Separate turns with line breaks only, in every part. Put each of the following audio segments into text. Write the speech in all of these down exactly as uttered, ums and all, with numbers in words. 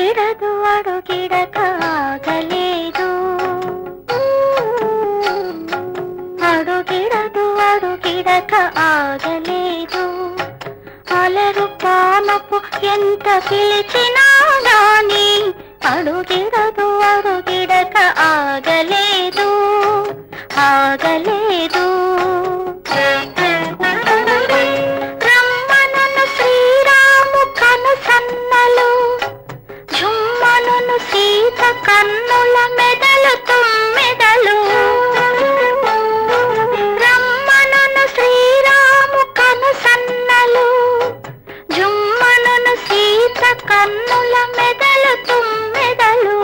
అడుగిడదు అడుగిడక ఆగలేదు, అడుగిడదు అడుగిడక ఆగలేదు. అలరు పానపు ఎంత పిలిచినా గాని అడుగిడదు అడుగిడక ఆగలేదు, ఆగలేదు. రమ్మనను శ్రీరాము కను సన్నలు, జుమ్మనను సీత కన్నుల మెదలు తుమ్మెదలు. రమ్మనను శ్రీరాము కను సన్నలు, జుమ్మనను సీత కన్నుల మెదలు తుమ్మెదలు.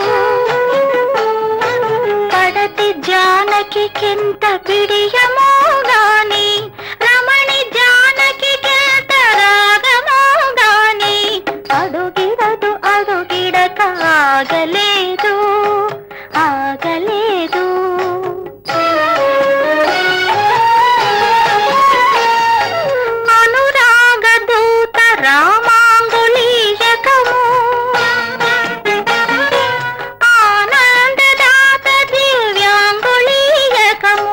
పడతి జానకి కింత పిడియమో గాని, రమణి జానకి కింత రాగమో గాని అడుగిడదు అడుగిడక ఆగలేదు, ఆగలేదు. అనురాగ దూత రామాంగులీయకము, ఆనందదాత దివ్యాంగులీయకము.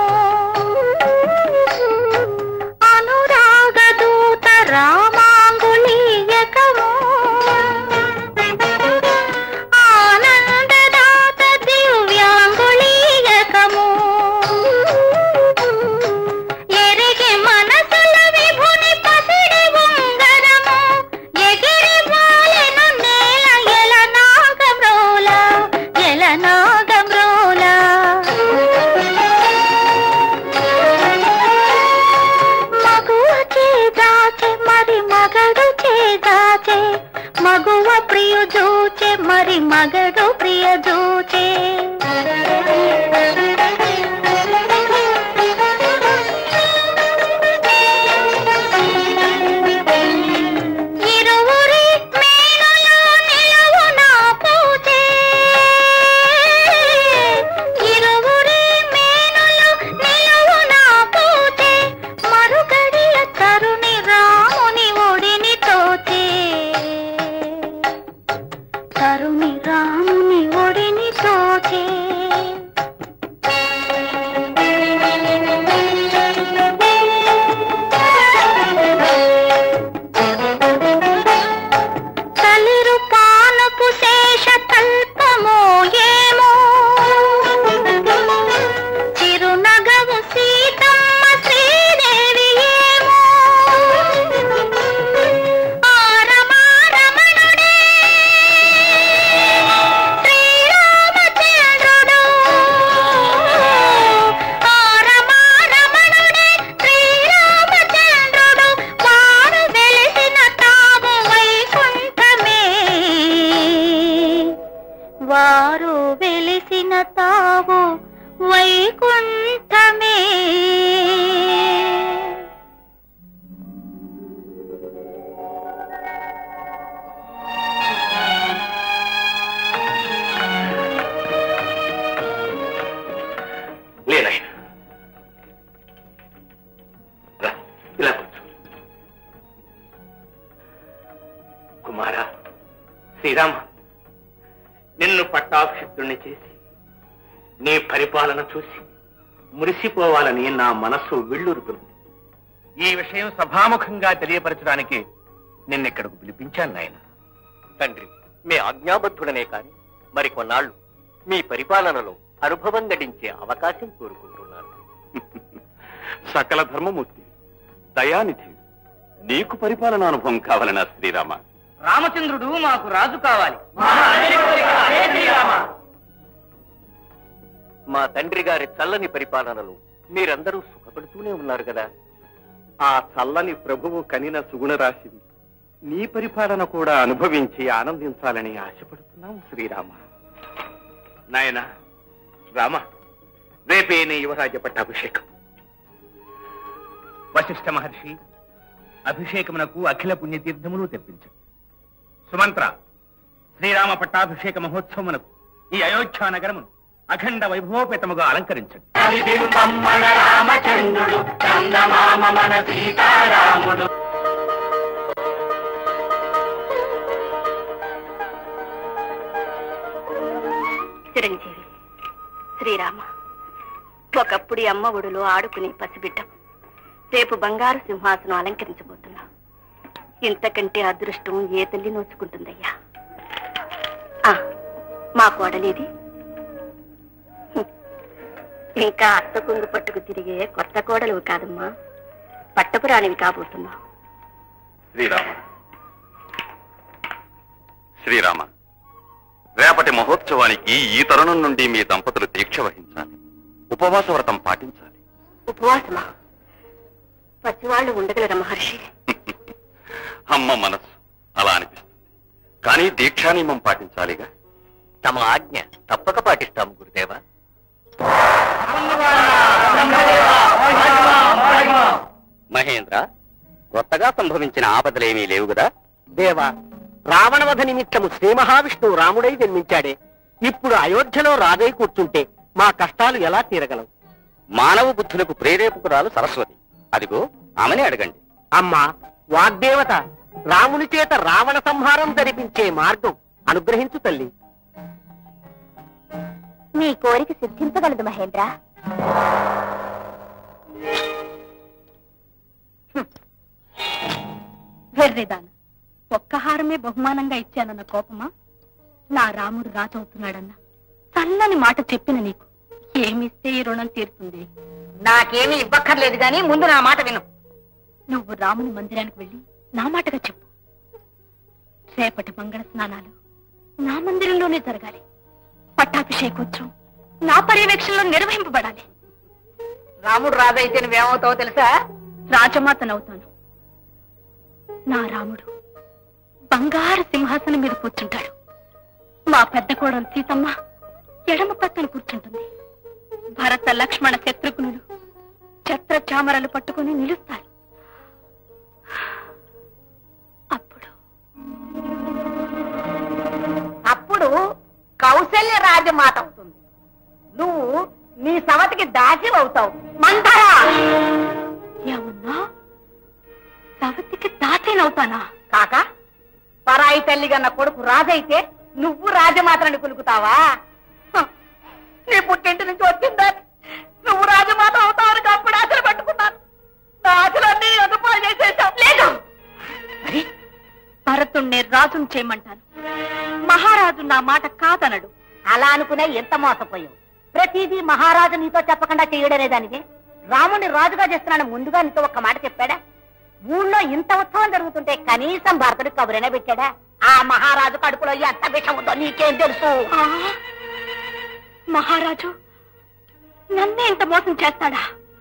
అనురాగ దూత రామాంగులీయకము, ఆనందదాత దివ్యాంగులీయకము. ఎరిగి మనసుల విభుని పసిడి ఉంగరము, ఎగిరి వాలెను నేల ఎలనాగమ్రోల, ఎలనాగమ్రోల. మగువ చేదాచే మరి మగడు చేదాచే, మగువ ప్రియ జూచే మరి మగడు ప్రియ జూచే. ఇరువురి మేనులో నిలువున పూచే, ఇరువురి మేనులో నిలువున పూచే. మరుగడియ తరుణి రాముని ఒడిని తోచే, తరుణి రాముని ఒడిని తోచే. తలిరు పానపు శేష తల్పమో ఏమో, చిరునగవు సీతమ్మ శ్రీదేవి ఏమో. ఆ రమారమణుడే శ్రీరామచంద్రుడు, ఆ రమారమణుడే శ్రీరామచంద్రుడు. వారు వెలిసిన తావు వైకుంఠమే, వారు వెలిసిన తావు వైకుంఠమే.
లేనాయన, రా, ఇలా కూర్చో. కుమారా శ్రీరామ, నిన్ను పట్టాభిషిక్తుణ్ణి చేసి నీ పరిపాలన చూసి మురిసిపోవాలని నా మనస్సు విళ్ళూరుతుంది. ఈ విషయం సభాముఖంగా తెలియపరచడానికి నిన్నెక్కడకు పిలిపించాను నాయన.
తండ్రి, మీ ఆజ్ఞాబద్ధుడనే కాని మరికొన్నాళ్లు మీ పరిపాలనలో అనుభవం నటించే అవకాశం కోరుకుంటున్నాను.
సకల ధర్మమూర్తి, దయానిధి, నీకు పరిపాలన అనుభవం కావాలనా శ్రీరామ?
రామచంద్రుడు మాకు రాజు కావాలి.
మా తండ్రి గారి చల్లని పరిపాలనలో మీరందరూ సుఖపడుతూనే ఉన్నారు కదా.
ఆ చల్లని ప్రభువు కనిన సుగుణ రాశివి నీ పరిపాలన కూడా అనుభవించి ఆనందించాలని ఆశపడుతున్నాం శ్రీరామ. నాయన రామ, రేపే నీ యువరాజ పట్టాభిషేకం.
వశిష్ఠ మహర్షి, అభిషేకమునకు అఖిల పుణ్యతీర్థములు తెప్పించు. సుమంత్ర, శ్రీరామ పట్టాభిషేక మహోత్సవమునకు ఈ అయోధ్యా నగరమును అఖండ వైభవోపేతముగా అలంకరించండి. రామచంద్రుడు చందమామ మన సీతారాముడు.
చిరంజీవి శ్రీరామ, ఒకప్పుడు ఈ అమ్మ ఒడిలో ఆడుకునే పసిబిడ్డ రేపు బంగారు సింహాసనం అలంకరించబోతున్నా. ఇంతకంటే అదృష్టం ఏ తల్లి నోచుకుంటుందయ్యా. మా కోడలేది ఇంకా అత్త కొంగు పట్టుకు తిరిగే కొత్త కోడలు కాదమ్మా, పట్టపురానివి కాబోతున్నావు.
శ్రీరామ శ్రీరామ రేపటి మహోత్సవానికి ఈ తరుణం నుండి మీ దంపతులు దీక్ష వహించాలి, ఉపవాస వ్రతం పాటించాలి.
ఉపవాసమా? పసివాళ్ళు ఉండగలరా మహర్షి?
అమ్మ మనస్సు అలా అనిపిస్తుంది, కానీ దీక్షా నియమం పాటించాలిగా.
తమ ఆజ్ఞ తప్పక పాటిస్తాము గురుదేవా. మహేంద్ర, కొత్తగా సంభవించిన ఆపదలేమీ లేవు కదా?
దేవా, రావణవధ నిమిత్తము శ్రీ మహావిష్ణువు రాముడై జన్మించాడే, ఇప్పుడు అయోధ్యలో రాజై కూర్చుంటే మా కష్టాలు ఎలా తీరగలవు?
మానవ బుద్ధులకు ప్రేరేపకురాలు సరస్వతి, అదిగో ఆమెనే అడగండి.
అమ్మా వాగ్దేవత, రాముని చేత రావణ సంహారం జరిపించే మార్గం అనుగ్రహించు తల్లి.
మీ కోరిక సిద్ధించగలదు మహేంద్ర. వెర్రిదాన, ఒక్క హారమే బహుమానంగా ఇచ్చానన్న కోపమా? నా రాముడు రాజవుతున్నాడన్న చల్లని మాట చెప్పిన నీకు ఏమిస్తే ఈ రుణం తీరుతుంది?
నాకేమీ ఇవ్వక్కర్లేదు గాని ముందు నా మాట విను.
నువ్వు రాముని మందిరానికి వెళ్ళి నా మాటగా చెప్పు. రేపటి మంగళ స్నానాలు నా మందిరంలోనే జరగాలి. పట్టాభిషేకోత్సవం నా పర్యవేక్షణలో నిర్వహింపబడాలి.
రాముడు రాజైతే నువ్వేమవుతావో తెలుసా?
రాజమాతనవుతాను. నా రాముడు బంగారు సింహాసనం మీద కూర్చుంటాడు. మా పెద్ద కోడలు సీతమ్మ ఎడమ పక్కన కూర్చుంటుంది. భరత లక్ష్మణ శత్రుఘ్నులు ఛత్ర చామరలు పట్టుకుని నిలుస్తారు. అప్పుడు
అప్పుడు కౌశల్య రాజమాత అవుతుంది. నువ్వు నీ సవతికి దాసి అవుతావు. మంటరా
ఏమన్నా? సవతికి దాసేనవుతానా?
కాక పరాయి తల్లి గన్న కొడుకు రాజైతే నువ్వు రాజమాతని కులుకుతావా? హ, నీ పుట్టింటి నుంచి వచ్చిందా నువ్వు రాజమాత అవుతావని అప్పుడు ఆశలు పట్టుకున్నాను. నా ఆశలన్నీ అదుపాలు చేసేసావు.
లేదు, భరతుణ్ణి రాజుని చేయమంటాను. మహారాజు నా మాట కాదనడు.
అలా అనుకునే ఎంత మోసపోయావు. ప్రతిదీ మహారాజు నీతో చెప్పకుండా చేయడనే దానికి రాముని రాజుగా చేస్తున్నాను ముందుగా నీతో ఒక్క మాట చెప్పాడా? ఊళ్ళో ఇంత ఉత్సవం జరుగుతుంటే కనీసం భరతుడి కబురైనా పెట్టాడా? ఆ మహారాజు కడుపులో ఎంత విషం ఉందో నీకేం తెలుసు?
మహారాజు నన్నే ఇంత మోసం చేస్తాడా?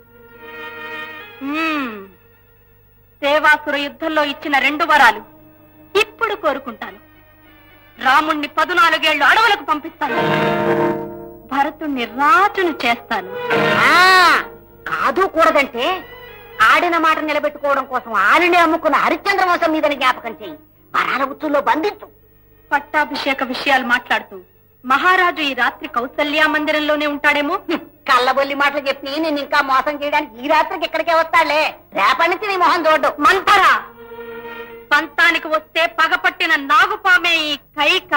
దేవాసుర యుద్ధంలో ఇచ్చిన రెండు వరాలు ఇప్పుడు కోరుకుంటాను. రాముణ్ణి పదునాలుగేళ్లు అడవులకు పంపిస్తాను. భరతుణ్ణి రాజును చేస్తాను.
కాదు కూడదంటే ఆడిన మాట నిలబెట్టుకోవడం కోసం ఆడిని అమ్ముకున్న హరిశ్చంద్ర వంశం మీదని జ్ఞాపకం చెయ్యి. వరాల ఉచ్చుల్లో బంధించు.
పట్టాభిషేక విషయాలు మాట్లాడుతూ మహారాజు ఈ రాత్రి కౌసల్య మందిరంలోనే ఉంటాడేమో.
కళ్ళబొల్లి మాటలు చెప్పి నేను ఇంకా మోసం చేయడానికి ఈ రాత్రికి ఇక్కడికే వస్తాడులే. రేపటి నుంచి నీ మొహం చూడ్డు.
మంటరా, పంతానికి వస్తే పగపట్టిన నాగుపామే ఈ కైక.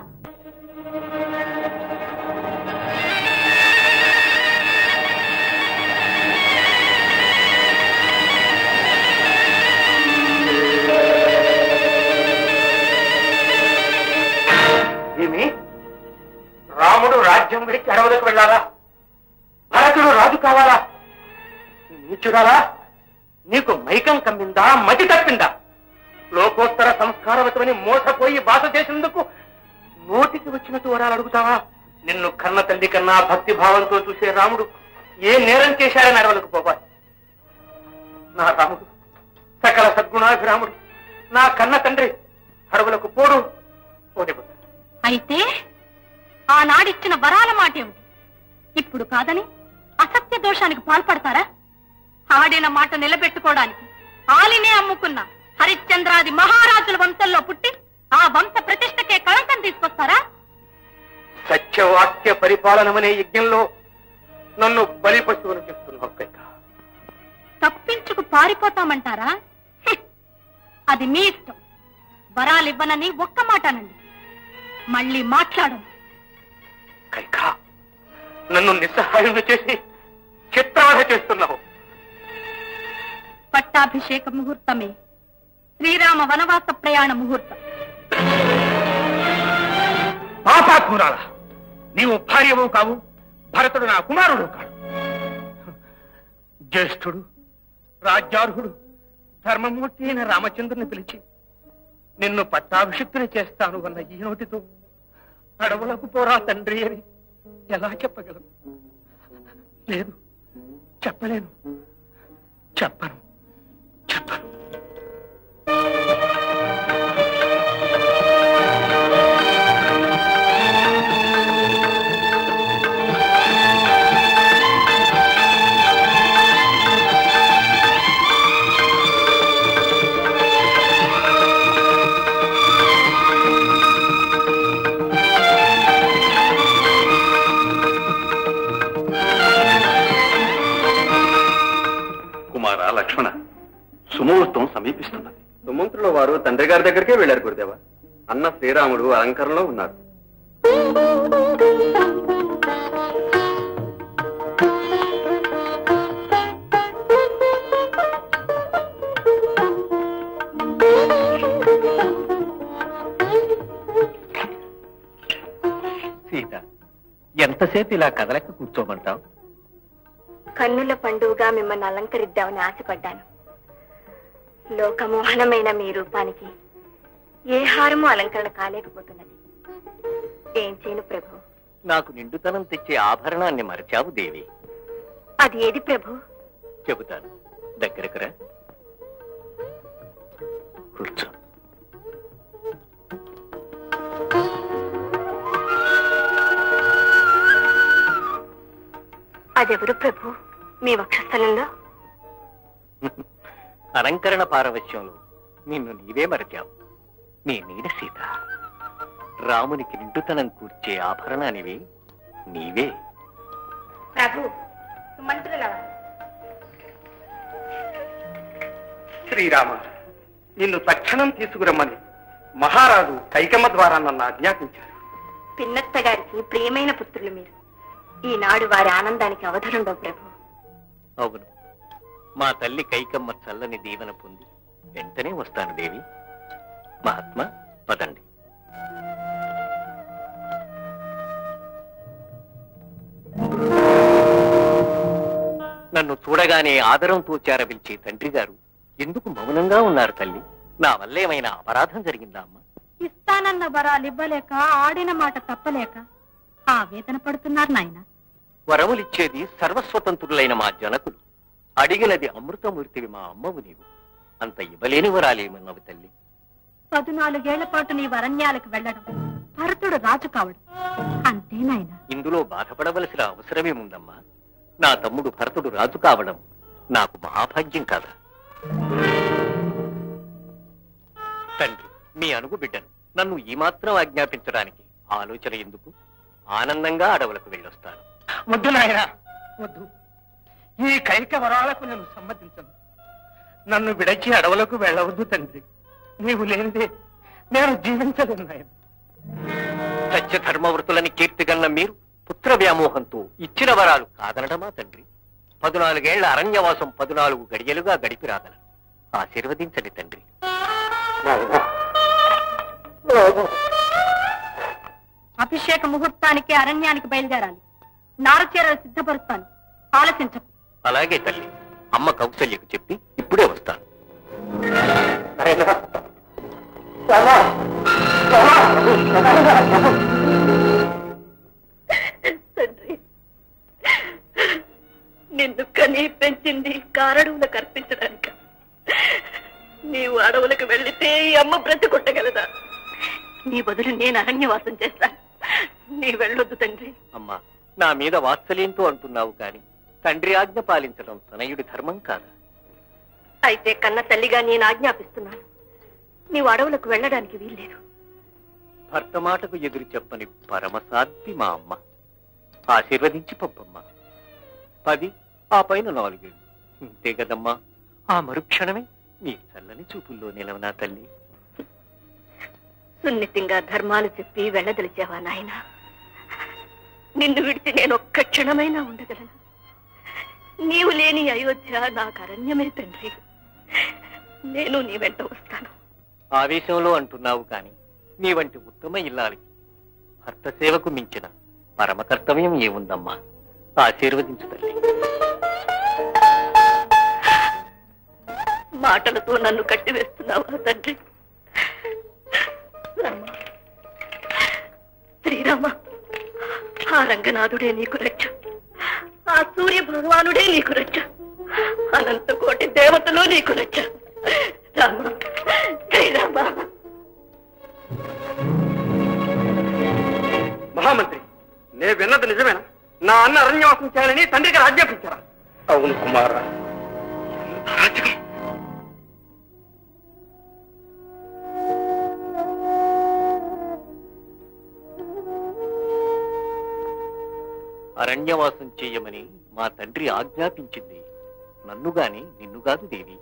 ఏమి రాముడు రాజ్యం విడిచి అడవులకు వెళ్ళాలా? భరతుడు రాజు కావాలా? నీచురాలా, నీకు మైకం కమ్మిందా, మతి తప్పిందా? లోకోత్తర సంస్కారవతమని మోసపోయి బాధ చేసేందుకు నోటికి వచ్చినట్టు వరాలు అడుగుతావా? నిన్ను కన్న తల్లి కన్నా భక్తి భావంతో చూసే రాముడు ఏ నేరం చేశాడని అడవులకు పోవాలి? నా రాముడు సకల సద్గుణాభిరాముడు, నా కన్న తండ్రి అడవులకు పోడు పోనివ్వదు.
అయితే ఆనాడిచ్చిన వరాల మాట ఏమిటి? ఇప్పుడు కాదని అసత్య దోషానికి పాల్పడతారా? ఆడిన మాట నిలబెట్టుకోవడానికి ఆలినే అమ్ముకున్న హరిశ్చంద్రాది మహారాజుల వంశంలో పుట్టి ఆ వంశ ప్రతిష్టకే కళంకం తీసుకొస్తారా?
సత్యవాక్య పరిపాలనమనే యజ్ఞంలో నన్ను బలి పశువును చేస్తున్నావు కైక.
తప్పించుకు పారిపోతామంటారా? అది మీ ఇష్టం. వరాలివ్వనని ఒక్క మాటనండి, మళ్ళీ మాట్లాడను.
కైకా, నన్ను నిస్సహాయం చేసి చిత్రవధ చేస్తున్నావు.
పట్టాభిషేక ముహూర్తమే శ్రీరామ వనవాస ప్రయాణ ముహూర్తం.
పాపాత్మురాల, నీవు భార్యవు కావు, భరతుడు నా కుమారుడు కాడు. జ్యేష్ఠుడు, రాజ్యార్హుడు, ధర్మమూర్తి అయిన రామచంద్రుని పిలిచి నిన్ను పట్టాభిషిక్తుని చేస్తాను అన్న ఈ నోటితో అడవులకు పోరా తండ్రి అని ఎలా చెప్పగలను? లేదు, చెప్పలేను, చెప్పను, చెప్పను.
లక్ష్మణ, సుముహూర్తం సమీపిస్తున్నది.
సుమంత్రుల వారు తండ్రి గారి దగ్గరికే వెళ్ళారు గురుదేవా. అన్న శ్రీరాముడు అలంకరణలో ఉన్నారు.
సీత, ఎంతసేపు ఇలా కదలక కూర్చోమంటావు?
కన్నుల పండుగగా మిమ్మల్ని అలంకరిద్దామని ఆశపడ్డాను. లోకమోహనమైన మీ రూపానికి ఏ హారము అలంకరణ కాలేకపోతున్నది. ఏం చేయను ప్రభు?
నాకు నిండుతనం తెచ్చే ఆభరణాన్ని మరచావు దేవి.
అది ఏది ప్రభు?
చెబుతాను, దగ్గరకు రా, కూర్చో.
అదెవరు ప్రభు మీ వక్షస్థలంలో?
అలంకరణ పారవశ్యంలో నిన్ను నీవే మరచావు. నీ నీడ సీత. రామునికి నిండుతనం కూర్చే ఆభరణానివి నీవే.
ప్రభు, సుమంత్రుల
శ్రీరామ, నిన్ను తక్షణం తీసుకురమ్మని మహారాజు కైకమ్మ ద్వారా నన్ను ఆజ్ఞాపించారు.
పిన్నత్త గారికి ప్రియమైన పుత్రులు మీరు. ఈనాడు వారి ఆనందానికి అవధరుండవు ప్రభు.
అవును, మా తల్లి కైకమ్మ చల్లని దీవెన పొంది వెంటనే వస్తాను దేవి. మహాత్మా, పదండి. నన్ను చూడగానే ఆదరంతో చేరవిల్చే తండ్రి గారు ఎందుకు మౌనంగా ఉన్నారు తల్లి? నా వల్ల ఏమైనా అపరాధం జరిగిందా అమ్మా?
ఇస్తానన్న వరాలు ఇవ్వలేక, ఆడిన మాట తప్పలేక ఆవేదన పడుతున్నారు నాయన.
వరములిచ్చేది సర్వస్వతంత్రులైన మా జనకులు. అడిగినది అమృతమూర్తివి మా అమ్మవు నీవు. అంత ఇవ్వలేని వరాలేమన్నావు తల్లి?
పదునాలుగేళ్ల పాటు నీ వరణ్యాలకు వెళ్ళడం, భరతుడు రాజు కావడం, అంతే నాయన.
ఇందులో బాధపడవలసిన అవసరమేముందమ్మా? నా తమ్ముడు భరతుడు రాజు కావడం నాకు మహాభాగ్యం కాదా? తండ్రి, మీ అనుగు బిడ్డను నన్ను ఈ మాత్రం ఆజ్ఞాపించడానికి ఆలోచన ఎందుకు? ఆనందంగా అడవులకు వెళ్ళొస్తాను.
వద్దు నాయన, వద్దు. ఈ కైక వరాలకు నేను సమ్మతించను. నన్ను విడచి అడవులకు వెళ్ళవద్దు తండ్రి. నీవు లేనిదే నేను జీవించలేను నాయన.
సత్య ధర్మవృతులని కీర్తిగన్న మీరు పుత్ర వ్యామోహంతో ఇచ్చిన వరాలు కాదనడమా తండ్రి? పదునాలుగేళ్ల అరణ్యవాసం పదునాలుగు గడియలుగా గడిపి రాగలను. ఆశీర్వదించండి తండ్రి.
అభిషేక ముహూర్తానికి అరణ్యానికి బయలుదేరాలి. నారచీరలు సిద్ధపరుస్తాను, ఆలోచించకు.
అలాగే తల్లి. అమ్మ కౌశల్యకు చెప్పి ఇప్పుడే వస్తాను.
తండ్రి, నిన్ను కనీ పెంచింది కారడువులకు అర్పించడానిక. నీవు అడవులకు వెళ్లితే ఈ అమ్మ బ్రతికొట్టగలదా? నీ బదులు నేను అరణ్యవాసం చేస్తాను. నీ వెళ్ళొద్దు తండ్రి.
అమ్మా, నా మీద వాత్సల్యంతో అంటున్నావు కాని తండ్రి ఆజ్ఞ పాలించడం తనయుడి ధర్మం కాదా?
అయితే కన్న తల్లిగా నేను ఆజ్ఞాపిస్తున్నాను. నీవు అడవులకు వెళ్ళడానికి వీల్లేదు.
భర్త మాటకు ఎదురు చెప్పని పరమసాధ్వి మా అమ్మ. ఆశీర్వదించి పంపమ్మా. పది, ఆ పైన నాలుగేళ్లు ఇంతే కదమ్మా. ఆ మరుక్షణమే నీ చల్లని చూపుల్లో నిలవనా తల్లి?
సున్నితంగా ధర్మాలు చెప్పి వెళ్ళదలిచావా నాయన? నిన్ను విడిచి నేను ఒక్క క్షణమైనా ఉండగలను. నీవు లేని అయోధ్య నాకు అరణ్యమే తండ్రి. నేను నీ వెంట వస్తాను.
ఆవేశంలో అంటున్నావు కాని నీ వంటి ఉత్తమ ఇల్లాలికి భర్త సేవకు మించిన పరమ కర్తవ్యం ఏముందమ్మా? ఆశీర్వదించు తల్లి.
మాటలతో నన్ను కట్టివేస్తున్నావా తండ్రి? శ్రీరామ, ఆ రంగనాథుడే నీకు రక్ష, ఆ సూర్య భగవానుడే నీకు రక్ష, అనంత కోటి దేవతలు నీకు రక్ష. రామ, శ్రీరామ.
మహామంత్రి, నే విన్నది నిజమేనా? నా అన్న అరణ్యవాసం చేయాలని తండ్రికి ఆజ్ఞాపించారా? అవును కుమార.
అరణ్యవాసం చేయమని మా తండ్రి ఆజ్ఞాపించింది. నన్ను గాని నిన్ను కాదు దేవి.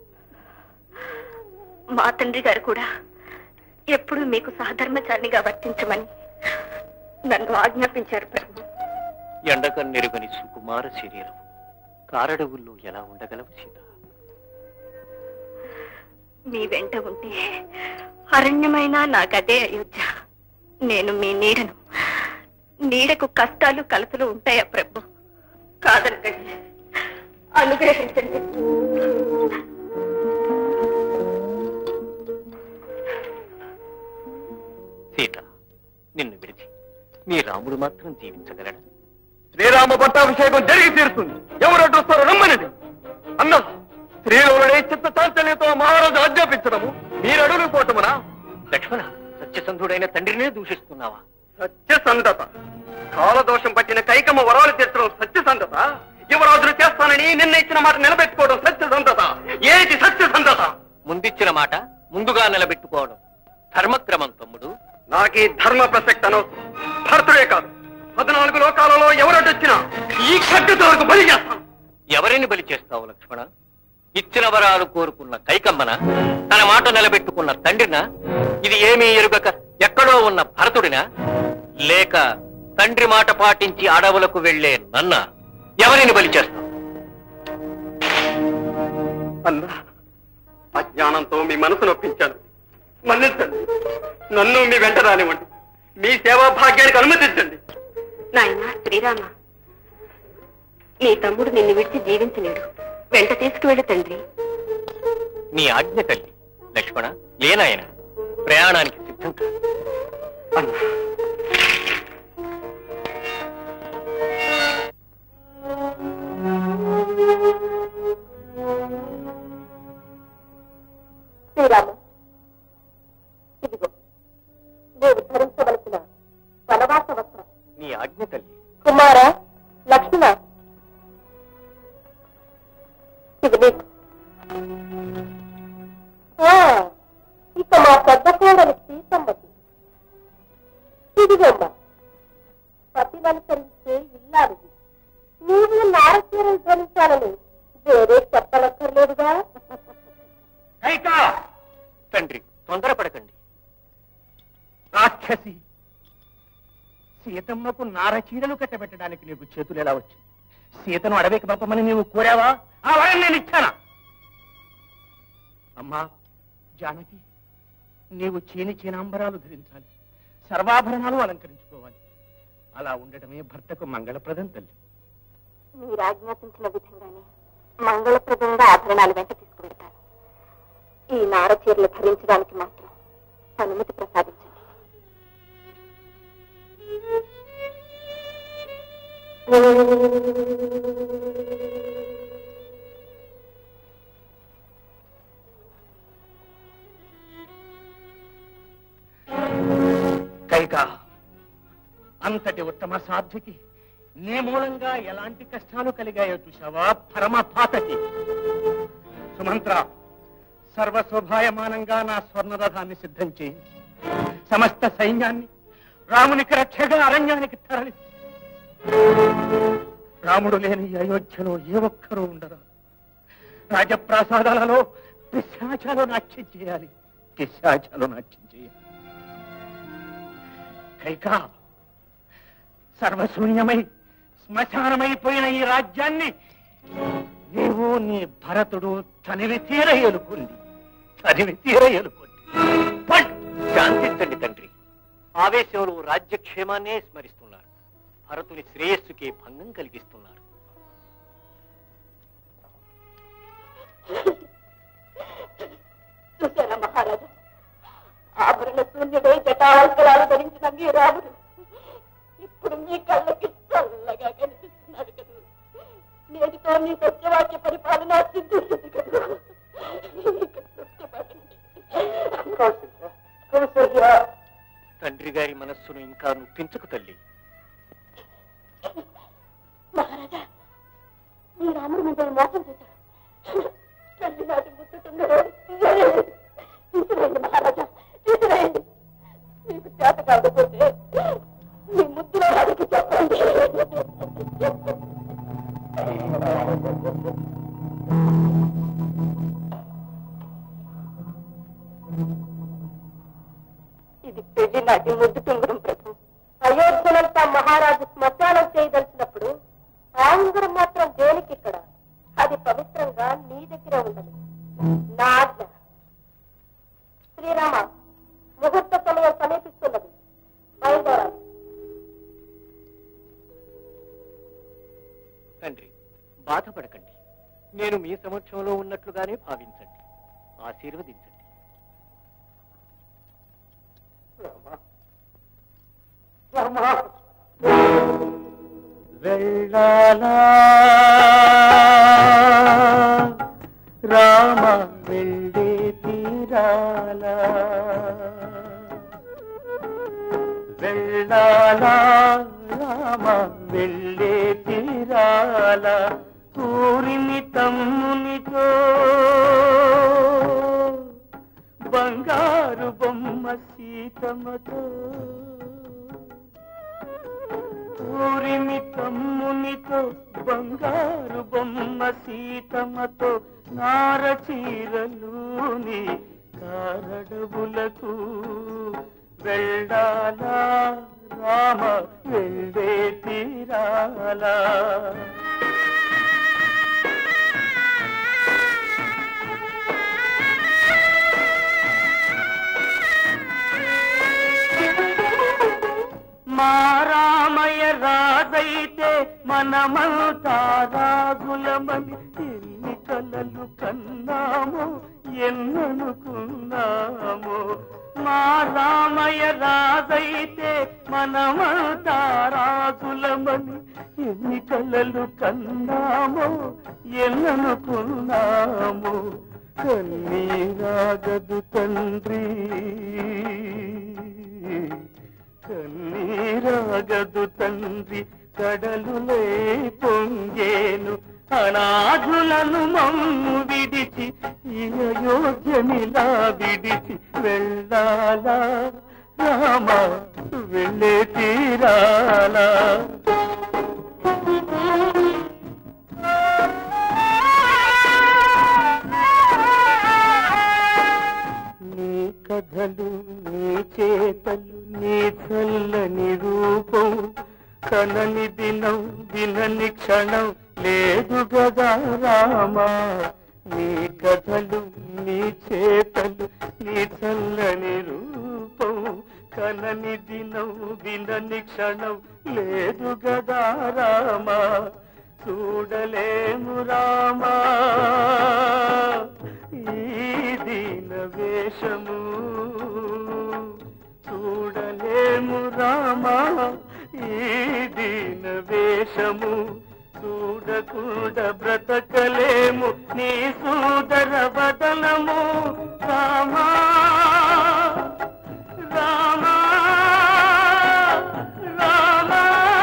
మా తండ్రి గారు కూడా ఎప్పుడు మీకు సహధర్మచారినిగా వర్తించమని నన్ను ఆజ్ఞాపించారు ప్రభు.
ఎండకన్నెరుగని సుకుమార శరీరం కారడవుల్లో ఎలా ఉండగలవు సీత?
మీ వెంట ఉంటే అరణ్యమైన నాకదే అయోధ్య. నేను మీ నీడను. నీడకు కష్టాలు కలతలు ఉంటాయా ప్రభు? కాదనకండి, అనుగ్రహించండి.
సీత, నిన్ను విడిచి నీ రాముడు మాత్రం జీవించగలడా?
శ్రీరామ పట్టాభిషేకం జరిగి తీరుతుంది. ఎవరు అడ్డొస్తారో రమ్మనండి. అన్న, శ్రీరాముడే చిత్త చాంచల్యంతో మహారాజు ఆజ్ఞాపించడము మీరు అడుగు పోటమునా?
లక్ష్మణ, సత్యసంధుడైన తండ్రినే దూషిస్తున్నావా?
సత్యసంధత. కాలదోషం పట్టిన కైకమ్మ వరాలు తీర్చడం సత్యసంధత. యువరాజులు చేస్తానని నిన్న ఇచ్చిన మాట నిలబెట్టుకోవడం సత్యసంధత. ఏది సత్యసంధత?
ముందిచ్చిన మాట ముందుగా నిలబెట్టుకోవడం ధర్మక్రమం తమ్ముడు.
నాకీ ధర్మ ప్రసక్తి అనవసరం. భర్తుడే కాదు, పద్నాలుగు లోకాలలో ఎవరొడ్డొచ్చినా ఈ ఖడ్గతోలకు బలి చేస్తాను.
ఎవరిని బలి చేస్తావు లక్ష్మణ? ఇచ్చిన వరాలు కోరుకున్న కైకమ్మన, తన మాట నిలబెట్టుకున్న తండ్రినా, ఇది ఏమీ ఎరుగక ఎక్కడో ఉన్న భరతుడినా, లేక తండ్రి మాట పాటించి అడవులకు వెళ్లే నన్న? ఎవరిని బలి చేస్తావు?
అన్నా, అజ్ఞానంతో మీ మనసు నొప్పించాను, మన్నించండి. నన్ను మీ వెంట రానివ్వండి. మీ సేవా భాగ్యానికి అనుమతించండి.
నాయన శ్రీరామ, నీ తమ్ముడు నిన్ను విడిచి జీవించలేడు. వెంట తీసుకువెళ్ళు తండ్రి.
నీ ఆజ్ఞ తల్లి. లక్ష్మణ, లేనాయన ప్రయాణానికి సిద్ధం కాదు.
అన్నా,
శ్రీరామ, ఇదిగో నేను ధరించవలసిన వనవాస వస్త్రం.
నీ ఆజ్ఞ తల్లి.
కుమార, లక్ష్మణ, ఇది నీకు. ఇక మా పెద్ద కోడలి సీతమ్మకి. ఇదిగోమ్మ, పతిననుసరించే ఇల్లాలిది. నీవు నారచీరలు ధరించాలని వేరే చెప్పనక్కర్లేదుగా.
తండ్రి, తొందరపడకండి.
రాక్షసి, సీతమ్మకు నారచీరలు కట్టబెట్టడానికి నీకు చేతులు ఎలా వచ్చింది? సీతను అడవికి పంపమని నీవు కోరావా? ఆ వరం నేను ఇచ్చానా? అమ్మా జానకి, నీవు చీని చీనాంబరాలు ధరించాలి, సర్వాభరణాలు అలంకరించుకోవాలి. అలా ఉండటమే భర్తకు మంగళప్రదం తల్లి.
మీరు ఆజ్ఞాపించిన విధంగానే మంగళప్రదంగా ఆభరణాలు వెంట తీసుకువెళ్తాను. ఈ నారచీరలు ధరించడానికి మాత్రం అనుమతి ప్రసాదించండి.
కైకా, అంతటి ఉత్తమ సాధ్వికి నీ మూలంగా ఎలాంటి కష్టాలు కలిగాయో చూశావా? పరమ పాతకి. సుమంత్ర, సర్వశోభాయమానంగా నా స్వర్ణరథాన్ని సిద్ధం చేయి. సమస్త సైన్యాన్ని రామునికి రక్షగా అరణ్యానికి తరలి. రాముడు లేని అయోధ్యలో ఏ ఒక్కరూ ఉండరా. రాజప్రాసాదాలలో పిశాచాలు నాట్యం చేయాలి, పిశాచాలు నాట్యం చేయాలి. కైకా, సర్వశూన్యమై శ్మశానమైపోయిన ఈ రాజ్యాన్ని నీవు నీ భరతుడు తనివి తీర ఎలుకుంది తనివి తీర ఎలుకుంది.
శాంతించండి తండ్రి. ఆవేశంలో రాజ్యక్షేమాన్నే స్మరిస్తున్నారు. భరతుని శ్రేయస్సుకి భంగం కలిగిస్తున్నారు.
చూసారా మహారాజా, ఆభరణ శూన్యుడై జటావల్కలాలు ధరించిన మీ రాముడు ఇప్పుడు మీ కళ్ళకి చల్లగా కనిపిస్తున్నాడు కదా. నేటితో మీ సత్యవాక్య పరిపాలన సిద్ధిస్తుంది కదా.
తండ్రి గారి మనస్సును ఇంకా నొప్పించకు తల్లి.
మహారాజా, మీ రాముడు మిమ్మల్ని మోసం చేశాడు. తల్లి నాటి ముట్టుతున్నాడు. తీసుకురండి మహారాజా, తీసుకురండి. మీకు చేత కాకపోతే మీ ముద్దులో వాడికి చెప్పండి. ఇది పెళ్లి నాటి ముద్దు టుంగురం ప్రభు. అయోధ్యనంతా మహారాజు శ్మశానం చేయదలిచినప్పుడు ఆ ఉంగరం మాత్రం దేనికి ఇక్కడ? అది పవిత్రంగా నీ దగ్గర ఉండదు. నా ఆజ్ఞ. శ్రీరామ, ముహూర్త సమయం సమీపిస్తున్నది, బయలుదేరాలి.
తండ్రి, బాధపడకండి. నేను మీ సమక్షంలో ఉన్నట్లుగానే భావించండి, ఆశీర్వదించండి.
వెళ్ళాలా రామ వెళ్ళే తీరాలా, వెళ్ళాలా రామ వెళ్ళే తీరాలా, ఊరిని తమ్మునితో బంగారు బొమ్మ సీతమ్మతో, ఊరిమి తమ్మునితో బంగారు బొమ్మ సీతమ్మతో, నార చీరలుని కారడవులకు వెళ్ళాలా రామ వెళ్ళే తీరాలా. మా రామయ్య రాజైతే మనమంతా రాజులమని ఎన్ని కలలు కన్నాము ఎన్ననుకున్నాము. మా రామయ్య రాజైతే మనమంతా రాజులమని ఎన్ని కలలు కన్నాము ఎన్ననుకున్నాము. కన్నీరాగదు తండ్రి, కన్నీరాగదు తండ్రి, కడలులే పొంగేను అనాథులను మమ్ము విడిచి ఈ అయోధ్యనిలా విడిచి వెళ్ళాలా రామ వెళ్ళే తీరాలా. నీ కథలు నీ చేతలు నీ చల్లని రూపం కనని దినం వినని క్షణం లేదు గదా రామా. నీ కథలు నీ చేతలు నీ చల్లని రూపం కనని దినం వినని క్షణం లేదు గదా రామా. చూడలేము రామా ఈ దీన వేషము, చూడలేము రామా ఈ దీన వేషము, చూడకుండా బ్రతకలేము నీ సోదర వదనము రామా రామా రామా.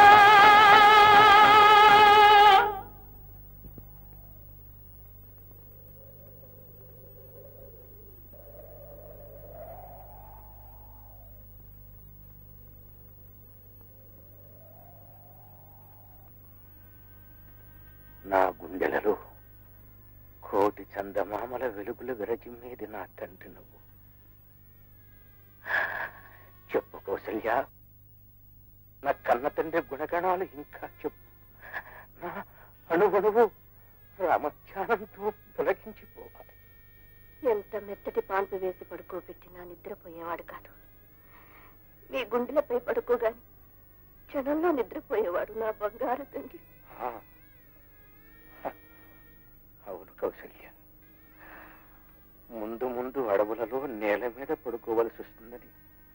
నా గుండెలలో కోటి చందమామల వెలుగులు విరజిమ్మేది నా తండ్రి నువ్వు. చెప్పు కౌసల్య, నా కన్న తండ్రి గుణగణాలు ఇంకా చెప్పు. నా అణువణువు రామధ్యానంతో తొలగించిపోవాలి.
ఎంత మెత్తటి పాన్పు వేసి పడుకోబెట్టినా నిద్రపోయేవాడు కాదు. మీ గుండెలపై పడుకోగాని క్షణంలో నిద్రపోయేవాడు నా బంగారు తండ్రి.
అవును కౌసల్య, ముందు ముందు అడవులలో నేల మీద పడుకోవలసి వస్తుందని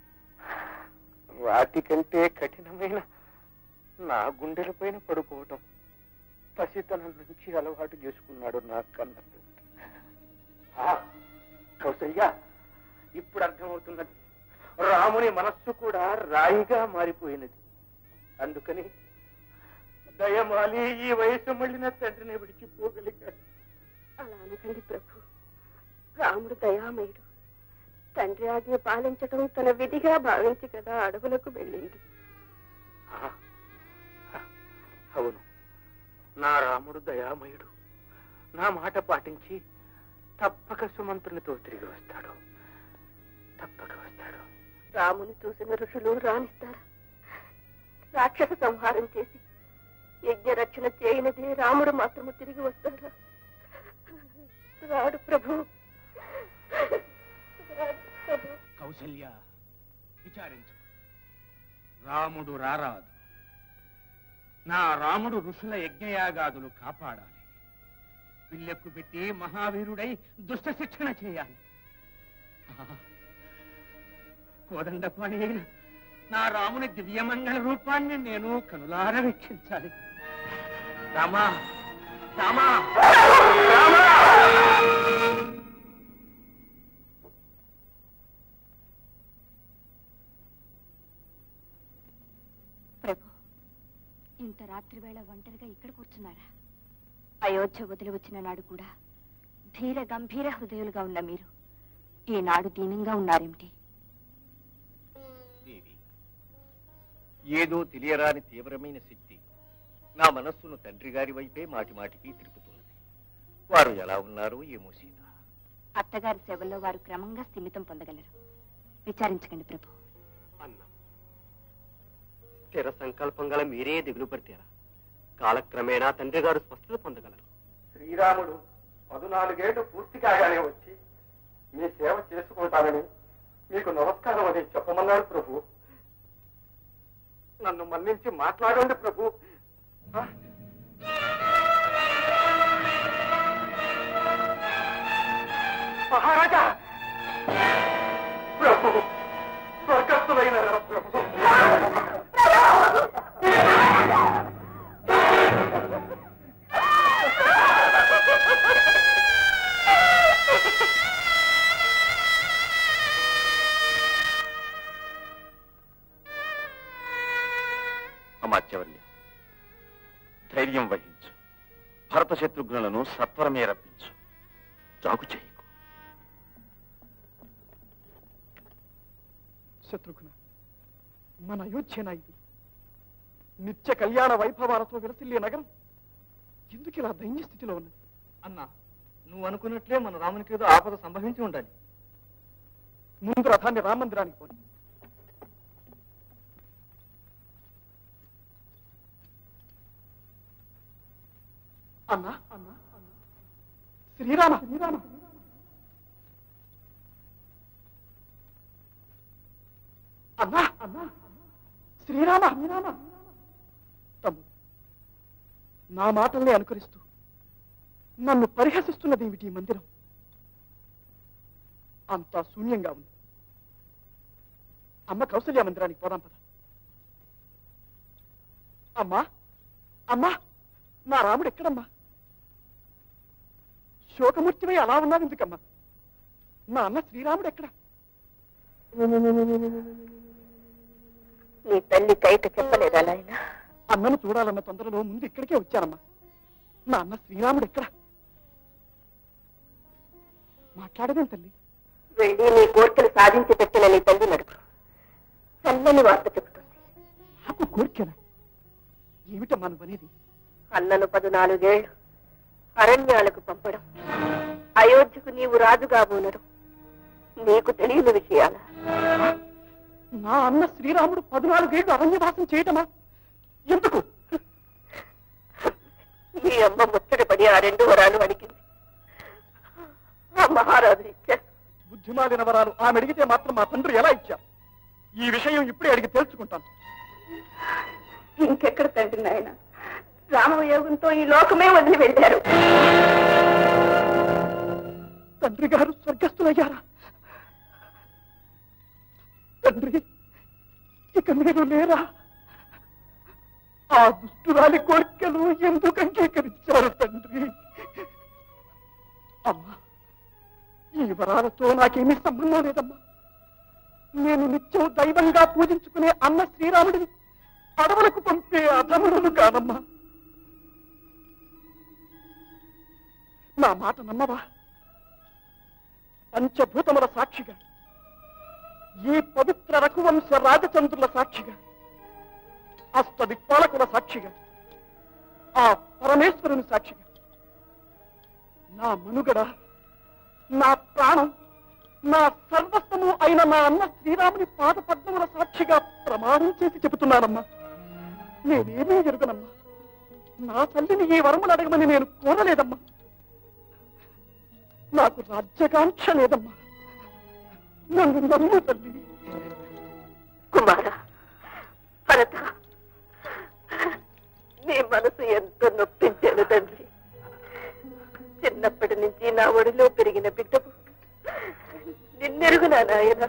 రాతి కంటే కఠినమైన నా గుండెల పైన పడుకోవటం పసితనం నుంచి అలవాటు చేసుకున్నాడు నా కన్న తండ్రి. కౌసల్య, ఇప్పుడు అర్థమవుతున్నది. రాముని మనస్సు కూడా రాయిగా మారిపోయినది. అందుకని దయమాలి ఈ వయసు మళ్ళిన తండ్రిని విడిచిపోగలిగాడు.
అలా అనకండి ప్రభు. రాముడు దయామయుడు. తండ్రి ఆజ్ఞ పాలించడం తన విధిగా భావించి కదా అడవులకు వెళ్ళింది.
అవును, నా రాముడు దయామయుడు. నా మాట పాటించి తప్పక సుమంత్రునితో తిరిగి వస్తాడు. తప్పక వస్తాడు.
రాముని చూసిన ఋషులు రాణిస్తారా? రాక్షస సంహారం చేసి యజ్ఞ రక్షణ చేయనిదే రాముడు మాత్రము తిరిగి వస్తారా? రాడు ప్రభు.
కౌసల్య, విచారించు. రాముడు రారాదు. నా రాముడు ఋషుల యజ్ఞయాగాదులు కాపాడాలి. పిల్లెక్కు పెట్టి మహావీరుడై దుష్ట శిక్షణ చేయాలి. కోదండపాణి అయిన నా రాముని దివ్యమంగళ రూపాన్ని నేను కనులార వీక్షించాలి. రామా రామా
ప్రభు, ఇంత రాత్రి వేళ ఒంటరిగా ఇక్కడ కూర్చున్నారా? అయోధ్య వదిలి వచ్చిన నాడు కూడా ధీర గంభీర హృదయులుగా ఉన్న మీరు ఈనాడు దీనంగా ఉన్నారేమిటి?
దేవి, ఏదో తెలియరాని తీవ్రమైన శక్తి నా మనస్సును తండ్రి గారి వైపే మాటి మాటికి తిరుపుతున్నది. వారు ఎలా ఉన్నారో ఏమో సీత.
అత్తగారి సేవల్లో వారు క్రమంగా స్థిమితం పొందగలరు. విచారించకండి ప్రభు.
అన్నా, స్థిర సంకల్పం గల మీరే దిగులు పడితేరా కాలక్రమేణా తండ్రి గారు స్వస్థత పొందగలరు.
శ్రీరాముడు పదునాలుగేళ్లు పూర్తి కాగానే వచ్చి మీ సేవ చేసుకుంటానని మీకు నమస్కారం అని చెప్పమన్నాడు ప్రభు. నన్ను మన్నించి మాట్లాడండి ప్రభు. మహారాజా, ప్రభు, స్వర్గస్థులైన ప్రభు.
అమాత్యవల్య, ధైర్యం వహించు. భరత శత్రుఘ్నులను సత్వరమే రప్పించు. జాగు చేయకు.
శత్రుఘ్న, మన అయోధ్యనా ఇది? నిత్య కళ్యాణ వైభవాలతో విలసిల్లే నగరం ఎందుకు ఇలా దైన్య స్థితిలో ఉన్నది?
అన్నా, నువ్వు అనుకున్నట్లే మన రామునికి ఏదో ఆపద సంభవించి ఉండాలి.
ముందు రథాన్ని రామ మందిరానికి పోని. అన్నా అన్నా శ్రీరామ శ్రీరామ అన్నా అన్నా శ్రీరామ శ్రీరామ తమ్ముడు, నా మాటల్ని అనుకరిస్తూ నన్ను పరిహసిస్తున్నది ఏమిటి ఈ మందిరం? అంతా శూన్యంగా ఉంది. అమ్మ కౌసల్య మందిరానికి పోదాం పద. అమ్మా అమ్మా, నా రాముడు ఎక్కడమ్మా? శోకమూర్తివై అలా ఉన్నావు ఎందుకమ్మా? నా అన్న శ్రీరాముడు ఎక్కడ?
నీ తల్లి కైట చెప్పలేదా నాయన?
అన్నను చూడాలన్న తొందరలో ముందు ఇక్కడికే వచ్చానమ్మా. నా అన్న శ్రీరాముడు ఎక్కడ? మాట్లాడదేం తల్లి?
వెళ్ళి నీ కోరికలు సాధించి పెట్టిన నీ తల్లి నడుపు చల్లని వార్త చెబుతుంది.
నాకు కోరికనా? ఏమిటమ్మా నువ్వనేది?
అన్నను పదునాలుగేళ్లు అరణ్యాలకు పంపడం, అయోధ్యకు నీవు రాజుగా ఉండడం నీకు తెలియని విషయాల.
నా అన్న శ్రీరాముడు పద్నాలుగేళ్లు అరణ్యవాసం చేయటమా? ఎందుకు?
మీ అమ్మ ముచ్చటపడి ఆ రెండు వరాలు అడిగింది. ఆ మహారాజు ఇచ్చారు.
బుద్ధిమాలిన వరాలు ఆమె అడిగితే మాత్రం మా తండ్రి ఎలా ఇచ్చారు? ఈ విషయం ఇప్పుడే అడిగి తెలుసుకుంటాను.
ఇంకెక్కడ తండ్రి నాయన, రామయోగంతో ఈ లోకమే వదిలి వెళ్ళారు.
తండ్రి గారు స్వర్గస్థులయ్యారా? తండ్రి ఇక మీరు లేరా? ఆ దుష్టురాలి కోరికలు ఎందుకు అంగీకరించారు తండ్రి? అమ్మా, ఈ వరాలతో నాకేమీ సంబంధం లేదమ్మా. నేను నిత్యం దైవంగా పూజించుకునే అన్న శ్రీరాముడిని అడవులకు పంపే అధములను కాదమ్మా. నా మాట నమ్మవా? పంచభూతముల సాక్షిగా, ఈ పవిత్ర రఘువంశ రాజచంద్రుల సాక్షిగా, అష్టదిక్పాలకుల సాక్షిగా, ఆ పరమేశ్వరుని సాక్షిగా, నా మనుగడ, నా ప్రాణం, నా సర్వస్వము అయిన నా అన్న శ్రీరాముని పాద పద్మముల సాక్షిగా ప్రమాణం చేసి చెబుతున్నానమ్మా. నేనేమీ ఎరుగనమ్మా. నా తల్లిని ఈ వరములు అడగమని నేను కోరలేదమ్మా. నాకు రాజ్యకాంక్ష లేదమ్మా. నన్ను నమ్ము తల్లి.
కుమార, భరత, నీ మనసు ఎంతో నొప్పించాను తండ్రి. చిన్నప్పటి నుంచి నా ఒడిలో పెరిగిన బిడ్డకు నిన్నెరుగునా నాయన?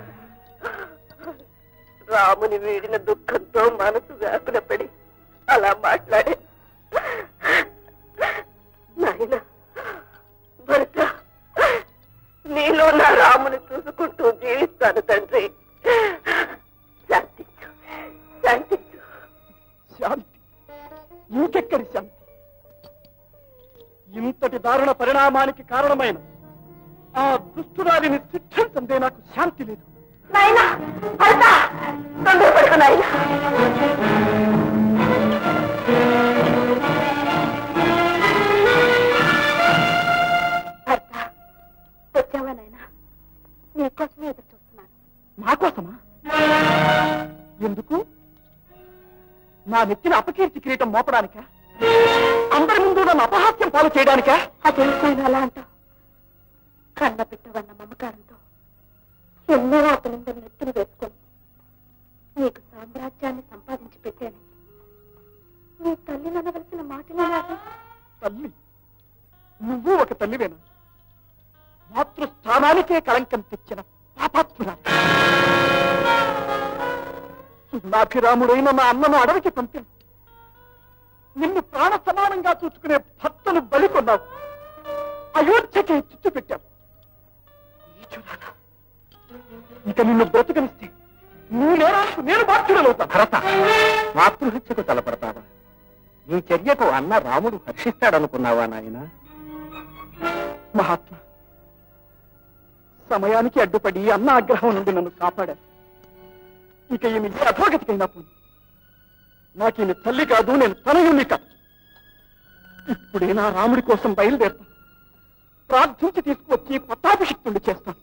రాముని వీడిన దుఃఖంతో మనసు వ్యాకుల పడి అలా మాట్లాడే. నాయన భరత, నీలో నా రాముని చూసుకుంటూ జీవిస్తాను తండ్రి. శాంతించు, శాంతించు.
శాంతి? ఇంకెక్కడి శాంతి? ఇంతటి దారుణ పరిణామానికి కారణమైన ఆ దుష్టురాలిని శిక్షించందే నాకు శాంతి లేదు.
నాయనా భరత, తొందరపడకు నాయనా. భర్త, వచ్చావా నాయనా? నీకోసమే ఎదురు చూస్తున్నాను.
నా కోసమా? ఎందుకు? నా నెత్తిన అపకీర్తి కిరీటం మోపడానికా? అందరి ముందు నన్ను అపహాస్యం పాలు చేయడానికా?
అదేమిటైనా అలా అంటావు? కన్న పెట్టవన్న మమకారంతో ఎన్నో అతనిందరు నెత్తులు వేసుకొని నీకు సామ్రాజ్యాన్ని సంపాదించి పెట్టాను. నీ తల్లిని అనవలసిన మాటలే నాకు.
తల్లి? నువ్వు ఒక తల్లివేనా? మాతృస్థానానికే కళంకం తెచ్చిన పాపాత్మురా. సుగుణాభిరాముడైన నా అన్నను అడవికి పంపాను. నిన్ను ప్రాణ సమానంగా చూసుకునే భర్తను బలి కొన్నావు. అయోధ్యకి చుచ్చు పెట్టావు. ఇక నిన్ను బ్రతుకనిస్తే నీ నేరాలకు నేను బాధ్యుడనవుతా.
భరత, మాతృహత్యకు తలపడతావా? నీ చర్యకు అన్న రాముడు హర్షిస్తాడనుకున్నావా నాయన?
మహాత్మా, సమయానికి అడ్డుపడి అన్న ఆగ్రహం నుండి నన్ను కాపాడారు. ఇక ఈమె అధోగతికైనా పోను. నాకేమి తల్లి కాదు, నేను తనయుణ్ణి కాదు. ఇప్పుడే నా రాముడి కోసం బయలుదేరుతాను. ప్రార్థించి తీసుకువచ్చి పట్టాభిషిక్తుడు చేస్తాను.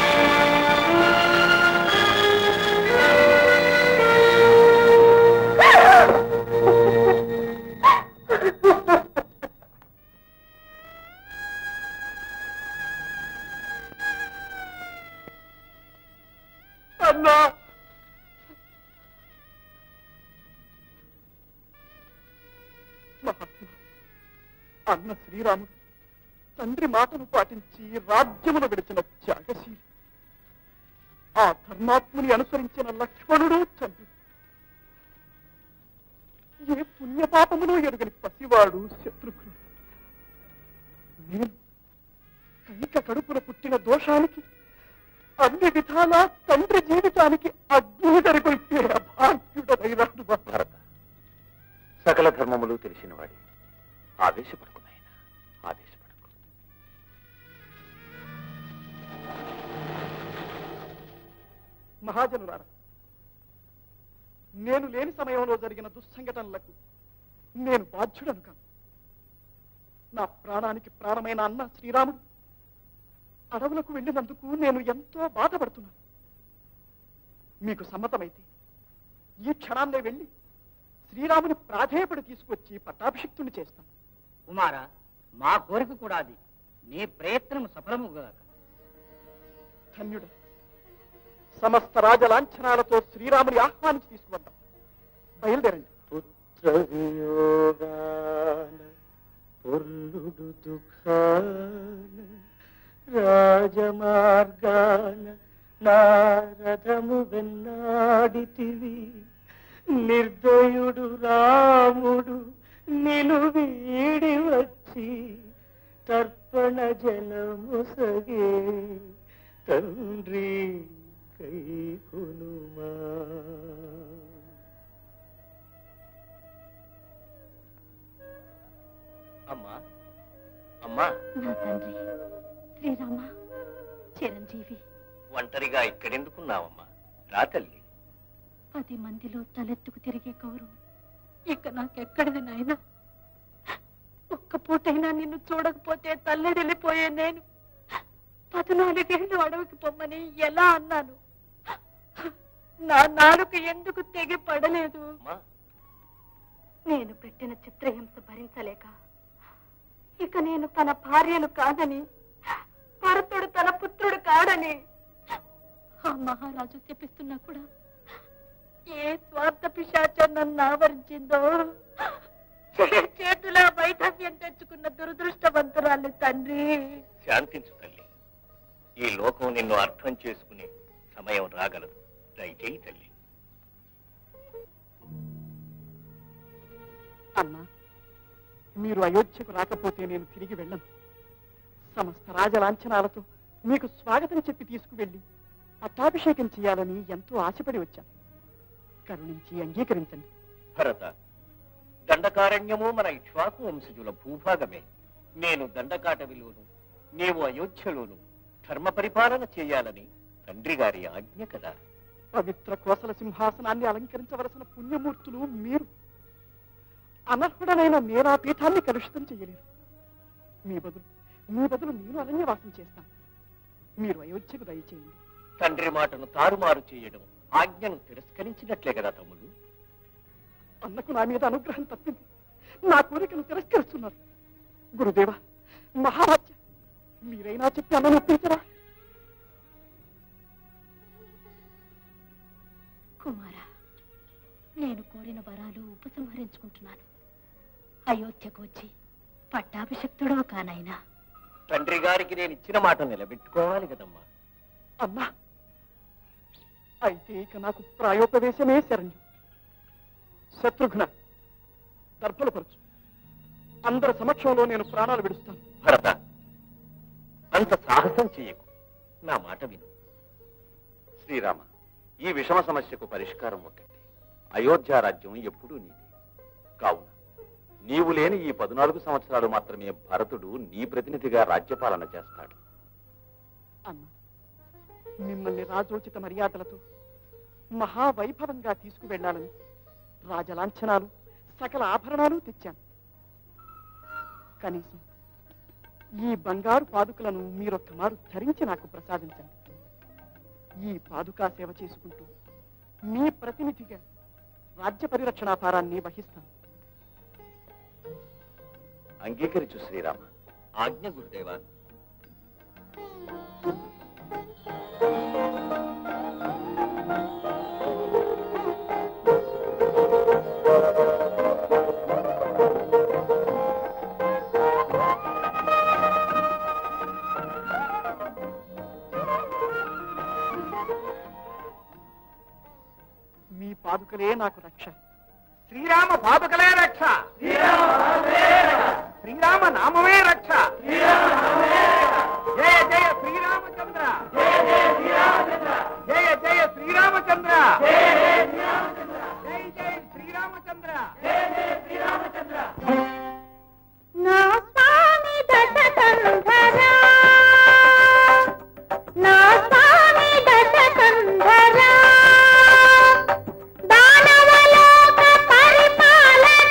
అన్నా, మహాత్మా, అన్న శ్రీరాముడు తండ్రి మాటను పాటించి రాజ్యమును విడిచిన త్యాగశీలి. ఆ ధర్మాత్ముని అనుసరించిన లక్ష్మణుడు తండ్రి. ఏ పుణ్యపాపమును ఎరుగని పసివాడు శత్రుఘ్నుడు. నేను కైక కడుపున పుట్టిన దోషానికి అన్ని విధాలా తండ్రి జీవితానికి అగ్ని జరిగొల్పే అభాగ్యుడైనాడు.
భరత, సకల ధర్మములు తెలిసిన వాడి ఆవేశపడుకున్నాయన, ఆవేశపడుకు.
మహాజనులారా, నేను లేని సమయంలో జరిగిన దుస్సంఘటనలకు నేను బాధ్యుడను కాను. నా ప్రాణానికి ప్రాణమైన అన్న శ్రీరాముడు అడవులకు వెళ్ళినందుకు నేను ఎంతో బాధపడుతున్నాను. మీకు సమ్మతమైతే ఈ క్షణాన్నే వెళ్ళి శ్రీరాముని ప్రాధేయపడి తీసుకొచ్చి పట్టాభిషిక్తుని చేస్తాను.
కుమార, మా కోరిక కూడా అది. నీ ప్రయత్నం సఫలముగా.
ధన్యుడ, సమస్త రాజలాంఛనాలతో శ్రీరాముని ఆహ్వానించి తీసుకువద్దాం. బయలుదేరండి.
పుత్ర వియోగాన పొర్లుడు దుఃఖాన రాజమార్గాన నారదము వెన్నాడితివి. నిర్దయుడు రాముడు నిను వీడి వచ్చి తర్పణ జలము సగే తండ్రి కైకొనుమా. అమ్మా అమ్మా,
నా తండ్రి శ్రీరామ చిరంజీవి.
ఒంటరిగా ఇక్కడెందుకున్నావమ్మా? రా తల్లి.
పది మందిలో తలెత్తుకు తిరిగే కౌరు ఇక నాకెక్కడిది నాయనా? ఒక్క పూటైనా నిన్ను చూడకపోతే తల్లెడిల్లిపోయే నేను పద్నాలుగేళ్లు అడవికి పొమ్మని ఎలా అన్నాను? నా నాలుక ఎందుకు తెగి పడలేదు? నేను పెట్టిన చిత్రహింస భరించలేక ఇక నేను తన భార్యను కాదని, భరతుడు తన పుత్రుడు కాడని ఆ మహారాజు చెప్పిస్తున్నా కూడా ఏ స్వార్థ పిశాచం నన్ను ఆవరించిందో, చేతుల వైధవ్యం తెచ్చుకున్న దురదృష్టవంతురాలు తండ్రి.
శాంతించు తల్లి. ఈ లోకం నిన్ను అర్థం చేసుకునే సమయం రాగలదు. దయచేయి తల్లి.
అమ్మా, మీరు అయోధ్యకు రాకపోతే నేను తిరిగి వెళ్ళను. సమస్త రాజలాంఛనాలతో మీకు స్వాగతం చెప్పి తీసుకువెళ్ళి పట్టాభిషేకం చేయాలని ఎంతో ఆశపడి వచ్చాను. కరుణించి అంగీకరించండి.
భరత, దండకారణ్యము మన ఇక్ష్వాకు వంశజుల భూభాగమే. నేను దండకాటవిలోను, నీవు అయోధ్యలోను ధర్మ పరిపాలన చేయాలని తండ్రి గారి ఆజ్ఞ కదా.
పవిత్ర కోసల సింహాసనాన్ని అలంకరించవలసిన పుణ్యమూర్తులు మీరు. అనర్హుడనైన నేనా పీఠాన్ని కలుషితం చెయ్యలేరు. మీ బదులు మీ బదులు నేను అరణ్యవాసం చేస్తాను. మీరు అయోధ్యకు దయచేయండి.
తండ్రి మాటను తారుమారు చేయడం ఆజ్ఞను తిరస్కరించినట్లే కదా తమ్ముడు.
అన్నకు నా మీద అనుగ్రహం తప్పింది. నా కోరికను తిరస్కరిస్తున్నారు. గురుదేవ, మహారాజ, మీరైనా చెప్పి అన్నను ఒప్పించరా?
కుమార, నేను కోరిన వరాలు ఉపసంహరించుకుంటున్నాను. అయోధ్యకు వచ్చి పట్టాభిషక్తుడో కానైనా
తండ్రి గారికి నేను ఇచ్చిన మాట నిలబెట్టుకోవాలి కదమ్మా.
అమ్మా, అయితే ఇక నాకు ప్రాయోపవేశమే శరణ్యం. శత్రుఘ్న, దర్భలపరచు. అందరి సమక్షంలో నేను ప్రాణాలు విడుస్తాను.
భరత, అంత సాహసం చేయకు. నా మాట విను.
శ్రీరామ, ఈ విషమ సమస్యకు పరిష్కారం ఒకటి. అయోధ్య రాజ్యం ఎప్పుడూ నీది. కావున నీవు లేని ఈ పద్నాలుగు సంవత్సరాలు మాత్రమే భరతుడు నీ ప్రతినిధిగా రాజ్యపాలన చేస్తాడు.
అన్న, మిమ్మల్ని రాజోచిత మర్యాదలతో మహావైభవంగా తీసుకువెళ్లాలని రాజలాంఛనాలు, సకల ఆభరణాలు తెచ్చాను. కనీసం ఈ బంగారు పాదుకలను మీరొక్క మారు ధరించి నాకు ప్రసాదించండి. ఈ పాదుకా సేవ చేసుకుంటూ మీ ప్రతినిధిగా రాజ్య పరిరక్షణా భారాన్ని వహిస్తాను.
అంగీకరించు శ్రీరామ.
ఆజ్ఞ గురుదేవా.
మీ పాదుకలే నాకు రక్ష.
శ్రీరామ పాదుకలే రక్ష. శ్రీరామ నామమే రక్ష. జయ జయ శ్రీరామచంద్ర. జయ జయ శ్రీరామచంద్ర. జయ జయ శ్రీరామచంద్ర.
నా స్వామి దశకంధరా, నా స్వామి దశకంధరా, దానవలోక పరిపాలనా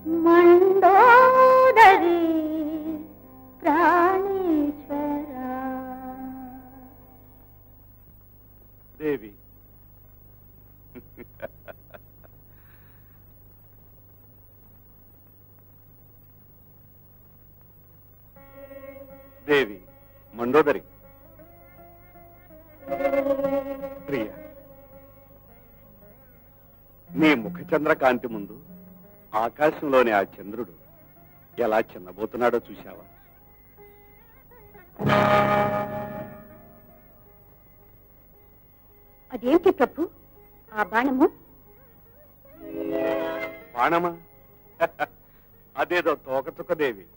మండోదరి ప్రాణేశ్వర.
దేవి, దేవి మండోదరి, ప్రియ, నీ ముఖచంద్ర కాంతి ముందు ఆకాశంలోని ఆ చంద్రుడు ఎలా చిన్నబోతున్నాడో చూశావా?
అదేంటి ప్రభు ఆ బాణము?
బాణమా? అదేదో తోకచుక్కదేవి.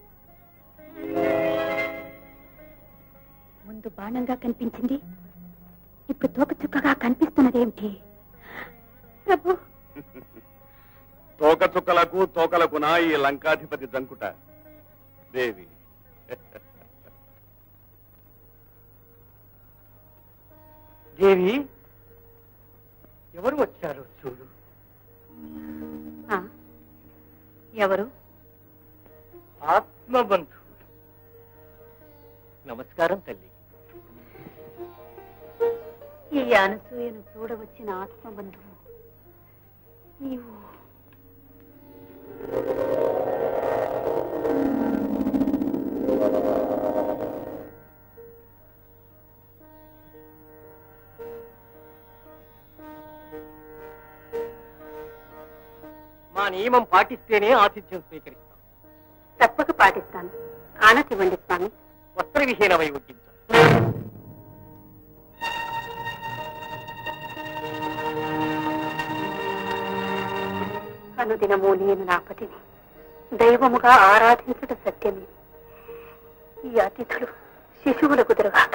ముందు బాణంగా కనిపించింది, ఇప్పుడు తోక చుక్కగా కనిపిస్తున్నదేమిటి ప్రభు?
తోక చుక్కలకు తోకలకునా ఈ లంకాధిపతి జంకుట దేవి.
దేవి, ఎవరు వచ్చారు చూడు.
ఎవరు?
ఆత్మబంధువులు.
నమస్కారం తల్లి.
ఈ అనసూయను చూడవచ్చిన ఆత్మబంధువు నీవు.
మా నియమం పాటిస్తేనే ఆతిథ్యం స్వీకరిస్తాం.
తప్పక పాటిస్తాను. ఆనతివ్వండి స్వామి.
వస్త్ర విహీనమై ఉద్దించాలి.
అనుదినము నేను నా పతిని దైవముగా ఆరాధించుట సత్యమే. ఈ అతిథులు శిశువులకు తిరగాక.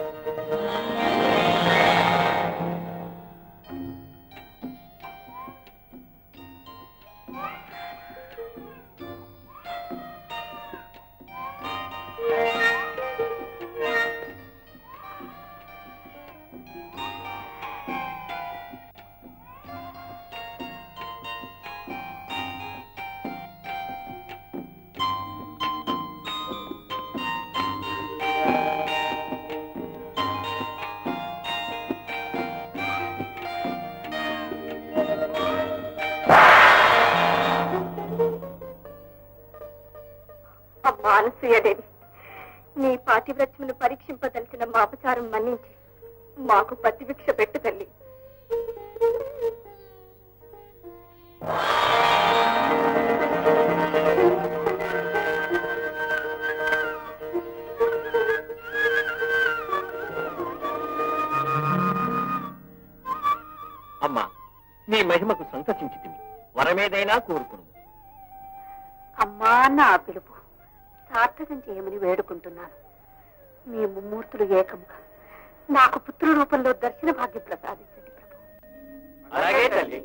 అనసూయదేవి, నీ పాతివ్రత్యమును పరీక్షింపదలిచిన మాపచారం మన్నించి మాకు పతిభిక్ష పెట్టు తల్లి.
అమ్మా, నీ మహిమకు సంతసించితిమి. వరమేదైనా కోరుకును.
అమ్మా అన్న ఆ పిలుపు సార్థకం చేయమని వేడుకుంటున్నాను. మీ ముమ్మూర్తులు ఏకముగా నాకు పుత్ర రూపంలో దర్శన భాగ్యం ప్రసాదించండి ప్రభు.
అలాగే తల్లి.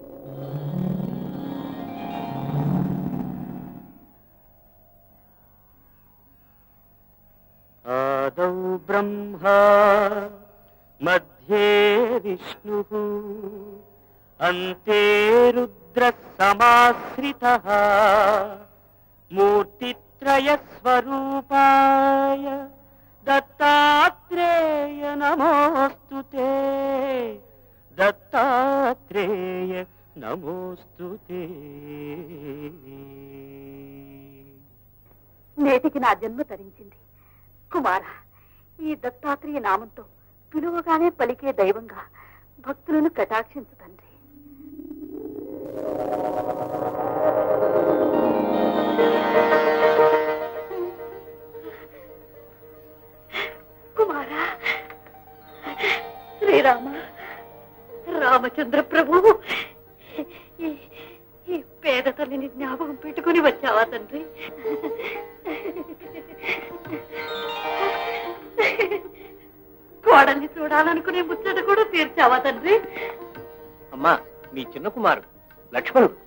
ఆదౌ బ్రహ్మా మధ్యే విష్ణుః అంతే రుద్రః సమాశ్రితః మూర్తిత్రయ స్వరూపాయ దత్తాత్రేయ నమోస్తుతే. దత్తాత్రేయ నమోస్తుతే.
నేటికి నా జన్మ తరించింది. కుమార, ఈ దత్తాత్రేయ నామంతో పిలువగానే పలికే దైవంగా భక్తులను కటాక్షించు తండ్రి. కుమార, శ్రీరామ, రామచంద్ర ప్రభు, ఈ పేద తల్లిని జ్ఞాపకం పెట్టుకుని వచ్చావా తండ్రి? కోడల్ని చూడాలనుకునే ముచ్చట కూడా తీర్చావా తండ్రి?
అమ్మా, మీ చిన్న కుమారుడు లక్ష్మణుడు.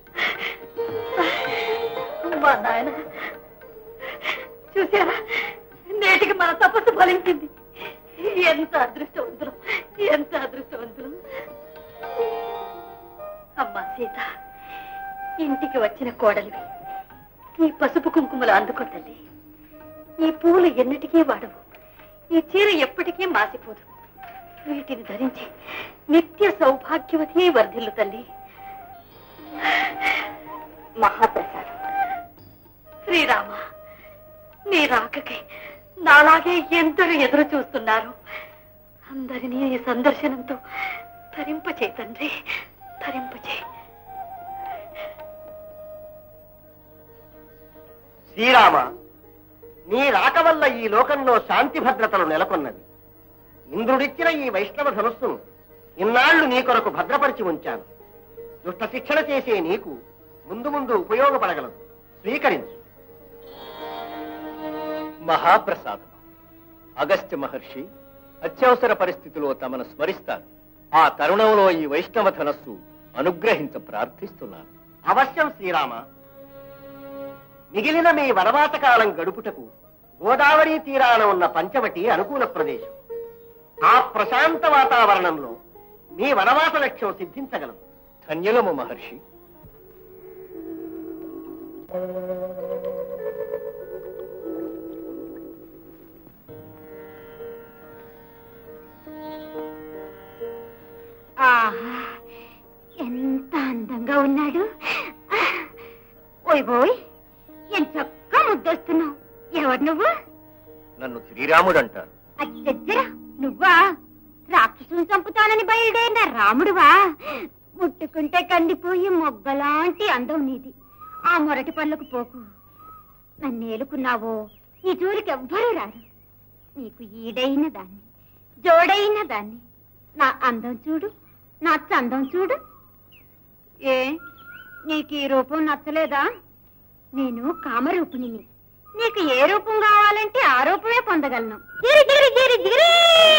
మా నాయన చూసారా, నేటికి మన తపస్సు ఫలించింది. ఎంత అదృష్టవంతులు, ఎంత అదృష్టవంతులు. అమ్మా సీత,
ఇంటికి వచ్చిన కోడలివి ఈ పసుపు కుంకుమలు అందుకో తల్లి. ఈ పూలు ఎన్నిటికీ వాడవు, ఈ చీర ఎప్పటికీ మాసిపోదు. వీటిని ధరించి నిత్య సౌభాగ్యవతి వర్ధిల్లు తల్లి. మహాప్రసాదం. శ్రీరామ, నీ రాకకి నాలాగే ఎందరూ ఎదురు చూస్తున్నారు. అందరినీ ఈ సందర్శనంతో తరింపచే తండ్రి, తరింపచే.
శ్రీరామ, నీ రాక వల్ల ఈ లోకంలో శాంతి భద్రతలు నెలకొన్నది. ఇంద్రుడిచ్చిన ఈ వైష్ణవ ధనుస్సును ఇన్నాళ్లు నీ కొరకు భద్రపరిచి ఉంచాను. దుష్ట శిక్షణ చేసే నీకు ముందు ముందు ఉపయోగపడగలదు. స్వీకరించు.
మహాప్రసాదం. అగస్త్య మహర్షి అత్యవసర పరిస్థితిలో తమను స్మరిస్తారు. ఆ తరుణంలో ఈ వైష్ణవ ధనస్సు అనుగ్రహించ ప్రార్థిస్తున్నాను.
అవశ్యం శ్రీరామ. మిగిలిన మీ వనవాస కాలం గడుపుటకు గోదావరి తీరాన ఉన్న పంచవటి అనుకూల ప్రదేశం. ఆ ప్రశాంత వాతావరణంలో మీ వనవాస లక్ష్యం సిద్ధించగలదు.
ధన్యులము మహర్షి.
ఆహా, ఎంత అందంగా ఉన్నాడు. ఓయ్ బోయ్, ఎంత చక్కగా ముద్దొస్తున్నావు. ఎవరు నువ్వు?
నన్ను శ్రీరాముడు అంటారు.
అచ్చరా, నువ్వా? రాక్షసుని చంపుతానని బయలుదేరిన రాముడువా? ముట్టుకుంటే కందిపోయి మొగ్గలాంటి అందం నీది. ఆ మొరటి పళ్ళకు పోకు. నన్నేలుకున్నావో ఈ జోలికి ఎవ్వరూ రారు. నీకు ఈడైన దాన్ని, జోడైన దాన్ని. నా అందం చూడు, నా చందం చూడు. ఏ, నీకు ఈ రూపం నచ్చలేదా? నేను కామరూపిణిని. నీకు ఏ రూపం కావాలంటే ఆ రూపమే పొందగలను. గిరి గిరి గిరి గిరి.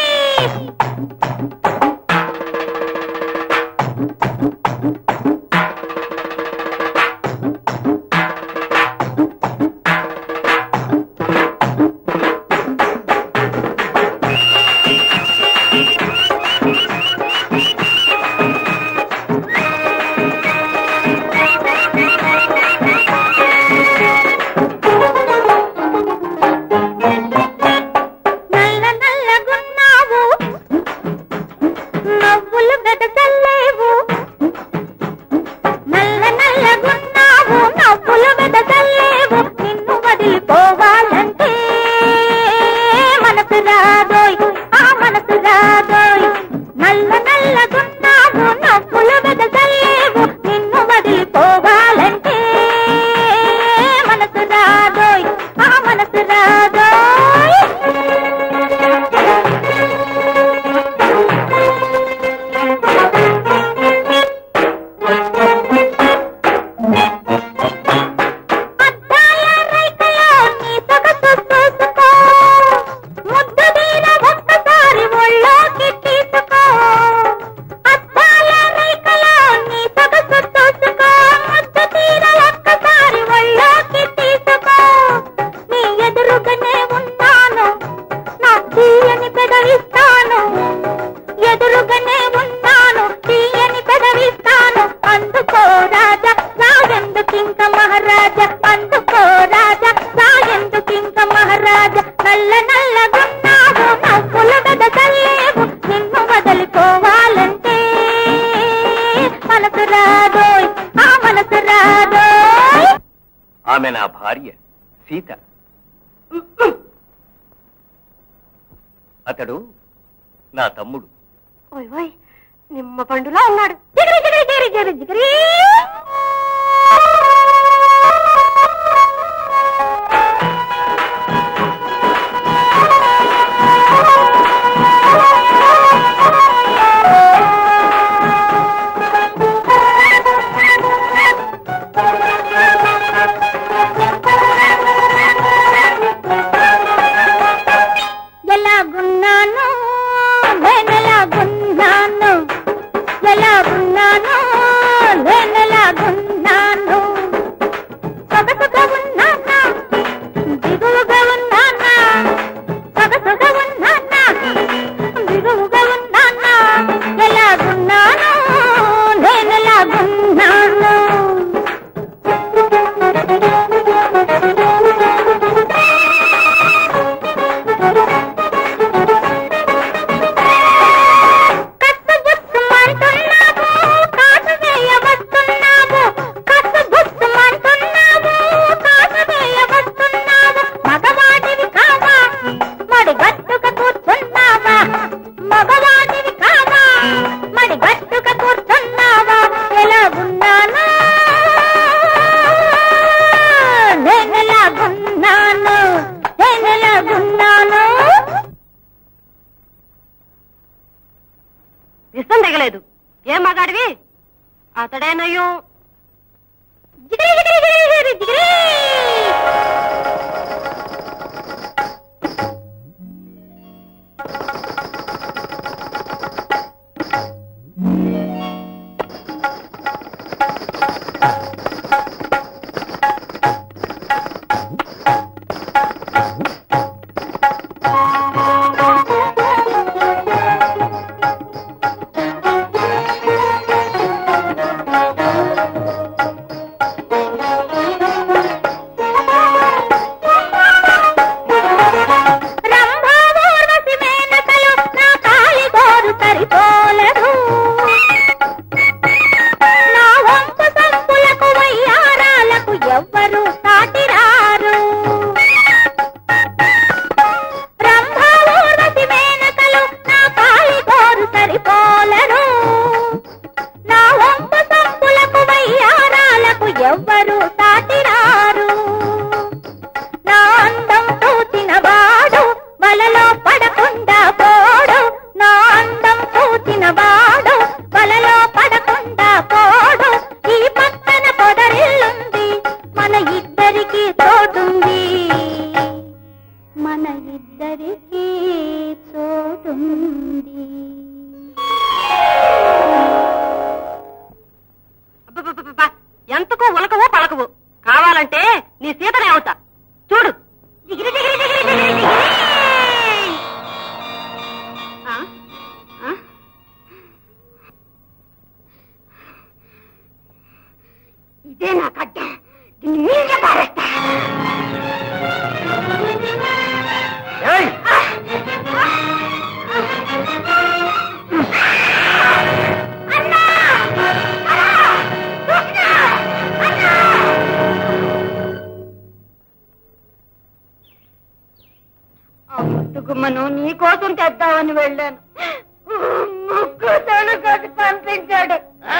ఆమె నా భార్య సీత. అతడు నా తమ్ముడు.
ఓయ్ ఓయ్, నిమ్మ పండులా ఉన్నాడు. జిగిరి జిగిరి జిగిరి జిగిరి జిగిరి. ఎలాగున్నాను నేనెలాగున్నాను, ఎలాగున్నాను నేనెలాగు
జరగలేదు. ఏం మగాడివి? అతడేనయ్యో. ఎంతకు ఉలకవో పలకవు. కావాలంటే నీ సీతనే అవుతా. చూడు. ఇదే నా కడ్డ. దీన్ని నీళ్ళ పారేస్తా. గుమ్మను నీ కోసం తెద్దామని వెళ్ళాను. ముగ్గు తొలగొట్టి పంపించాడు.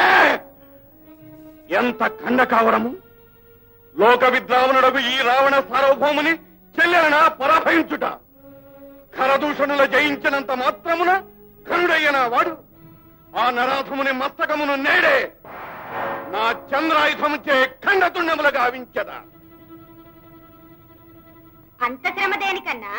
ఎంత ఖండ కావడము! లోక విద్రావణుడకు ఈ రావణ సార్వభౌముని చెల్లెలనా పరాభయించుట! ఖరదూషణుల జయించినంత మాత్రమున ఖనుడయ్యన వాడు ఆ నరాధముని మస్తకమును నేడే నా చంద్రాయుధముచే ఖండతుండములు గావించదా.
అంత శ్రమ దేనికన్నా?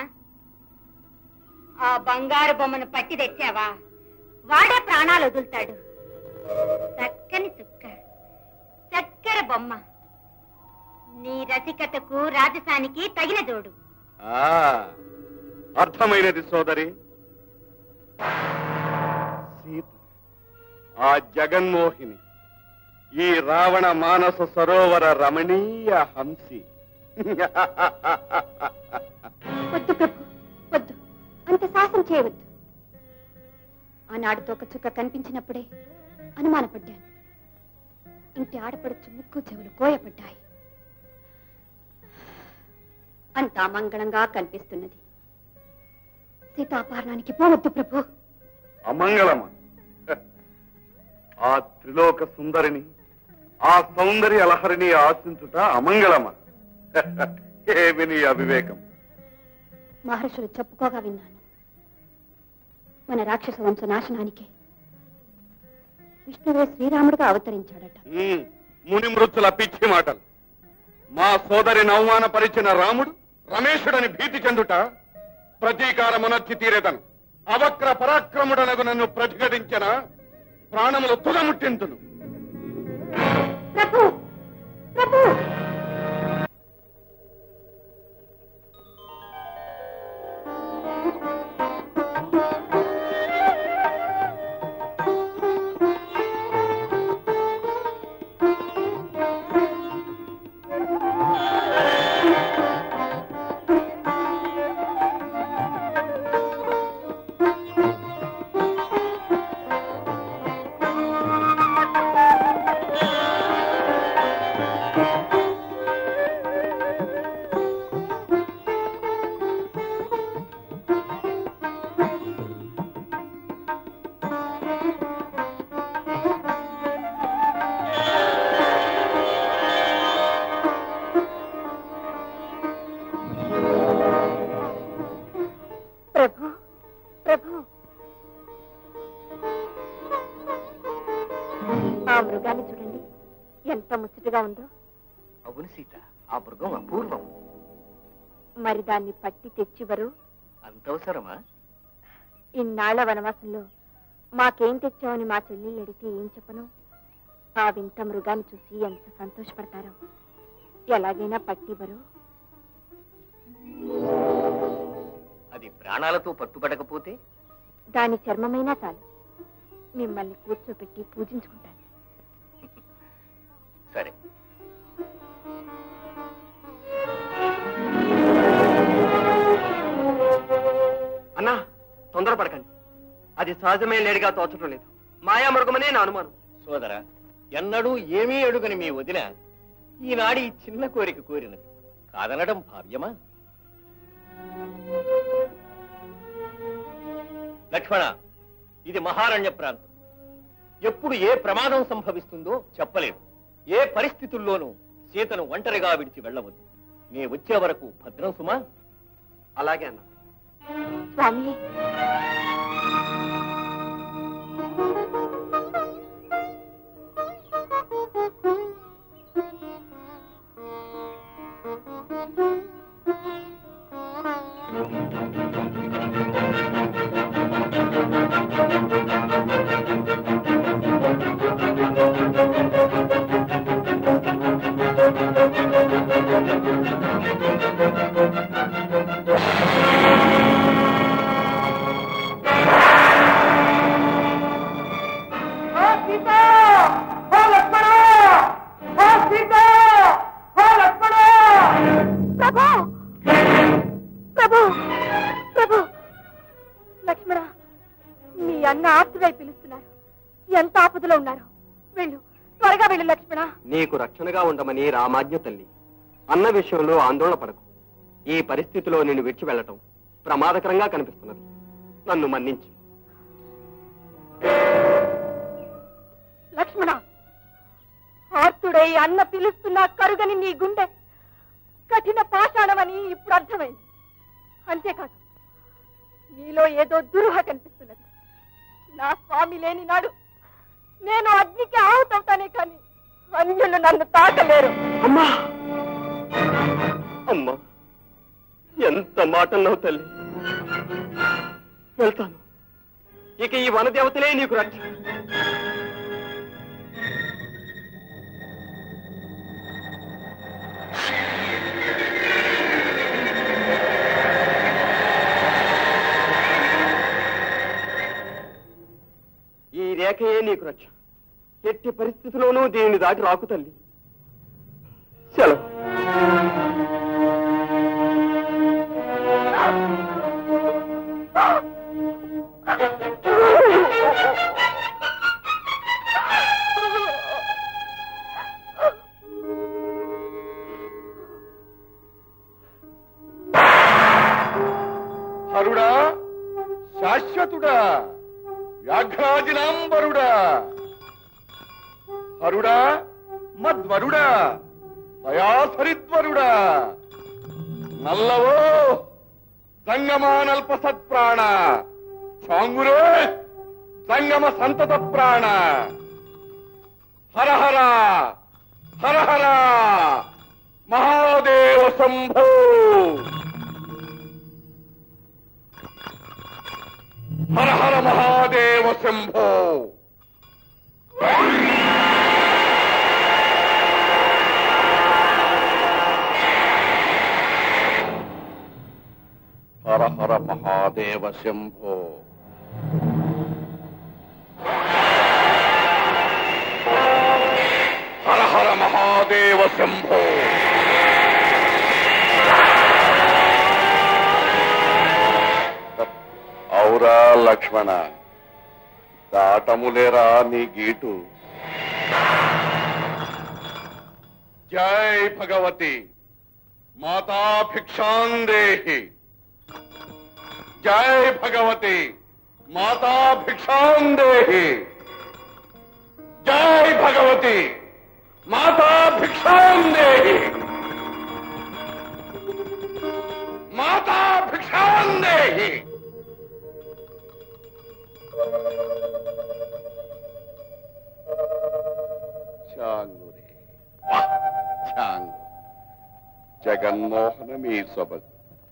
ఆ బంగారు బొమ్మను పట్టి తెచ్చావా? వాడే ప్రాణాలు వదులుతాడు. చక్కని చుక్క, చక్కెర బొమ్మ. నీ రసికతకు రాజసానికి తగిన జోడు.
అర్థమైనది సోదరి. సీత ఆ జగన్మోహిని, ఈ రావణ మానస సరోవర రమణీయ హంసి.
వద్దు ప్రభు, వద్దు. అంత సాహసం చేయవద్దు. ఆనాడు తోక చుక్క కనిపించినప్పుడే అనుమానపడ్డాను. ఇంటి ఆడపడుచు ముక్కు చెవులు కోయపడ్డాయి. అంతా మంగళంగా కనిపిస్తున్నది. సీతాపహరణానికి పోవద్దు ప్రభు.
అమంగళమా? ఆ త్రిలోక సుందరిని, ఆ సౌందర్య అలహరిని ఆశించుట అమంగళమా? ఏమి నీ అవివేకం?
మహర్షులు చెప్పుకోగా విన్నాను. మన రాక్షస వంశ నాశనానికి విష్ణువే శ్రీరాముడుగా అవతరించాడట.
ముని మృత్యుల పిచ్చి మాటలు. మా సోదరిని అవమానపరిచిన రాముడు రమేశుడని భీతి చెందుట ప్రతీకారమునర్చి తీరేదను. అవక్ర పరాక్రముడనగు నన్ను ప్రతిఘటించిన ప్రాణములు తుదముట్టింతును.
ప్రభు, ప్రభు. ఎంత ముచ్చటగా ఉందో.
అవును సీత, ఆ మృగం అపూర్వం.
మరి దాన్ని పట్టి తెచ్చివరు.
అంతవసరమా?
ఇన్నాళ్ల వనవాసంలో మాకేం తెచ్చావని మా చెల్లెళ్ళు అడిగితే ఏం చెప్పను? ఆ వింత మృగాన్ని చూసి ఎంత సంతోషపడతారో. ఎలాగైనా పట్టివరు.
అది ప్రాణాలతో పట్టుబడకపోతే?
దాని చర్మమైనా చాలు, మిమ్మల్ని కూర్చోపెట్టి పూజించుకుంటాను.
సరే.
అన్నా, తొందరపడకండి. అది సహజమే లేడిగా తోచడం లేదు. మాయామృగమనే నా అనుమానం.
సోదరా, ఎన్నడూ ఏమీ అడుగని మీ వదిన ఈనాడు ఈ చిన్న కోరిక కోరినది. కాదనడం భావ్యమా? లక్ష్మణ, ఇది మహారణ్య ప్రాంతం. ఎప్పుడు ఏ ప్రమాదం సంభవిస్తుందో చెప్పలేము. ఏ పరిస్థితుల్లోనూ సీతను ఒంటరిగా విడిచి వెళ్ళవద్దు. నే వచ్చే వరకు భద్రం సుమా.
అలాగే అన్న.
స్వామి,
నీకు రక్షణగా ఉండమని రామాజ్ఞ తల్లి. అన్న విషయంలో ఆందోళన పడకు. ఈ పరిస్థితిలో నిన్ను విడిచి వెళ్ళటం ప్రమాదకరంగా కనిపిస్తున్నది. నన్ను మన్నించు.
లక్ష్మణ, ఆర్తుడై అన్న పిలుస్తున్నా కరుగని నీ గుండె కఠిన పాషాణమని ఇప్పుడు అర్థమైంది. అంతేకాదు, నీలో ఏదో దురూహ కనిపిస్తున్నది. నా స్వామి లేని నాడు నేను అగ్నికి ఆహుతవుతానే కానీ అన్యులు నన్ను తాకలేరు.
అమ్మా అమ్మా, ఎంత మాటన్నావు తల్లి. వెళ్తాను. ఇక ఈ వనదేవతలే నీకు రక్ష. ఈ రేఖయే నీకు రక్ష. ఎట్టి పరిస్థితిలోనూ దీనిని దాటి రాకు తల్లి. సెలవు.
హరుడా, శాశ్వతుడా, వ్యాఘ్రాజినాంబరుడా, హరుడా, మధ్వరుడా, దయాసరిద్వరుడా, నల్లవో సంగమానల్ప సత్ప్రాణ, చాంగురే సంగమ సంతత ప్రాణ, హరహర హరహర మహాదేవ శంభో. హర హర మహాదేవ శంభో. హర హర మహాదేవ శంభో. హర హర మహాదేవ శంభో. ఔరా లక్ష్మణ, దాటములేరా నీ గీటు. జై భగవతి మాతా భిక్షాందేహి. జై భగవతి మాతా భిక్షాందేహి. జై భగవతి మాతా భిక్షాందేహి. మాతా భిక్షాందేహి. చాంగురే
జగన్మోహనమీ సొబగు.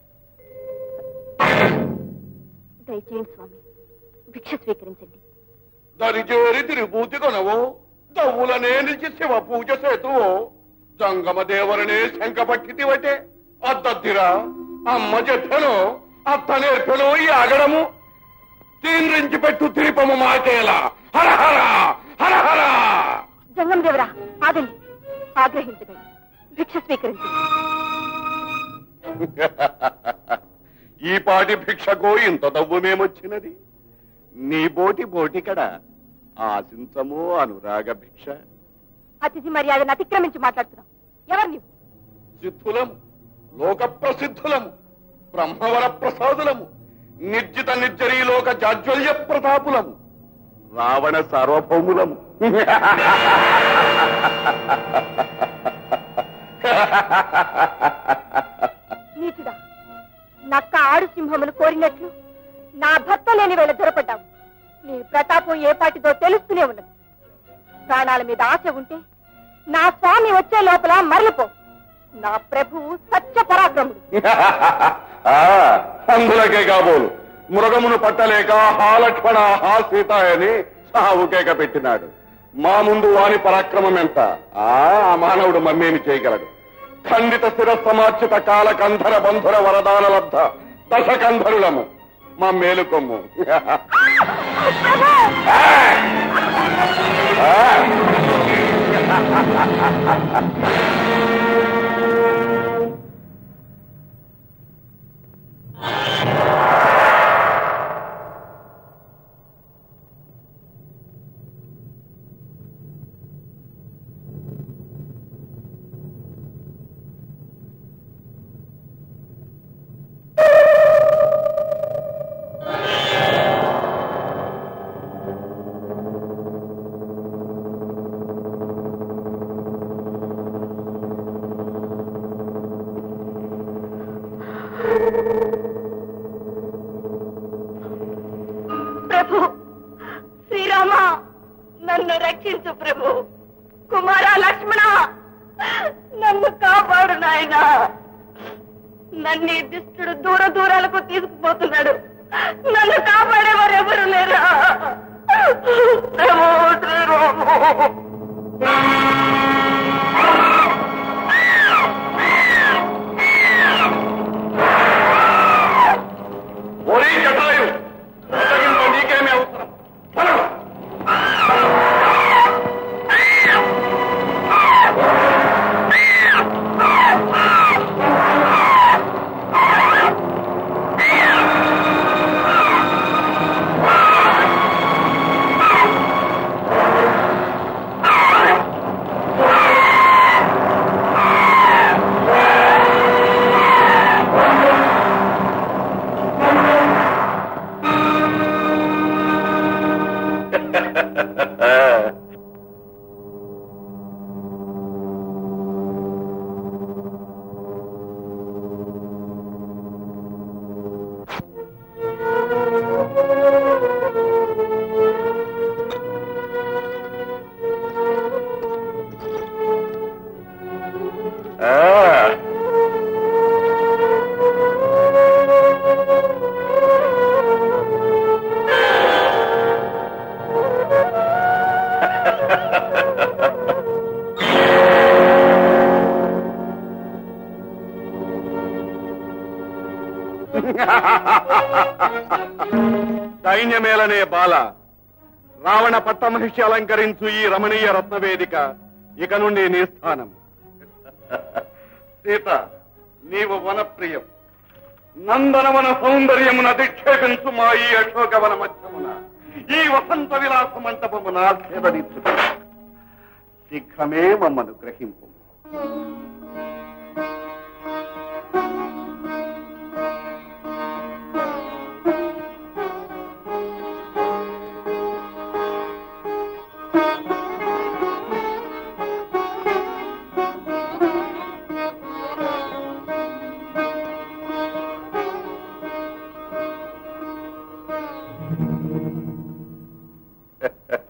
దయచేయండి స్వామి, భిక్ష స్వీకరించండి.
దరిచేరి తిరుపూతి కొనవో, దవ్వులనే నిలిచి శివ పూజ సేతువో, జంగమ దేవరనే శంఖ పట్టితివటే, అద్దద్దిరా అమ్మ జట్టను అత్త నేర్పెను ఈ ఆగడము, తీరించి పెట్టు తిరిపము మాకేలా. హరహర హరహర.
జంగం దేవరా, ఆగండి, ఆగ్రహించకండి, భిక్ష స్వీకరించండి.
ఈ పాటి భిక్షకో ఇంత దవ్వుమేమొచ్చినది? నీ బోటి బోటికడ ఆశించము అనురాగ భిక్ష.
అతిథి మర్యాదను అతిక్రమించి మాట్లాడుతున్నాం. ఎవరు నీవు?
సిద్ధులము, లోక ప్రసిద్ధులము, బ్రహ్మవర ప్రసాదులము, నిర్జిత నిర్జరీలోక జాజ్వల్య ప్రతాపులము, రావణ సార్వభౌములము.
నీచుడా, నక్క ఆడు సింహమును కోరినట్లు నా భర్త లేని వేళ దొరపడ్డావు. నీ ప్రతాపం ఏ పాటిదో తెలుస్తూనే ఉన్నది. ప్రాణాల మీద ఆశ ఉంటే నా స్వామి వచ్చే లోపల మరలిపో. నా ప్రభువు సత్య పరాక్రముడు.
అందులకే కాబోలు మృగమును పట్టలేక హా లక్ష్మణ హా సీత అని సావుకేక పెట్టినాడు. మా ముందు వాని పరాక్రమం ఎంత? ఆ మానవుడు మమ్మేమి చేయగలడు? ఖండిత శిరస్సమార్చిత కాల కంధర బంధుర వరదాన లబ్ధ దశకంధరులము మా మేలుకొమ్ము.
ప్రభు శ్రీరామ, నన్ను రక్షించు ప్రభు. కుమార లక్ష్మణ, నన్ను కాపాడు నాయన. నన్ను ఈ దుష్టుడు దూర దూరాలకు తీసుకుపోతున్నాడు. నన్ను కాపాడేవారు ఎవరు లేరా? ప్రభు శ్రీరామ.
ఒరే జటాయు, నీకేమీ అవసరం? సైన్యమేలనే బాల, రావణ పట్టమహిషి అలంకరించు ఈ రమణీయ రత్నవేదిక ఇక నుండి నీ స్థానం. సీత, నీవు వనప్రియం, నందనవన సౌందర్యమున అధిక్షేపించు మా ఈ అశోకవన మధ్యమున ఈ వసంత విలాస మంటపమున సేవదిచ్చు. శీఘ్రమే మమ్మను గ్రహింపు.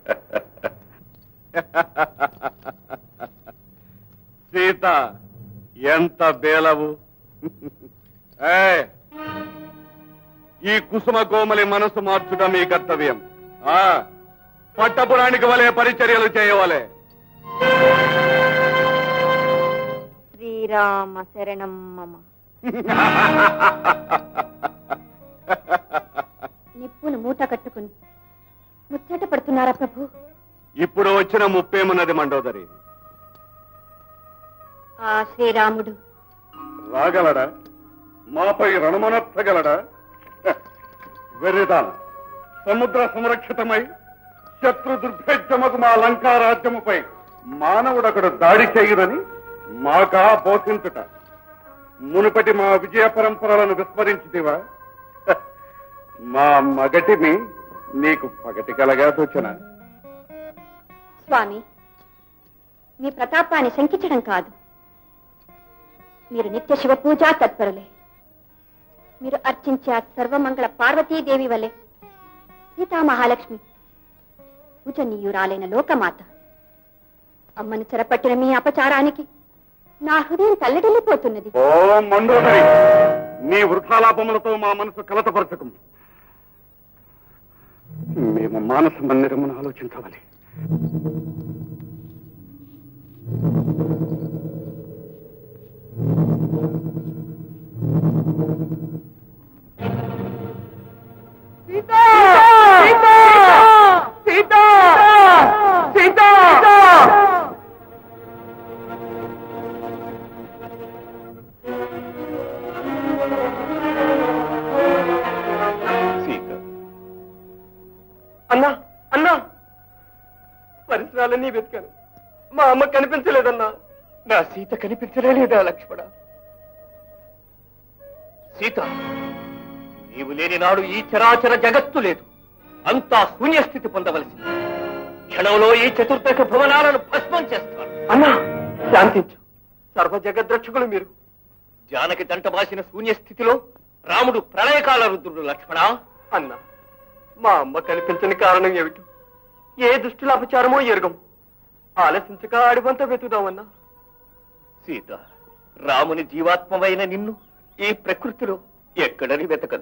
సీత, ఎంత బేలవు! ఏయ్, ఈ కుసుమ కోమలి మనసు మార్చుట మీ కర్తవ్యం. ఆ పట్టపురానికి వలె పరిచర్యలు చేయవలే.
శ్రీరామ శరణం మమ. నిప్పును మూట కట్టుకుని ముచ్చట పడుతున్నారా ప్రభు?
ఇప్పుడు వచ్చిన ముప్పేమున్నది మండోదరి.
ఆ శ్రీరాముడు
రాగలడా? మాపై రణమనెత్తగలడా? వెర్రిదాన, సముద్ర సంరక్షితమై శత్రు దుర్భేద్యమకు మా లంకా రాజ్యముపై మానవుడొకడు దాడి చేయునని మాకా బోధించుట. మునుపటి మా విజయ పరంపరలను విస్మరించితివా? మా మగటిని నీకు పగటి కలగా తోచిన.
స్వామి, మీ ప్రతాపాన్ని శంకించడం కాదు. మీరు నిత్య శివ పూజా తత్పరులే. మీరు అర్చించే ఆ సర్వమంగళ పార్వతీదేవి వలె సీతామహాలక్ష్మి పూజనీయురాలైన లోకమాత అమ్మను చెరపట్టిన మీ అపచారానికి నా హృదయం తల్లడిల్లిపోతున్నది.
ఓ మండోదరి, నీ వృథాలాపములతో మా మనసు కలతపరచకు. మేము మానస మందిరమును ఆలోచించవాలి.
సీతా! సీతా! సీతా! సీతా!
సీత,
అన్నా అన్నా పరిసరాలన్నీ వెతికాను. మా అమ్మ కనిపించలేదన్నా.
నా సీత కనిపించలేదా లక్ష్మణ? సీత, నీవు లేని నాడు ఈ చరాచర జగత్తు లేదు. అంతా శూన్యస్థితి పొందవలసింది. క్షణంలో ఈ చతుర్దశ భువనాలను భస్మం చేస్తాను.
అన్నా శాంతించు. సర్వ జగద్రక్షకులు మీరు.
జానకి దంట బాసిన శూన్యస్థితిలో రాముడు ప్రళయకాల రుద్రుడు లక్ష్మణ.
అన్నా, మా అమ్మ కనిపించని కారణం ఏమిటి? ఏ దుష్టుల అపచారమో ఎరుగం. ఆలసించక అడివంతా వెతుకుదామన్నా.
సీత, రాముని జీవాత్మమైన నిన్ను ఈ ప్రకృతిలో ఎక్కడని వెతకదు.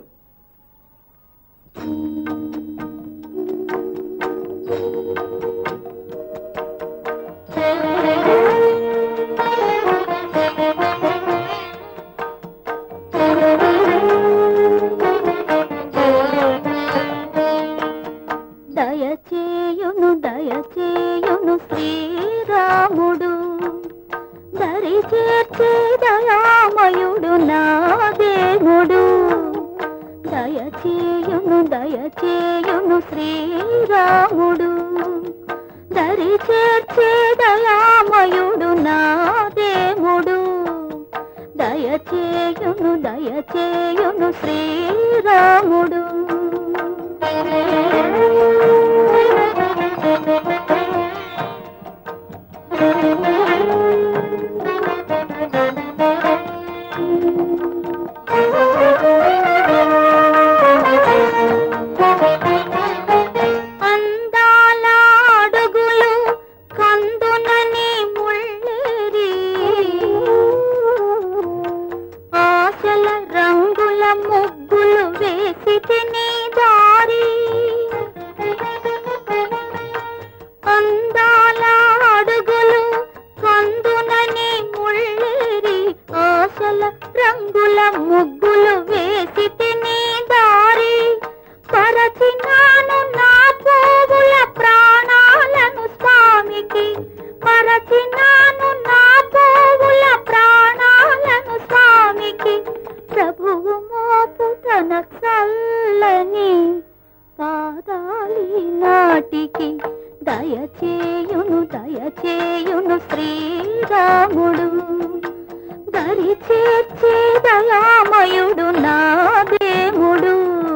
దయచేయును దయచేయును శ్రీరాముడు, దరి చేర్చే దయామయుడు నా దేవుడు. దయచేయును దయచేయును శ్రీరాముడు, దరి చేర్చే దయామయుడు నా దేవుడు. దయచేయును దయచేయును శ్రీరాముడు. అందాల అడుగులు కందునని ముళ్ళేరి, ఆశల రంగుల ముగ్గులు వేసి తిని దారి. అందాల అడుగులు కందునని ముళ్ళేరి, ఆశల రంగుల ముగ్గులు వేసి తిని దారి. పరచినాను నా పోవుల ప్రాణాలను స్వామికి, పరచినాను నా పోవుల ప్రాణాలను స్వామికి. ప్రభువు మోపు తన చల్లని పాదాలి నాటికి. దయచేయును దయచేయును శ్రీరాముడు, దరి చేర్చే దయామయుడు నా దేవుడు.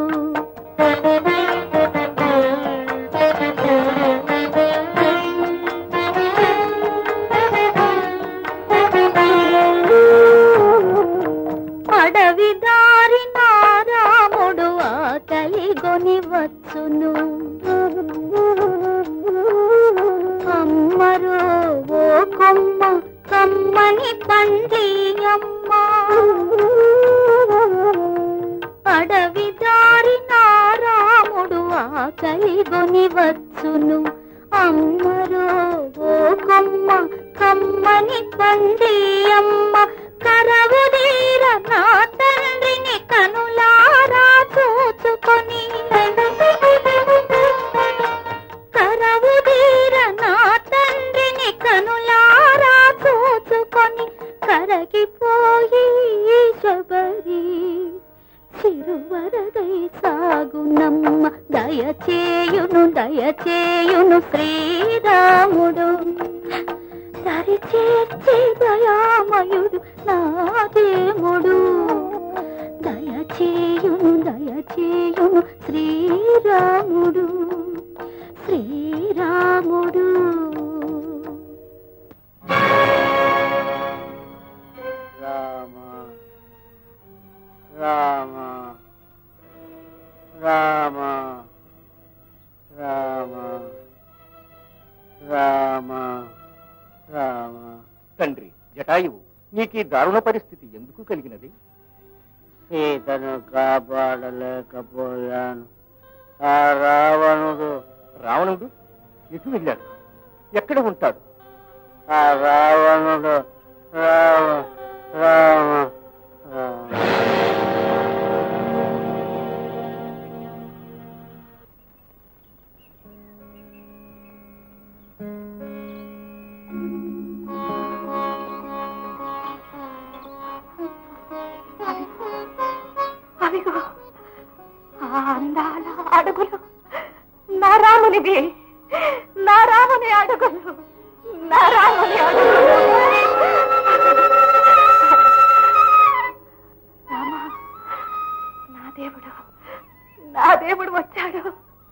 అడవి దారి నా రాముడు ఆకలి గొని వచ్చును. అమ్మరో ఓ కొమ్మ కమ్మని పండ్లి
అడవి దారిన రాముడు ఆకలిగొని వచ్చును అమ్మరో ఓ కొమ్మ కమ్మని పండి అమ్మ కరవుదీర నా తండ్రిని కనులారా చూచుకొని కరవుదీర నా తండ్రిని కనులారా చూచుకొని కరగిపోయి శబరి చిరువరదై సాగునమ్మ దయచేయును దయచేయును శ్రీరాముడు దరిచేర్చే దయామయుడు నా దేవుడు దయచేయును దయచేయును శ్రీరాముడు శ్రీరాముడు
రామ రామ రామ రామ రామ రామ.
తండ్రి జటాయువు, నీకు ఈ దారుణ పరిస్థితి ఎందుకు కలిగినది?
సీతను కాపాడలేకపోయాను. ఆ రావణుడు
రావణుడు ఎటు వెళ్ళాడు? ఎక్కడ ఉంటాడు?
ఆ రావణుడు రామ రామ రామ.
అవిగో ఆ అందాల అడుగులు నా రామునివి, నా రాముని అడుగులు, నా రాముని అడుగులు. రామ, నా దేవుడు, నా దేవుడు వచ్చాడు.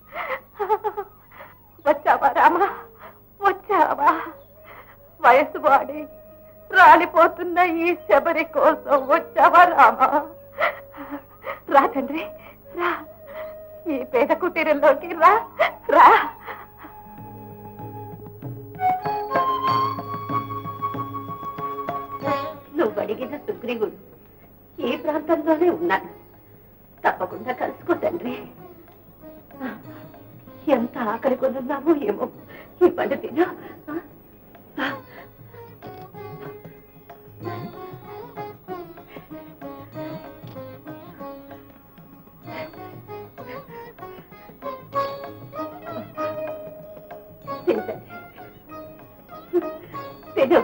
వచ్చావా రామ, వచ్చావా? వయసు వాడి రాలిపోతున్న ఈ శబరి కోసం వచ్చావా రామ? రా తండ్రి రా, ఈ పేద కుటీరంలోకి రా రా. నువ్వు అడిగిన సుగ్రీవుడు ఈ ప్రాంతంలోనే ఉన్నాడు. తప్పకుండా కలుసుకో తండ్రి. ఎంత ఆకలి కొనున్నామో ఏమో, ఈ పండు తిను. తిను.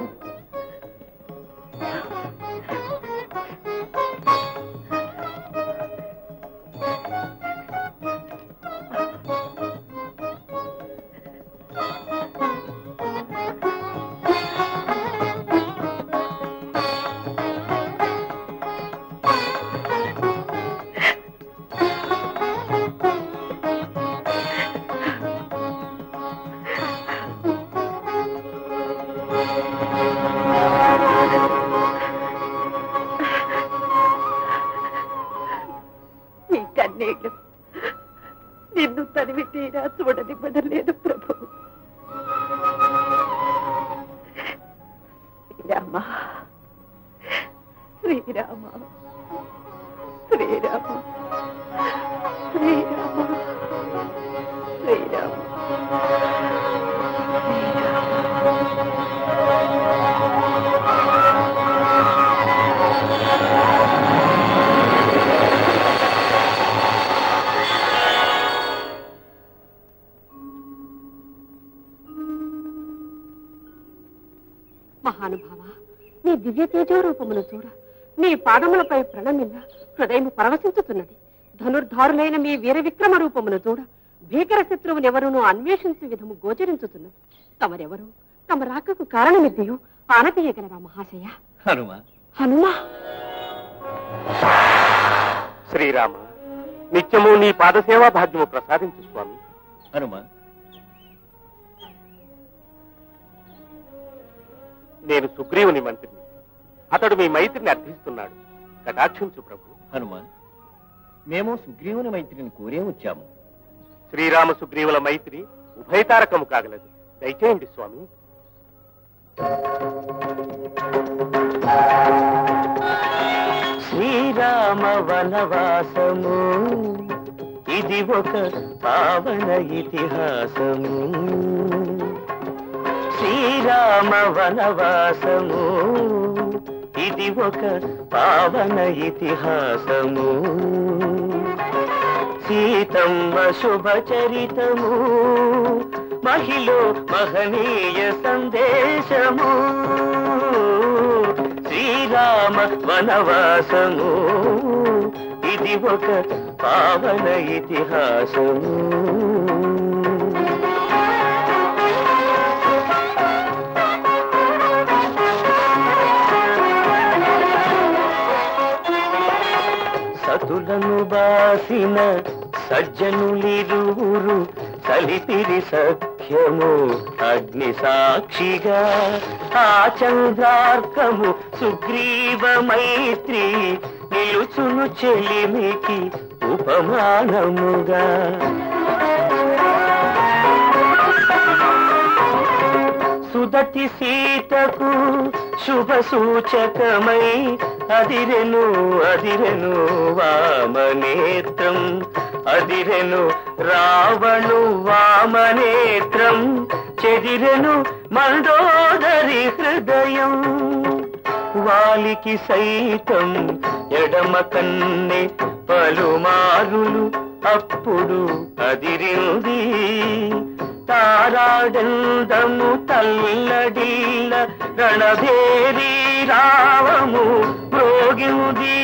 నిన్ను తనివి తీరా చూడనివ్వడలేదు ప్రభు. శ్రీరామ శ్రీరామ శ్రీరామ శ్రీరామ శ్రీరామ.
మహానుభావ, నీ దివ్య తేజోరూపమును చూడ నీ పాదములపై ప్రణమిల్ల హృదయం పరవశించుతున్నది. ధనుర్ధారులైన మీ వీర విక్రమ రూపమును చూడ భీకర శత్రువునెవరూనూ అన్వేషించే విధము గోచరించుతున్నది. తమరెవరు, తమ రాకకు కారణమిద్దయో ఆనతీయగలరా మహాశయ?
హనుమా
హనుమా
శ్రీరామ, నిత్యము నీ పాదసేవా భాగ్యము ప్రసాదించు స్వామి. హనుమా, నేను సుగ్రీవుని మంత్రిని. అతడు మీ మైత్రిని అర్థిస్తున్నాడు. కటాక్షించు ప్రభు. హనుమా, మేము సుగ్రీవుని మైత్రిని కోరే వచ్చాము. శ్రీరామ సుగ్రీవుల మైత్రి ఉభయతారకము కాగలదు. దయచేయండి స్వామి.
శ్రీరామ శ్రీరామ వనవాసము ఇది ఒక పావన ఇతిహాసము. శ్రీరామ వనవాసము ఇది ఒక పావన ఇతిహాసము. సీతమ్మ శుభచరితము మహిళ మహనీయ సందేశము. శ్రీరామ వనవాసము ఇది ఒక పావన ఇతిహాసము. సతులను బాసిన సజ్జనులిరువురు కలిపిరి సఖ్యము అగ్ని సాక్షిగా. ఆ చంద్రార్కము సుగ్రీవ మైత్రి నిలుచును చెలిమికి ఉపమానముగా. సుదతి సీతకు శుభ సూచకమై అదిరెను అదిరెను వామనేత్రం. అదిరెను రావణు వామనేత్రం. చెదిరెను మండోదరి హృదయం. వాలికి సైతం ఎడమ కన్నె పలుమారులు అప్పుడు అదిరింది. తారాడందము తల్లడిల్ల రణభేరి రావము మ్రోగింది.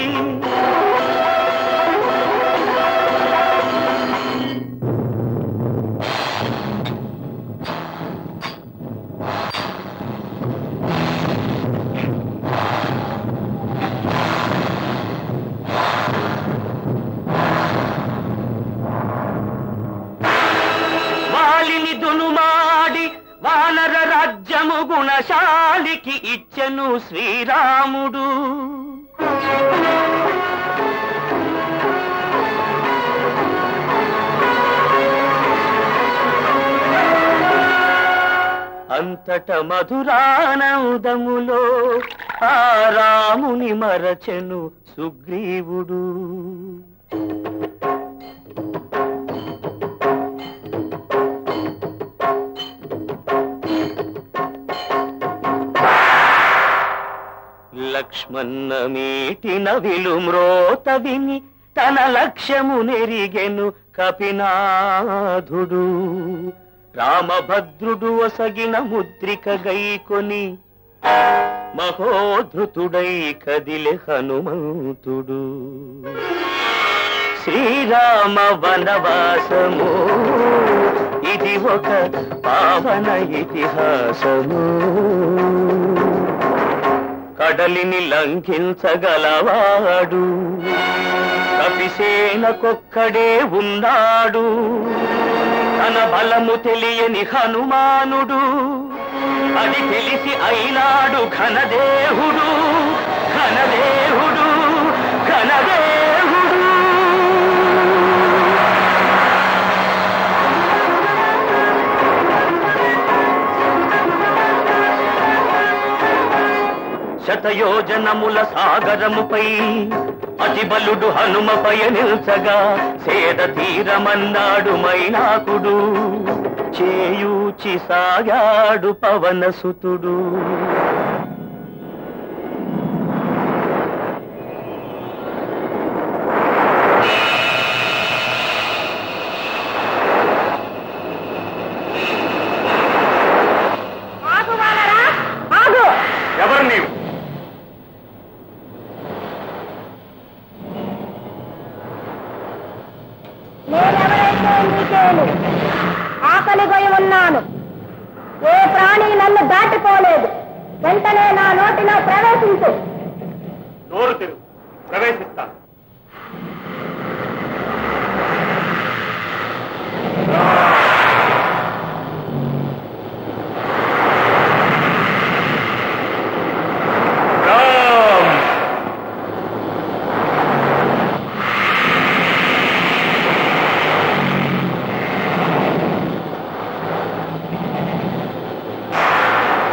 వాలిని దునుమాడి వానర రాజ్యము గుణశాలికి ఇచ్చెను శ్రీరాముడు. అంతట మధురానందములో ఆ రాముని మరచెను సుగ్రీవుడు. లక్ష్మణ మీటిన విలుమ్రోత విని తన లక్ష్యము నెరిగెను కపినాథుడు. రామభద్రుడు ఒసగిన ముద్రిక గైకొని మహోధృతుడై కదిలె హనుమంతుడు. శ్రీరామ వనవాసము ఇది ఒక పావన ఇతిహాసము. కడలిని లంఘించగలవాడు కపిసేనకొక్కడే ఉన్నాడు. తన బలము తెలియని హనుమానుడు అది తెలిసి అయినాడు ఘనదేహుడు. ఘనదేహుడు ఘనదేహుడు. శతయోజనముల సాగరముపై అతిబలుడు హనుమ పయనించగా సేద తీరమన్నాడు మైనాకుడు. చేయూచి సాగాడు పవనసుతుడు.
ఎవరు నీవు?
నేనెవరైతే నీకేను ఆకలి పోయి ఉన్నాను. ఏ ప్రాణి నన్ను దాటిపోలేదు. వెంటనే నా నోటిలో ప్రవేశించు.
నోరు తెరు, ప్రవేశిస్తా.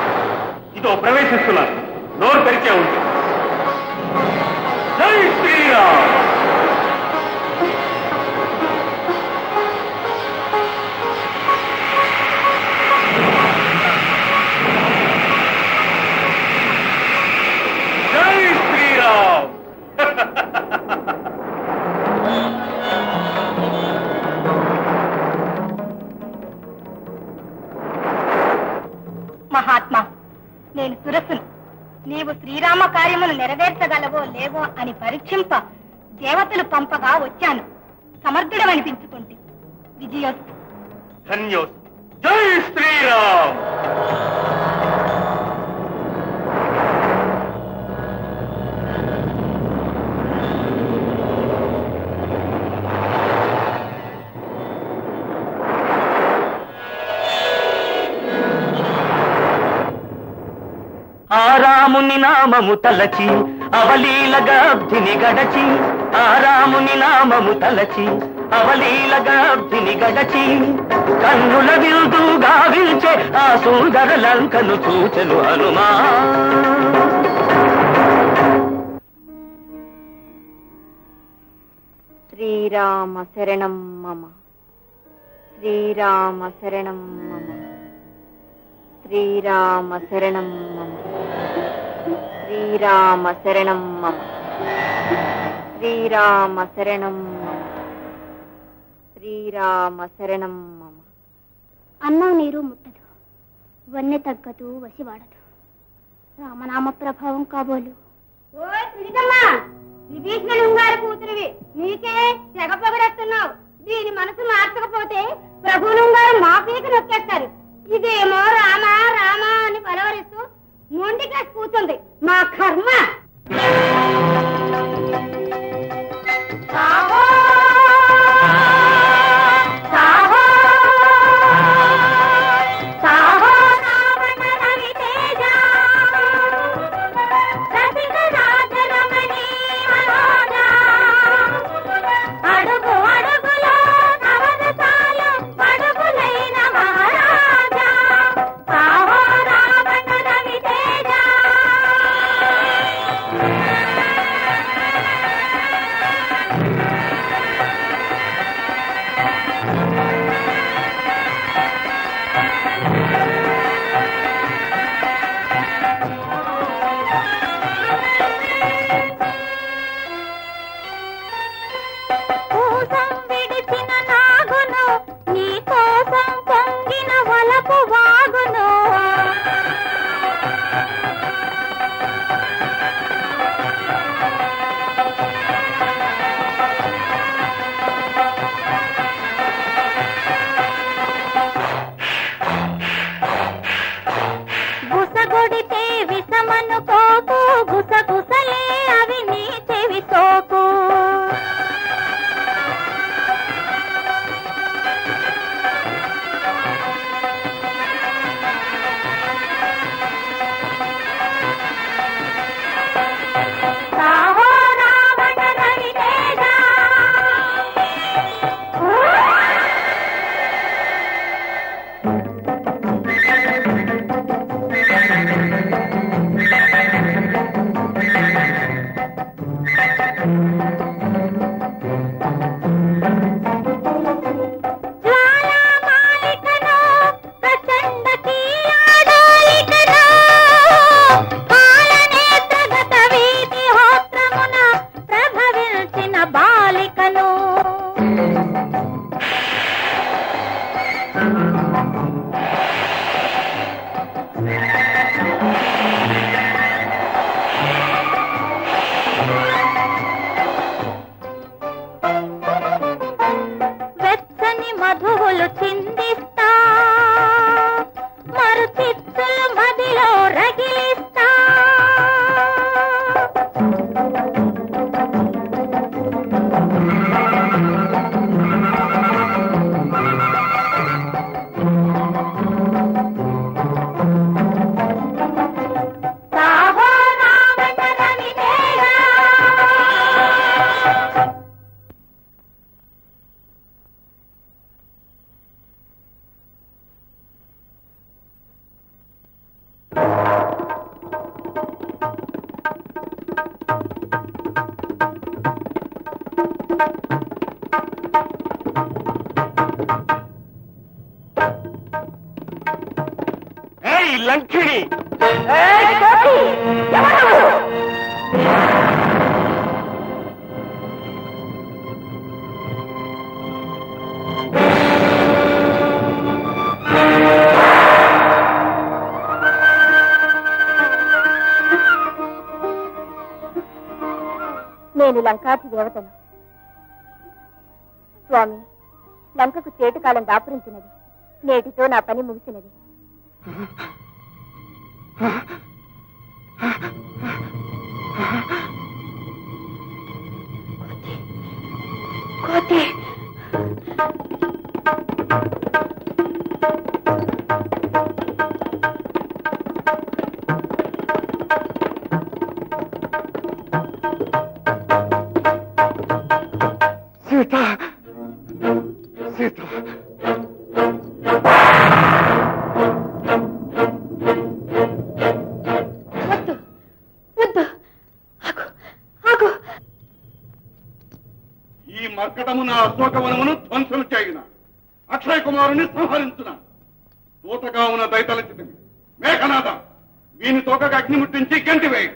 ప్రవేశిస్తున్నారు. నోరు తెరిచే ఉంది. జై శ్రీరామ్.
కార్యములు నెరవేర్చగలవో లేవో అని పరీక్షింప దేవతలు పంపగా వచ్చాను. సమర్థుడమనిపించుకుంటే విజయోస్తు.
ధన్యోస్తు. జై శ్రీరామ్.
ఆ రాముని నామము తలచి అవలీలగాబ్ధిని గడచి, ఆ రాముని నామము తలచి అవలీలగాబ్ధిని గడచి, కన్నుల విందు గావించే ఆ సుందర లంకను చూచెను హనుమా.
శ్రీరామ శరణం మమ, శ్రీరామ శరణం మమ, శ్రీరామ శరణం మమ, శ్రీరామ శరణం మమ, శ్రీరామ శరణం మమ, శ్రీరామ శరణం మమ.
అన్నం నీరు ముట్టదు, వన్నె తగ్గదు, వసివాడదు, రామనామ ప్రభావం కాబోలు.
ఓ సునీతమ్మా, విభీషణుడు గారి కూతురివి, నీకే తెగ పొగరెత్తున్నావు. దీని మనసు మార్చకపోతే ప్రభువులు గారు మా పీకి నొక్కేస్తారు. ఇదేమో రామా రామా అని పలవరిస్తూ మొండిగా కూర్చుంది. మా కర్మ. సాహో సాహో సాహో రావణ రవి తేజ, రసిక రాజరమణి మనోజ, అడుగు అడుగులో నవరసాలు అడుగులైన మహారాజా. సాహో రావణ రవి తేజ. కోసం విడిచిన నాగును, నీ కోసం పొంగిన వలపు వాగును. గుసగొడితే విషమను కోకు, గుసగుసలే అవి నీ చెవి సోకు. సాహో రావణ రవి తేజ. జ్వాలామాలికను, ప్రచండ కీలాడోలికను, పాలనేత్రగత వీధి హోత్రమున ప్రభవించిన బాలికను. వెచ్చని మధువులు చిందిస్తా, మరు చిత్తులు మదిలో రగిలిస్తా. సాహో రావణ రవి తేజ.
ఏయ్ లంకిణి,
నేను లంకాధి దేవతను. స్వామి, లంకకు చేటు కాలం దాపురించినది. నేటితో నా పని ముగిసినది. కోతి
సీత సీత
వద్దు వద్దు ఆగు ఆగు.
ఈ మర్కటము నా అశోకవనమును ధ్వంసం చేయున అక్షయ కుమారుని సంహరించున తోటగా ఉన్న దైతలచితిని మేఘనాథ వీని తోకగా అగ్ని ముట్టించి గంటి వేయి.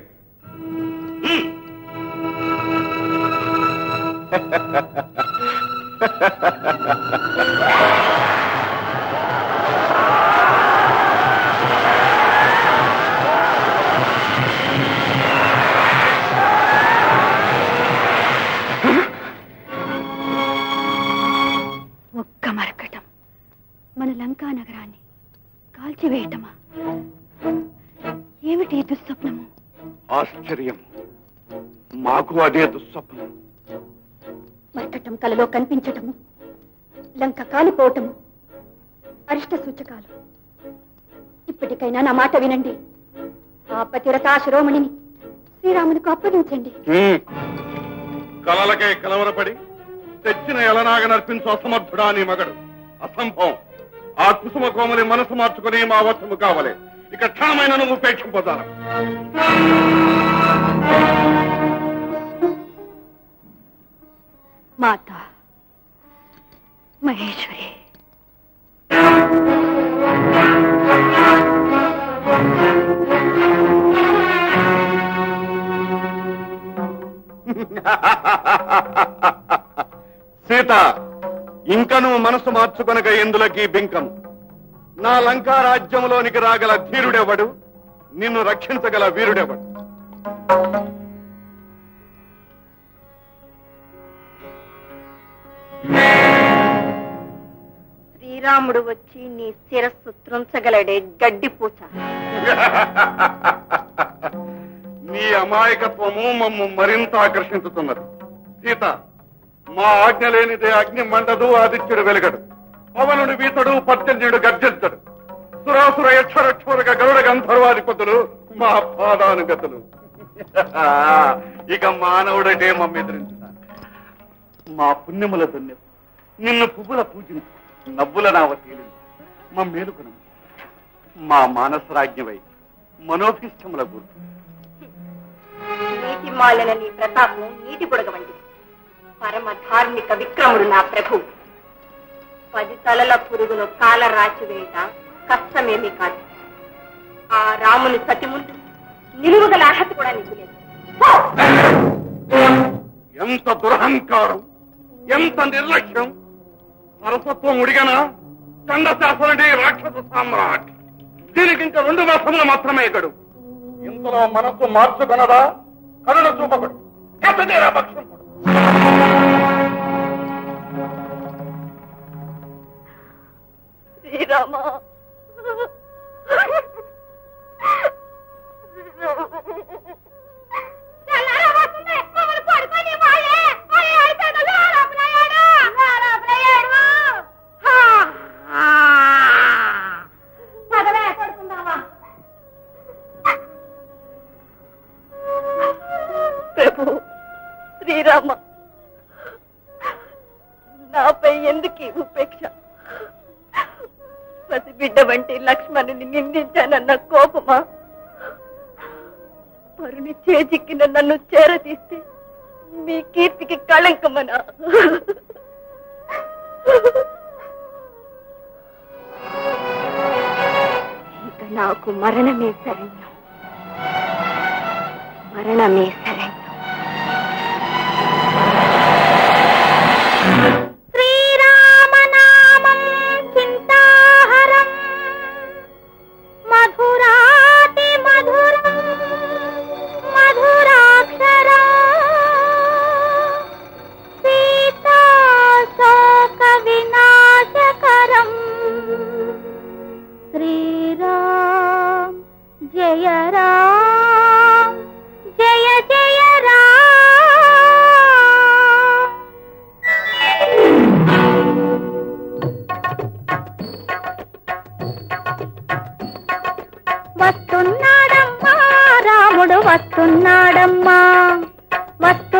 ఒక్క మరకటం మన లంకా నగరాన్ని కాల్చివేయటమా? ఏమిటి ఈ దుస్వప్నము?
ఆశ్చర్యం, మాకు అదే దుస్వప్నం.
మరకటం కలలో కనిపించటము, లంక కాలిపోవటము అరిష్ట సూచకాలు. ఇప్పటికైనా నా మాట వినండి. ఆ పతిరతా శిరోమణిని శ్రీరామునికి అప్పగించండి.
కలలకే కలవరపడి తెచ్చిన ఎలనాగ నర్పించు అసమర్థుడా నీ మగడు. అసంభవం. ఆ కుసుమ కోమలి మనసు మార్చుకుని మా వశము కావాలి. ఇక క్షణమైన నువ్వు ఉపేక్షింపదాను.
మాత మహేశ్వరి,
సీత, ఇంక నువ్వు మనసు మార్చుకొనక ఎందులకి బింకం. నా లంకా రాజ్యంలోనికి రాగల ధీరుడెవడు? నిన్ను రక్షించగల వీరుడెవడు?
శ్రీరాముడు వచ్చి నీ శిరస్సు త్రుంచగలడే గడ్డిపూచ.
నీ అమాయకత్వము మమ్ము మరింత ఆకర్షించుతున్నది. సీత, మా ఆజ్ఞ లేనిదే అగ్ని మండదు, ఆదిత్యుడు వెలుగడు, పవనుడు వీతడు, పర్జన్యుడు గర్జించడు, సురాసుర యక్షరక్షరుగా గరుడ గంధర్వాధిపతులు మా పాదానుగతులు. ఇక మానవుడంటే మమ్మెదిరించుట మా పుణ్యముల ధన్యం. నిన్ను పువ్వుల పూజించు, నవ్వుల నావ తేలింది మమ్మేలుకును. మా మానసరాజ్ఞవై మనోభిష్టముల గుర్తు.
నీటి మాలిన నీ ప్రతాపం నీటి బుడగ వంటి పరమ ధార్మిక విక్రముడు నా ప్రభు. పది తలల పురుగును కాల రాచివేయట కష్టమేమీ కాదు. ఆ రాముని సతి ముందు నిలువగల అర్హత కూడా నీకు లేదు.
ఎంత దురహంకారం, ఎంత నిర్లక్ష్యం! సరసత్వం ఉడిగన చండశాసనుడి రాక్షస సామ్రాట్. దీనికి ఇంకా రెండు మాసములు మాత్రమే గడు. ఇంతలో మనసు మార్చుకొనదా? కరుణ చూపకుడు, ఎత్తదేరా పక్షం.
శ్రీరామ, ప్రభు శ్రీరామ, నాపై ఎందుకు ఉపేక్ష? పసిబిడ్డ వంటి లక్ష్మణుని నిందించానన్న కోపమా? పరుని చేజిక్కిన నన్ను చేరతీస్తే మీ కీర్తికి కళంకమనా? ఇక నాకు మరణమే శరణ్యం, మరణమే శరణ్యం.
శ్రీరామనామం చింతాహరం మధురాతి మధురం మధురాక్షరం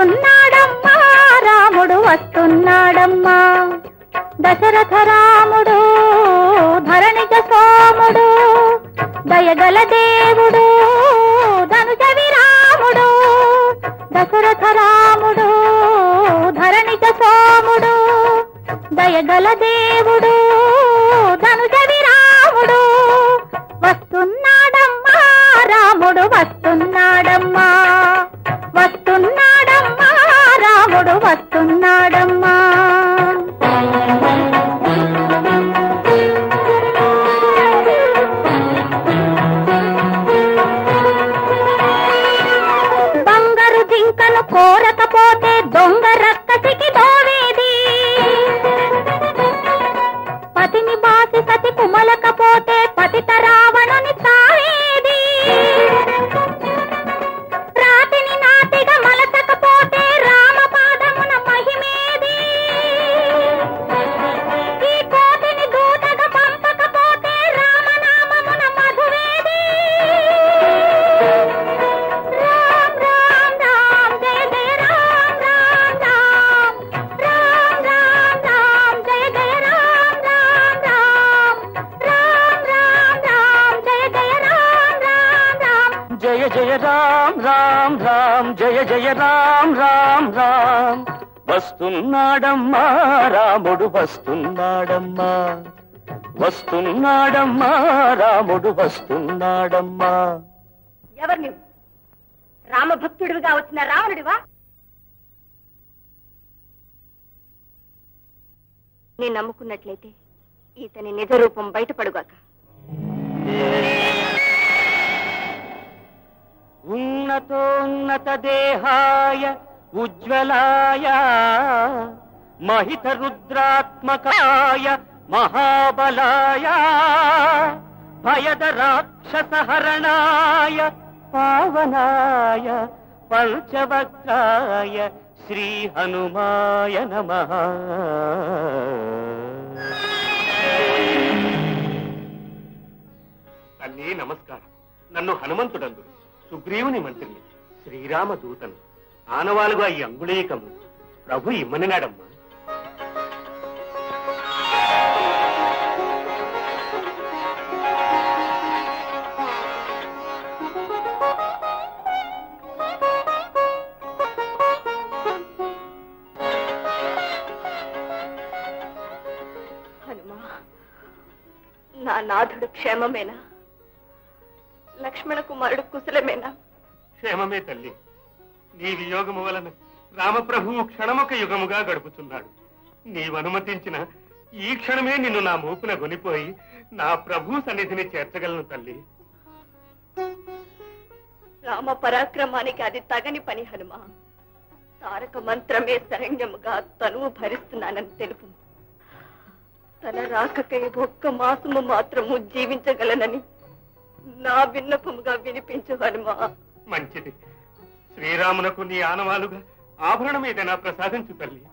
వస్తున్నాడమ్మా రాముడు వస్తున్నాడమ్మా దశరథ రాముడు ధరణిజ సోముడు దయగల దేవుడు ధనుజ విరాముడు దశరథ రాముడు ధరణిజ సోముడు దయగల దేవుడు ధనుజ విరాముడు వస్తున్నాడమ్మా రాముడు వస్తున్నాడమ్మా వస్తున్నాడమ్మా రాముడు వస్తున్నాడమ్మా బంగారు జింకను కోరకపోతే దొంగ రక్కసికి దోవేది పతిని బాసి సతి కుమలకపోతే పతిత రావణుని తావేది రాతిని నాతిగా మలసకపోతే రామపాదమున మహిమేది ఈ కోతిని దూతగా పంపకపోతే రామనామమున మధువేది రామ్ రామ్ రామ్ జయ జయ రామ్ రామ్ రామ్ రామ్ రామ్ రామ్ జయ జయ రామ్ రామ్ రామ్ రామ్ రామ్ రామ్ జయ జయ రామ్ రామ్ రామ్
జయ జయ రామ్ రామ్ రామ్ జయ జయ రామ్ రామ్ రామ్ వస్తున్నాడమ్మా రాముడు వస్తున్నాడమ్మా వస్తున్నాడమ్మా రాముడు వస్తున్నాడమ్మా.
ఎవరు నువ్వు? రామభక్తుడివిగా వచ్చిన రావణుడివా? నేను నమ్ముకున్నట్లయితే ఇతని నిజ రూపం బయటపడుగాక.
ఉన్నతోన్నత దేహాయ ఉజ్వలాయ మహిత రుద్రాత్మకాయ మహాబలాయ భయద రాక్షసహరణాయ పావనాయ పంచవక్త్రాయ శ్రీ హనుమాయ నమః.
తల్లి నమస్కారం. నన్ను హనుమంతుడందు, సుగ్రీవుని మంత్రిని, శ్రీరామ దూతను. ఆనవాలుగా ఈ అంగుళీకము ప్రభు ఇమ్మనినాడమ్మా.
హనుమా, నా నాథుడు క్షేమమేనా? లక్ష్మణ కుమారుడు కుశలమేనా?
క్షేమమే తల్లి. నీ వియోగము వలన రామప్రభువు క్షణమొక యుగముగా గడుపుతున్నాడు. నీవు అనుమతించిన ఈ క్షణమే నిన్ను నా మూపున గొనిపోయి నా ప్రభు సన్నిధిని చేర్చగలను తల్లి.
రామ పరాక్రమానికి అది తగని పని హనుమా. తారక మంత్రమే శరణ్యముగా తనువు భరిస్తున్నానని తెలుపు. తన రాకకై ఒక్క మాసము మాత్రము జీవించగలనని నా విన్నపముగా వినిపించు హనుమా.
మంచిది. శ్రీరామునకు నీ ఆనవాలుగా ఆభరణం ఏదైనా ప్రసాదించు తల్లి.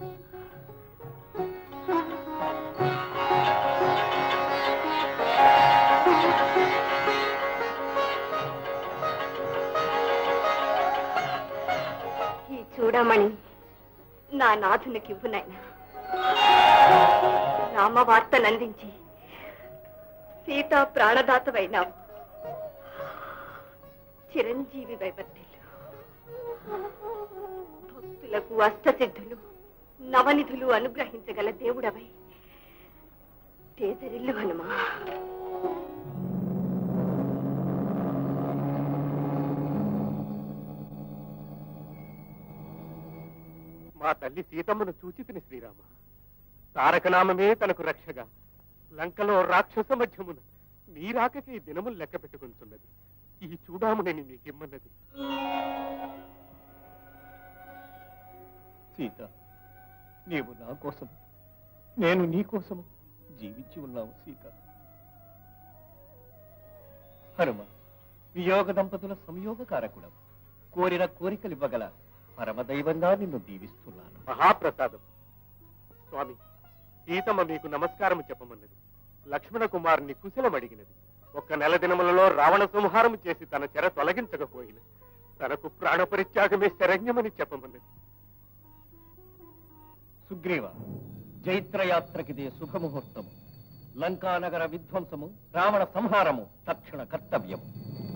ఈ చూడమణి నా నాథునికి ఇవ్వు నాయనా. రామవార్తనందించి సీతా ప్రాణదాతవైనావు. చిరంజీవి వైవర్తిల్లు. భక్తులకు అష్టసిద్ధులు నవనిధులు అనుగ్రహించగల దేవుడవై తేజరిల్లు హనుమా.
మా తల్లి సీతమ్మను చూచితిని శ్రీరామ. తారకనామమే తనకు రక్షగా లంకలో రాక్షస మధ్యమున నీ రాకకి దినములు లెక్క పెట్టుకుంటున్నది. ఈ చూడామునని నీకిమ్మన్నది.
సీత, నీవు నా కోసం, నేను నీ కోసం జీవించి ఉన్నావు సీత. హనుమ, వియోగ దంపతుల సంయోగ కారకుడం, కోరిన కోరికలివ్వగల పరమదైవంగా నిన్ను దీవిస్తున్నాను.
మహాప్రసాదం. స్వామి, సీతమ్మ మీకు నమస్కారం చెప్పమన్నది. లక్ష్మణ కుమారుని కుశలం అడిగినది. ఒక్క నెల దినములలో రావణ సంహారం చేసి తన చెర తొలగించకపోయిన తనకు ప్రాణపరిత్యాగమే శరణ్యమని చెప్పమన్నది.
సుగ్రీవ, జైత్రయాత్రకిదే శుభముహూర్తము. లంకానగర విధ్వంసము, రావణ సంహారము తక్షణ కర్తవ్యము.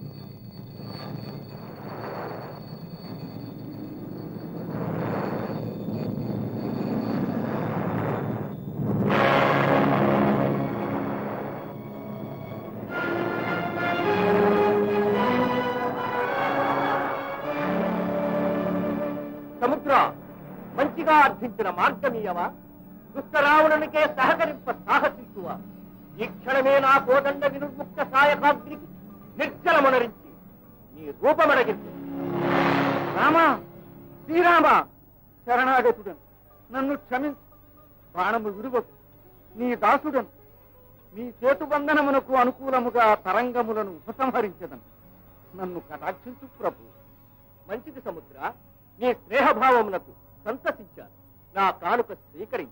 సముద్ర, మంచిగా అర్థించిన మార్గమీయవా? దుష్టరావణునికే సహకరింప సాహసించువా? ఈ క్షణమే నా కోదండ వినుర్ముక్త సాయకాగ్రికి నిర్జలమనరించి నీ రూపమడగించు.
రామా, శ్రీరామ, శరణాగతుడను, నన్ను క్షమించు. బాణము విడువకు, నీ దాసుడను. నీ చేతుబంధనమునకు అనుకూలముగా తరంగములను ఉపసంహరించదను. నన్ను కటాక్షించు ప్రభు.
మంచిది సముద్ర, నీ స్నేహభావమునకు సంతసించాను. నా కానుక స్వీకరించు.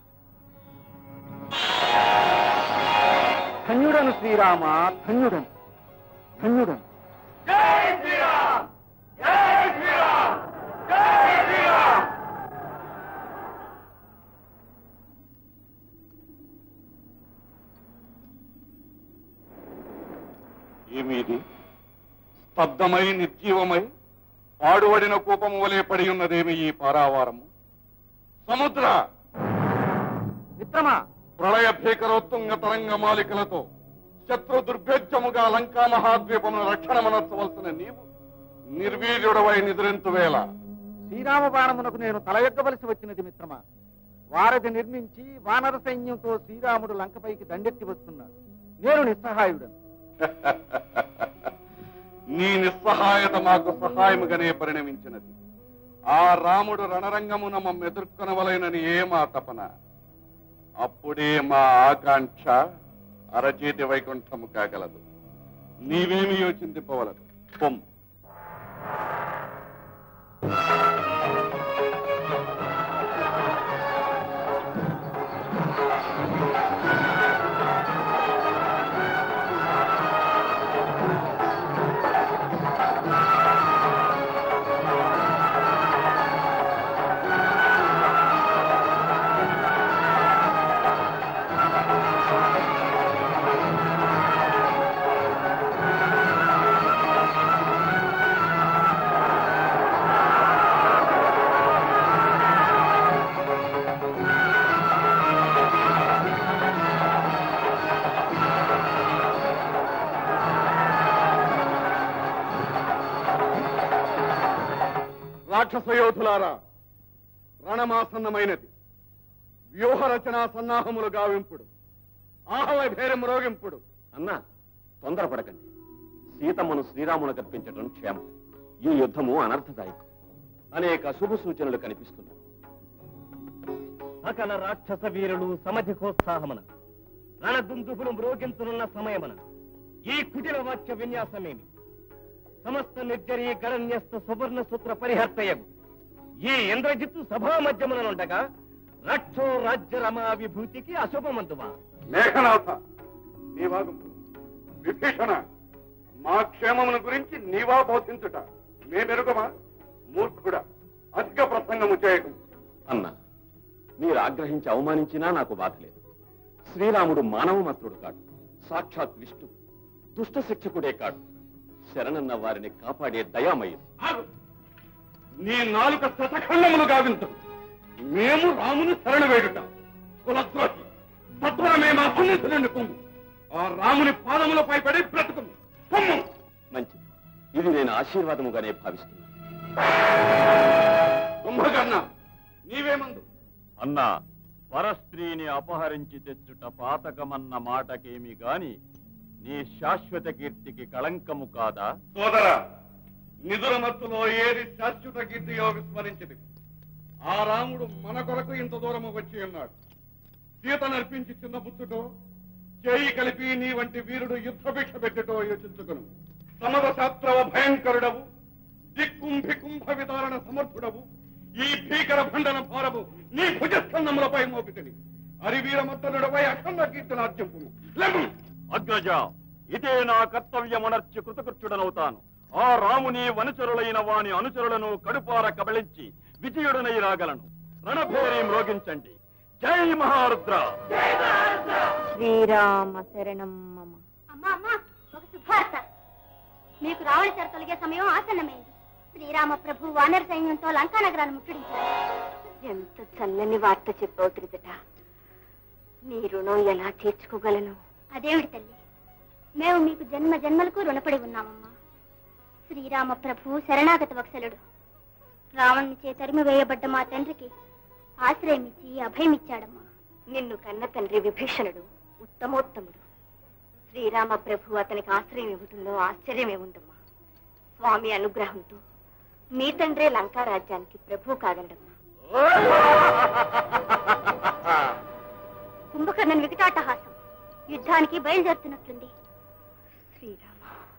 ధన్యుడను శ్రీరామ, ధన్యుడను, ధన్యుడను.
జై శ్రీరామ్, జై శ్రీరామ్, జై శ్రీరామ్. ఏమీది స్తబ్దమై నిర్జీవమై పాడుబడిన కూపము వలె పడి ఉన్నదేమి ఈ పారావారము? సముద్ర
మిత్రమా,
ప్రళయ భీకరోత్తుంగ తరంగ మాలికలతో శత్రు దుర్భేద్యముగా లంకా మహాద్వీపమును రక్షణమనర్చవలసిన నీవు నిర్వీర్యుడవై నిద్రింతు వేళ
శ్రీరామ బాణమునకు నేను తలయొగ్గవలసి వచ్చినది మిత్రమా. వారధి నిర్మించి వానర సైన్యంతో శ్రీరాముడు లంకపైకి దండెత్తి వస్తున్నాడు. నేను నిస్సహాయుడను.
నీ నిస్సహాయత మాకు సహాయముగానే పరిణమించినది. ఆ రాముడు రణరంగమున మమ్మెదుర్కొనవలైనని ఏ మా తపన. అప్పుడే మా ఆకాంక్ష అరచేతి వైకుంఠము కాగలదు. నీవేమి యోచింపవలదు. పొమ్. రాక్షసయోధులారా, రణమాసన్నమైనది. వ్యూహరచనా సన్నాహములు గావింపుడు, ఆహవ భేరం రోగింపుడు.
అన్నా, తొందరపడకండి. సీతమ్మను శ్రీరామునకు అర్పించడం క్షేమం. ఈ యుద్ధము అనర్థదాయకం. అనేక శుభ సూచనలు కనిపిస్తున్నాయి.
సకల రాక్షస వీరులు సమధికోత్సాహమన రణదుందుపులు మ్రోగించనున్న సమయమన ఈ కుటిల వాక్య విన్యాసమేమి? సమస్త నిర్జరీ గణన్యస్త సువర్ణ సూత్ర పరిహర్తయగు ఈ ఇంద్రజిత్తు సభా మధ్యముననుండగా రక్షో రాజ్య రమా విభూతికి అశుభమందువా?
మేఘనాథ, నీవాగు. విభీషణ, మా క్షేమమును గురించి నీవా బోధించుట మేమెరుగమా? మూర్ఖుడా, అధిక ప్రసంగము చేయటం.
అన్నా, మీరు ఆగ్రహించి అవమానించినా నాకు బాధ లేదు. శ్రీరాముడు మానవ మాత్రుడు కాడు, సాక్షాత్ విష్ణు. దుష్ట శిక్షకుడే కాడు, శరణన్న వారిని కాపాడే దయామయుడు.
నీ నాలుక శతఖండములు గావించు. మేము రాముని శరణ వేడుట కులద్రోహి. సత్వరమే మా సన్నిధులను పొమ్ము. ఆ రాముని పాదములపై పడి బ్రతుకుము. పొమ్ము.
మంచిది, ఇది నేను ఆశీర్వాదముగానే భావిస్తున్నాను.
కుంభకర్ణ, నీవేమందు?
అన్నా, పరస్త్రీని అపహరించి తెచ్చుట పాతకమన్న మాటకేమి గాని నీ శాశ్వత కీర్తికి కళంకము కాదా?
సోదర, నిధుల మత్తులో ఏది శాశ్వత కీర్తియో విస్మరించింది. ఆ రాముడు మన కొరకు ఇంత దూరము వచ్చి ఉన్నాడు. సీత నర్పించి చిన్న బుచ్చుటో, చేయి కలిపి నీ వంటి వీరుడు యుద్ధ భిక్ష పెట్టుటో యోచించుకును. సమద శాస్త్రవ భయంకరుడవు, దిక్కుంభి కుంభ విదారణ సమర్థుడవు. ఈ భీకర భండన భారము నీ భుజస్కందములపై మోపితిని. అరివీరమత్తనుడపై అఖండ కీర్తనార్జంపు.
అగ్రజ, ఇదే నా కర్తవ్యమనర్చి కృతకృత్యుడనవుతాను. ఆ రాముని వనుచరులైన వాని అనుచరులను కడుపార కబళించి విజయుడనై రాగలను. రణభేరి మ్రోగించండి. జై మహారుద్ర.
శ్రీరామ శరణం మమ.
అమ్మా అమ్మా, ఒక శుభార్త. మీకు రావణ చెర తొలగే సమయం ఆసన్నమైంది. శ్రీరామ ప్రభు వానర సైన్యంతో లంకా నగరాన్ని ముట్టడించారు.
ఎంత చల్లని వార్త చెప్పావు త్రిజట. నీ రుణం ఎలా తీర్చుకోగలను?
అదేమిటి తల్లి, మేము మీకు జన్మ జన్మలకు రుణపడి ఉన్నామమ్మా. శ్రీరామ ప్రభు శరణాగత వత్సలుడు. రావణుని చే తరిమి వేయబడ్డ మా తండ్రికి ఆశ్రయమిచ్చి అభయమిచ్చాడమ్మా.
నిన్ను కన్న తండ్రి విభీషణుడు ఉత్తమోత్తముడు. శ్రీరామ ప్రభు అతనికి ఆశ్రయం ఇవ్వటంలో ఆశ్చర్యమేముందమ్మా. స్వామి అనుగ్రహంతో మీ తండ్రే లంకా రాజ్యానికి ప్రభు కాగలడమ్మా.
కుంభకర్ణన్ వికటాటహాసం యుద్ధానికి బయలుదేరుతున్నట్లుంది.
శ్రీరామ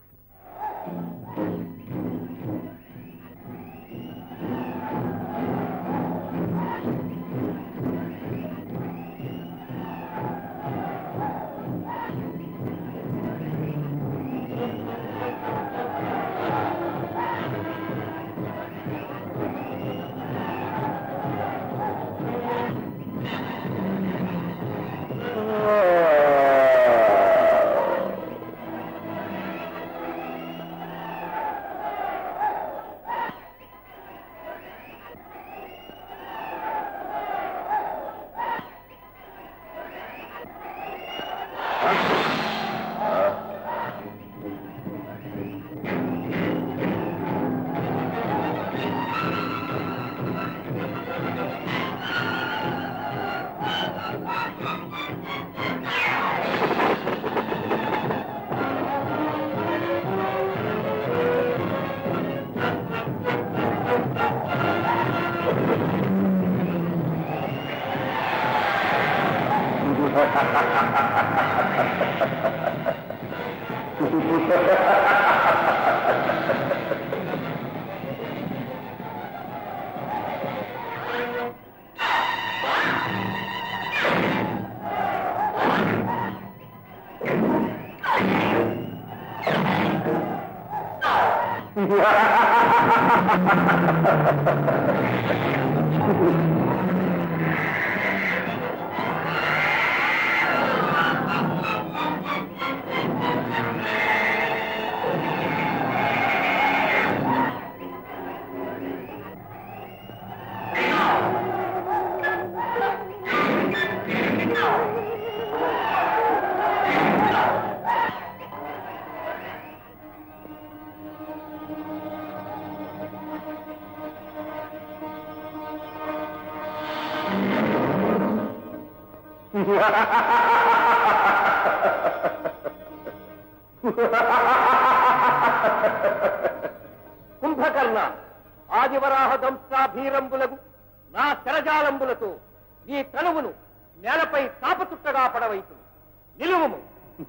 కుంభకర్ణ, ఆదివరాహ దంశాభీరంబులకు నా శరజాలంబులతో నీ తనువును నేలపై తాపచుట్టగా పడవైతు. నిలువుము.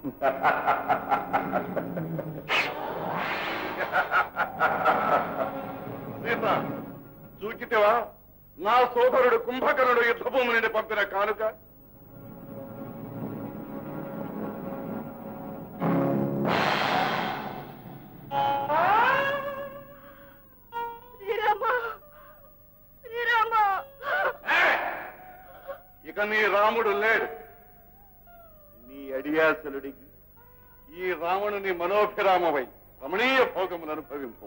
సీత, చూచితివా నా సోదరుడు కుంభకర్ణుడు యుద్ధభూమి నుండి పంపిన కానుక? ఇక నీ రాముడు లేడు. నీ అడియాసలుడికి ఈ రావణుని మనోభిరామవై రమణీయ భోగములు అనుభవింపు.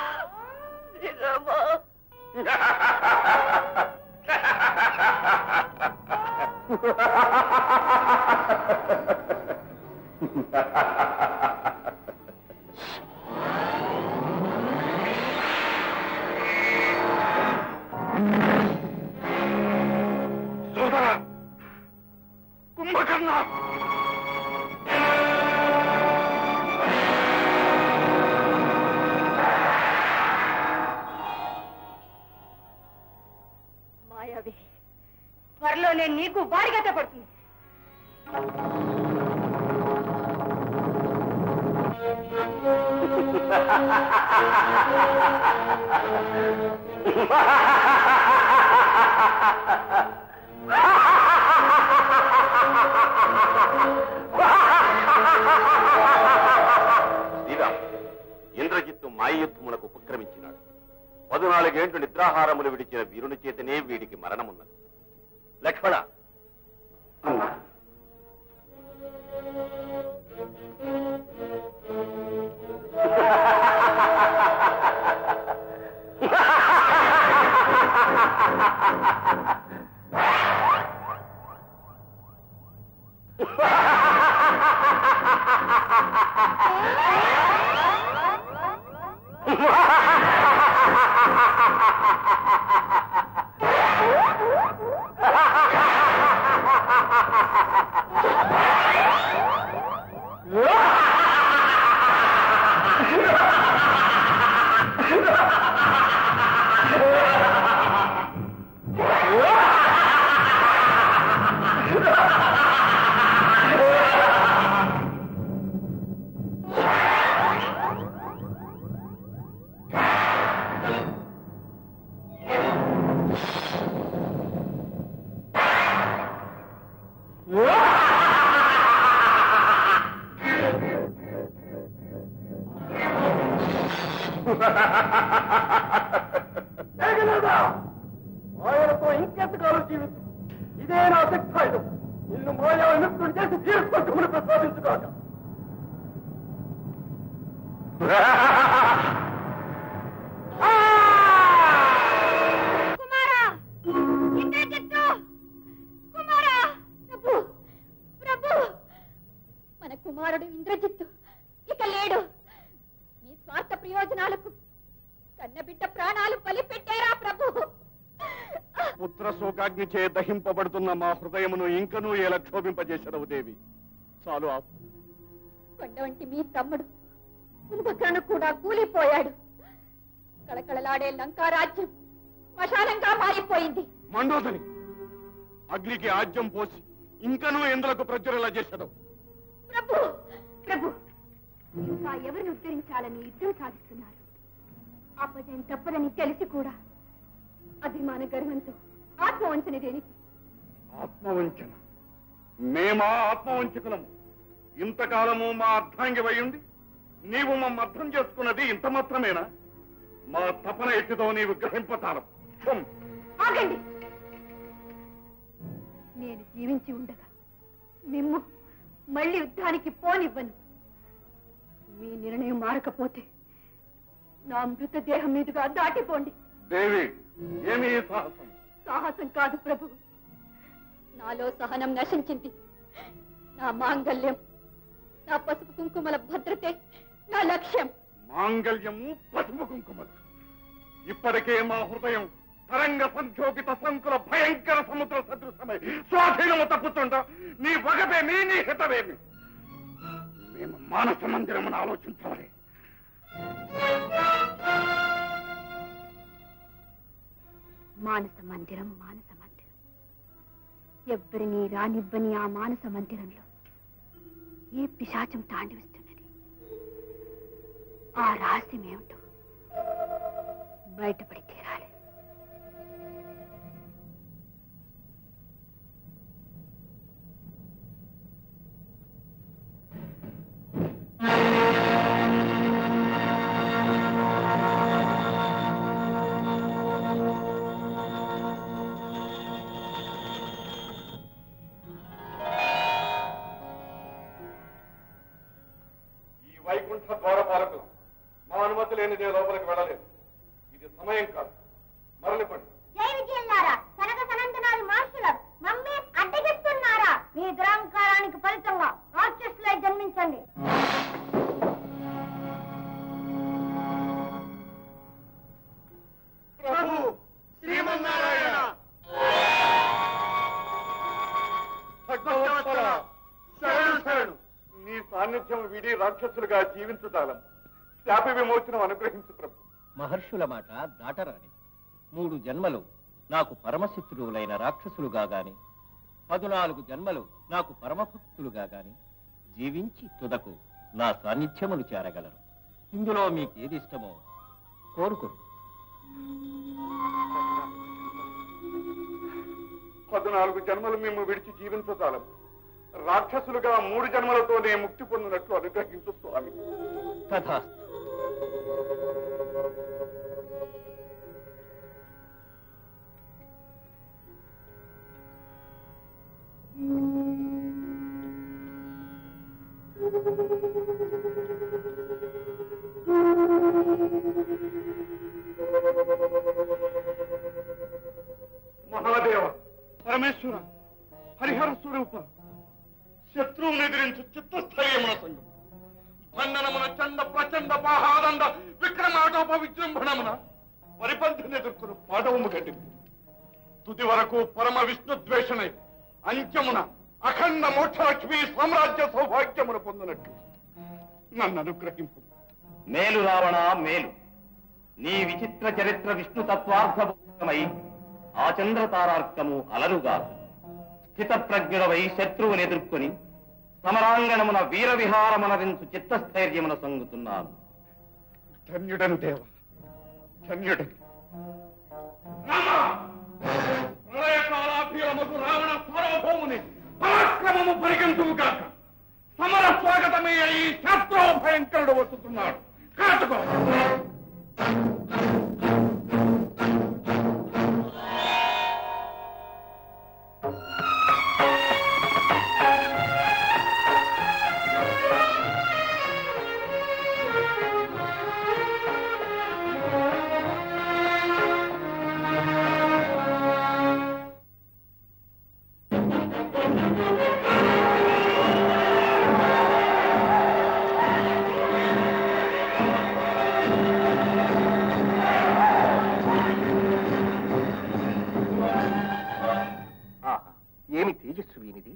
సోదరా కుంభకర్ణ,
మాయావి, త్వరలో నేను నీకు బారిగత పడుతుంది.
శ్రీరామ్, ఇంద్రజిత్తు మాయ పద్నాలుగేండ్లు నిద్రాహారములు విడిచిన వీరుని చేతనే వీడికి మరణమున్నది. లక్ష్మణ,
అన్నా
ఆయనతో ఇంకెంతకాలం జీవితం ఇదే నా శక్తాయుధం. నిన్ను మాయా విముక్తుడు చేసి తీర్చుకుంటూ ప్రసాదించుకోక.
కుమారా, ఇంద్రజిత్తు! కుమారా! ప్రభు, ప్రభు! మన కుమారుడు ఇంద్రజిత్తు ఇక లేడు. నీ స్వార్థ ప్రయోజనాలకు కన్నబిడ్డ ప్రాణాలు బలిపెట్టారా ప్రభు?
పుత్ర శోకాగ్ని చే దహింపబడుతున్న మా హృదయమును ఇంకనూ ఎలా క్షోభింపజేశావు దేవి. చాలు ఆపు.
కొండ వంటి మీ తమ్ముడు కుంభకర్ణు కూడా కూలిపోయాడు. కళకళలాడే లంకారాజ్యం శ్మశానంగా మారిపోయింది.
మండోదరి, అగ్నికి ఆజ్యం పోసి ఇంకనూ ఎందులకు ప్రజ్వరలా చేశావు.
ప్రభు, ప్రభు, ఇంకా ఎవరిని ఉద్ధరించాలని యుద్ధం సాధిస్తున్నారు. అపజయం తప్పదని తెలిసి కూడా అభిమాన గర్వంతో ఆత్మవంచన దేనికి?
ఆత్మవంచన? మేమా ఆత్మవంచకులము? ఇంతకాలము మా అర్ధాంగి వయ్యుండి నీవు మమ్మ అర్థం చేసుకున్నది ఇంత మాత్రమేనా? మా తపన ఎట్టిదో నీవు గ్రహింపతాను.
ఆగండి. నేను జీవించి ఉండగా మిమ్ము మళ్ళీ యుద్ధానికి పోనివ్వను. మీ నిర్ణయం మారకపోతే నా మృతదేహం మీదుగా దాటిపోండి.
దేవి, ఏమీ సాహసం?
సాహసం కాదు ప్రభు, నాలో సహనం నశించింది. నా మాంగల్యం, నా పసుపు కుంకుమల భద్రతే నా లక్ష్యం.
మాంగల్యము, పసుపు కుంకుమలు. ఇప్పటికే మా హృదయం తరంగ సంక్షోభిత సంకుల భయంకర సముద్ర సదృశమై స్వాధీనము తప్పుతుంటా నీ వగవేమి, నీ హితవేమి? మేము మానస మందిరమును ఆలోచించాలి.
మానస మందిరం, మానస మందిరం. ఎవ్వరినీ రానివ్వని ఆ మానస మందిరంలో ఏ పిశాచం తాండవిస్తున్నది? ఆ రహస్యం ఏమిటో బయటపడి తీరాలి.
ద్వారపాలకు మా అనుమతి లేనిదే లోపలికి వెళ్ళలేదు. ఇది సమయం కాదు. మరలిపండి.
జై విజయల్లారా, కనక సనందనాలు మహర్షులు మమ్మీ అడ్డగిస్తున్నారా? మీ దురహంకారానికి ఫలితంగా రాక్షసులై జన్మించండి.
ప్రభు శ్రీమన్నారాయణ, శరణు శరణు. నీ సాన్నిధ్యం వీడి రాక్షసులుగా జీవించదాలం. శాప విమోచనం అనుగ్రహించు ప్రభు.
మహర్షుల మాట దాటరాని. మూడు జన్మలు నాకు పరమశత్రువులైన రాక్షసులుగా గాని, పదునాలుగు జన్మలు నాకు పరమభక్తులుగా గాని జీవించి తుదకు నా సాన్నిధ్యములు చేరగలరు. ఇందులో మీకేది ఇష్టమో కోరుకోరు.
పద్నాలుగు జన్మలు మేము విడిచి జీవించదాలం. రాక్షసులుగా మూడు జన్మలతోనే ముక్తి పొందినట్లు అనుగ్రహించు స్వామి.
తథాస్తు.
మహాదేవ, పరమేశ్వర, హరిహర స్వరూప, శత్రువుని ఎదిరించు చిత్తస్థైర్యమున సంగం, బంధనమున చండ ప్రచండ మహాదండ విక్రమాటోప విజృంభణమున పరిపంథిని ఎదుర్కొను పాఠవము గట్టింది. తుది వరకు పరమ విష్ణుద్వేషణై అంత్యమున అఖండ మోక్షలక్ష్మి సామ్రాజ్య సౌభాగ్యమును పొందినట్లు నన్ను అనుగ్రహింపు.
మేలు రావణ మేలు. నీ విచిత్ర చరిత్ర విష్ణు తత్వార్థమై ఆ చంద్రతారార్కము అలరుగా స్థిత ప్రజ్ఞుడవై శత్రువుని ఎదుర్కొని సమరాంగణమున వీర విహారమనరించు చిత్తస్థైర్యమున సంగుతున్నాను.
ధన్యుడను దేవ, ధన్యుడను. ప్రళయకాలాభీరమగు రావణ సార్వభౌముని పరాక్రమము పరిగెంతువుగాక. సమర స్వాగతమే ఈ శాస్త్రో భయంకరుడు వస్తున్నాడు. కాటుకో.
ఏమి తేజస్వినిది?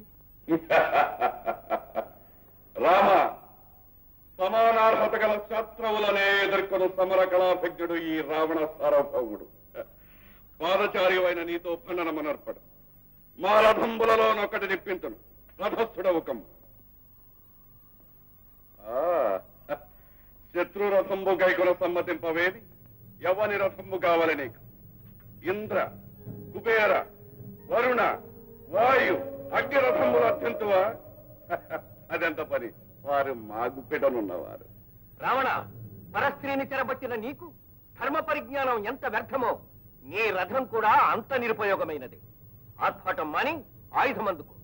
రామ, సమానార్హత గల శత్రువులనే ఎదుర్కొను సమర కళాభిజ్ఞుడు ఈ రావణ సార్వభౌముడు. పాదచారి అయిన నీతో ఖండనమనర్పడు. మా రథంబులలో నొక్కటి నిప్పింతును. రథస్థుడవుకం. శత్రు రథంబు గైకొన సమ్మతింపవేది. ఎవని రథంబు కావాలి నీకు? ఇంద్ర, కుబేర, వరుణ, వాయు, అగ్నిరథములు అత్యంతువా? అదెంత పని. వారు మాగుపెడనున్నవారు.
రావణ, పరస్త్రీని చెరబట్టిన నీకు ధర్మ పరిజ్ఞానం ఎంత వ్యర్థమో నీ రథం కూడా అంత నిరుపయోగమైనది. ఆర్భాటం మాని ఆయుధమందుకు.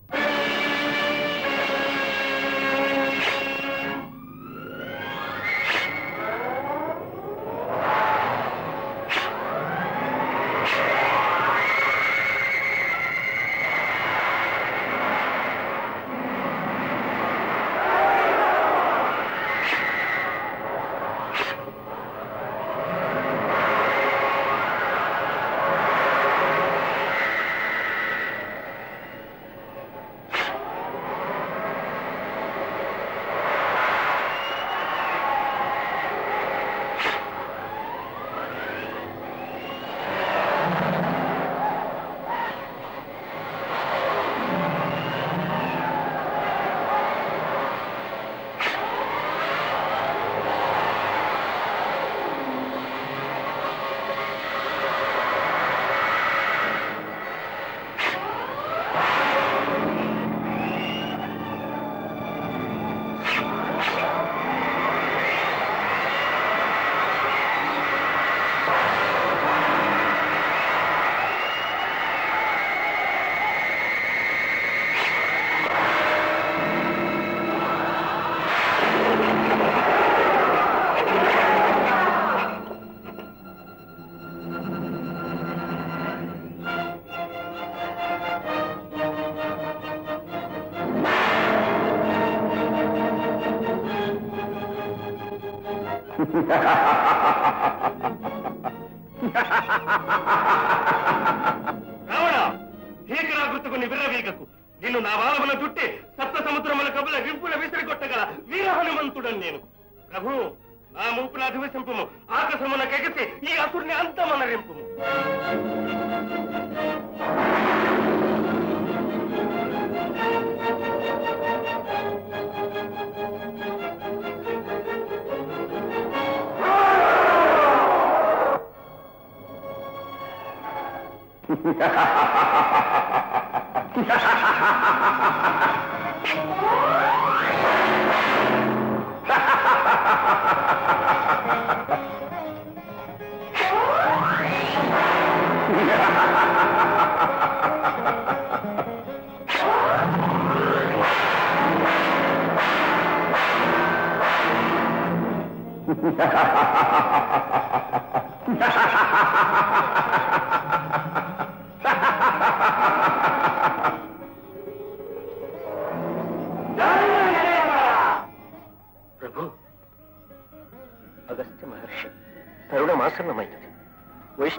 రావణ, భీకరా గుర్తుకుని విర్రవీగకు. నిన్ను నా వాలముల చుట్టి సప్త సముద్రముల కబుల వింపుల విసిరి కొట్టగల వీర హనుమంతుడని నేను. ప్రభు, నా మూపుల అధివసింపుము. ఆకాశమున కెగసి ఈ అసురుని అంతమనరింపుము.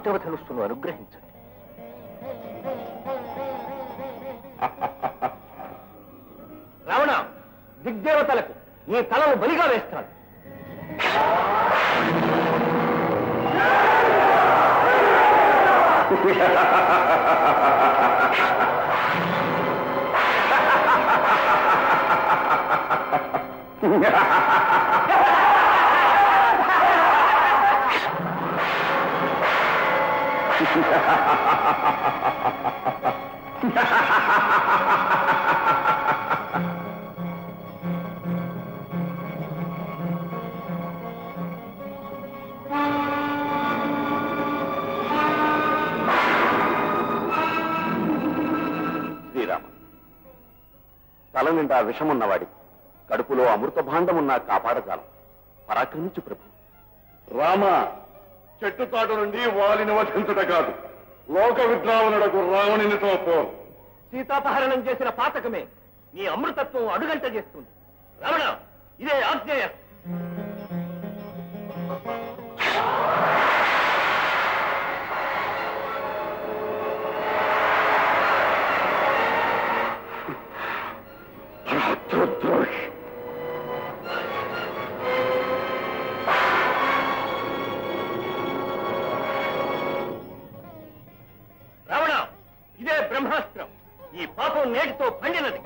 వైష్ణవ ధనుస్సును అనుగ్రహించండి. రావణ, దిగ్దేవతలకు నీ తలను బలిగా వేస్తాను.
శ్రీరామ, తల నిండా విషమున్నవాడి కడుపులో అమృత భాండమున్నా కాపాడజాలం. పరాక్రమించు ప్రభు.
రామ, చెట్టు తాటు నుండి వాలిని వధించుట కాదు, లోక విద్రావణుడకు రావణునితో పో.
సీతాపహరణం చేసిన పాతకమే నీ అమృతత్వం అడుగంట చేస్తుంది. రావణ, ఇదే ఆజ్ఞేయ.
రాత్రోద్రోహి,
రావణ, ఇదే బ్రహ్మాస్త్రం. ఈ పాపం నేటితో పండినది.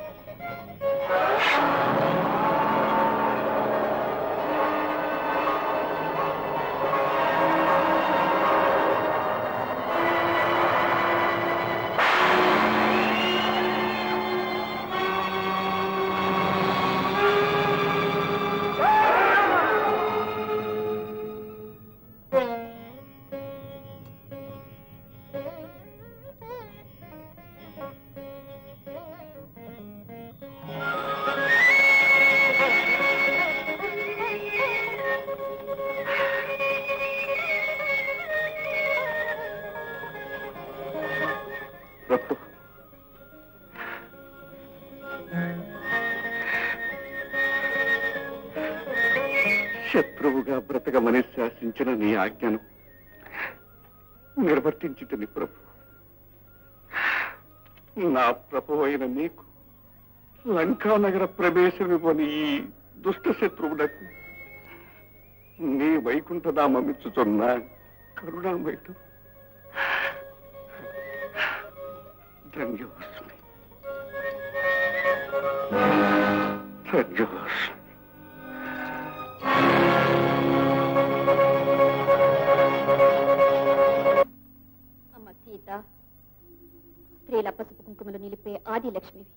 శత్రువుగా బ్రతకమని శాసించిన నీ ఆజ్ఞను నిర్వర్తించుతుంది ప్రభు. నా ప్రభు అయిన నీకు లంకానగర ప్రవేశమివ్వని ఈ దుష్ట శత్రువులకు నీ వైకుంఠధామమిచ్చుతున్న కరుణామయుడు ధన్యోస్మి, ధన్యోస్మి.
అమ్మ సీత, స్త్రీల పసుపు కుంకుమలు నిలిపే ఆది లక్ష్మివి.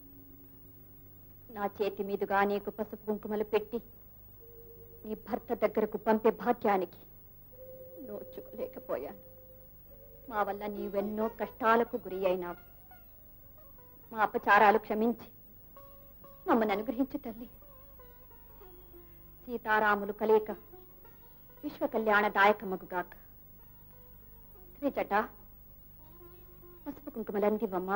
నా చేతి మీదుగా నీకు పసుపు కుంకుమలు పెట్టి నీ భర్త దగ్గరకు పంపే భాగ్యానికి నోచుకోలేకపోయాను. మా వల్ల నీవెన్నో కష్టాలకు గురి అయినావు. మా అపచారాలు క్షమించి మమ్మల్ని అనుగ్రహించు తల్లి. సీతారాములు కలయిక విశ్వ కళ్యాణదాయకమగుగాక. త్రిజట, పసుపు కుంకుమలందివమ్మా.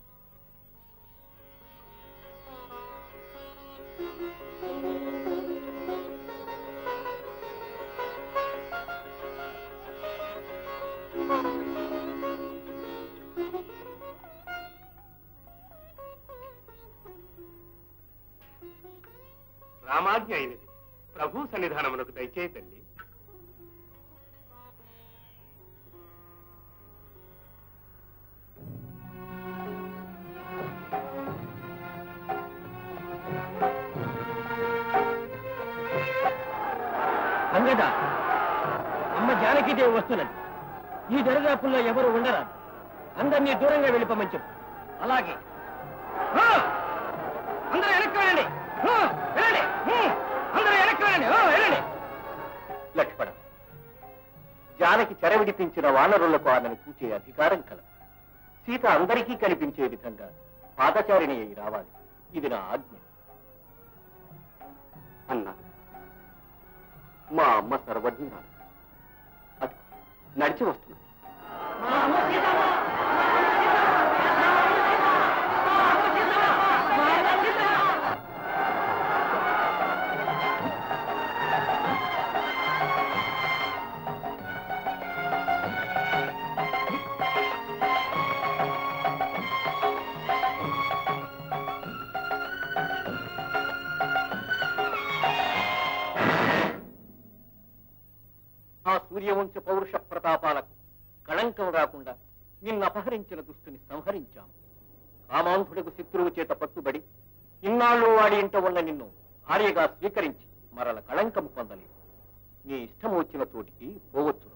రామాజ్ఞ అయినది ప్రభు సన్నిధానమునకు దయచేయి తల్లి. అంగద, అమ్మ జానకీదేవి వస్తున్నది. ఈ దరిదాపుల్లో ఎవరు ఉండరాదు. అందరినీ దూరంగా వెళ్ళిపోమని చెప్పు. అలాగే అందరూ వెనక్కి వెళ్ళండి. వెళ్ళండి, అందరూ వెనక్కి వెళ్ళండి, వెళ్ళండి.
లక్ష్మణ, జానకి చెర విడిపించిన వానరులకు ఆమెను చూచే అధికారం కలదు. సీత అందరికీ కనిపించే విధంగా పాదచారిణి అయి రావాలి. ఇది నా ఆజ్ఞ.
అన్నా, మా అమ్మ సర్వజ్ఞురాలు. అది నడిచి వస్తున్నది.
సూర్యవంశ పౌరుష ప్రతాపాలకు కళంకం రాకుండా నిన్ను అపహరించిన దుష్టుని సంహరించాము. కామాంధుడకు శత్రువు చేత పట్టుబడి ఇన్నాళ్ళు వాడి ఇంట ఉన్న నిన్ను భార్యగా స్వీకరించి మరల కళంకము పొందలేదు. నీ ఇష్టం వచ్చిన చోటికి పోవచ్చు.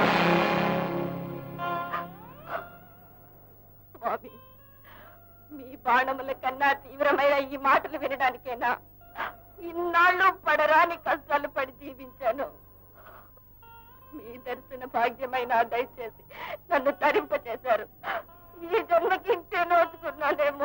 స్వామి, మీ బాణముల కన్నా తీవ్రమైన ఈ మాటలు వినడానికేనా ఇన్నాళ్ళు పడరాని కష్టాలు పడి జీవించాను? మీ దర్శన భాగ్యమైన దయచేసి నన్ను తరింపచేశారు. ఈ జన్మకి ఇంతే నోచుకున్నానేమో.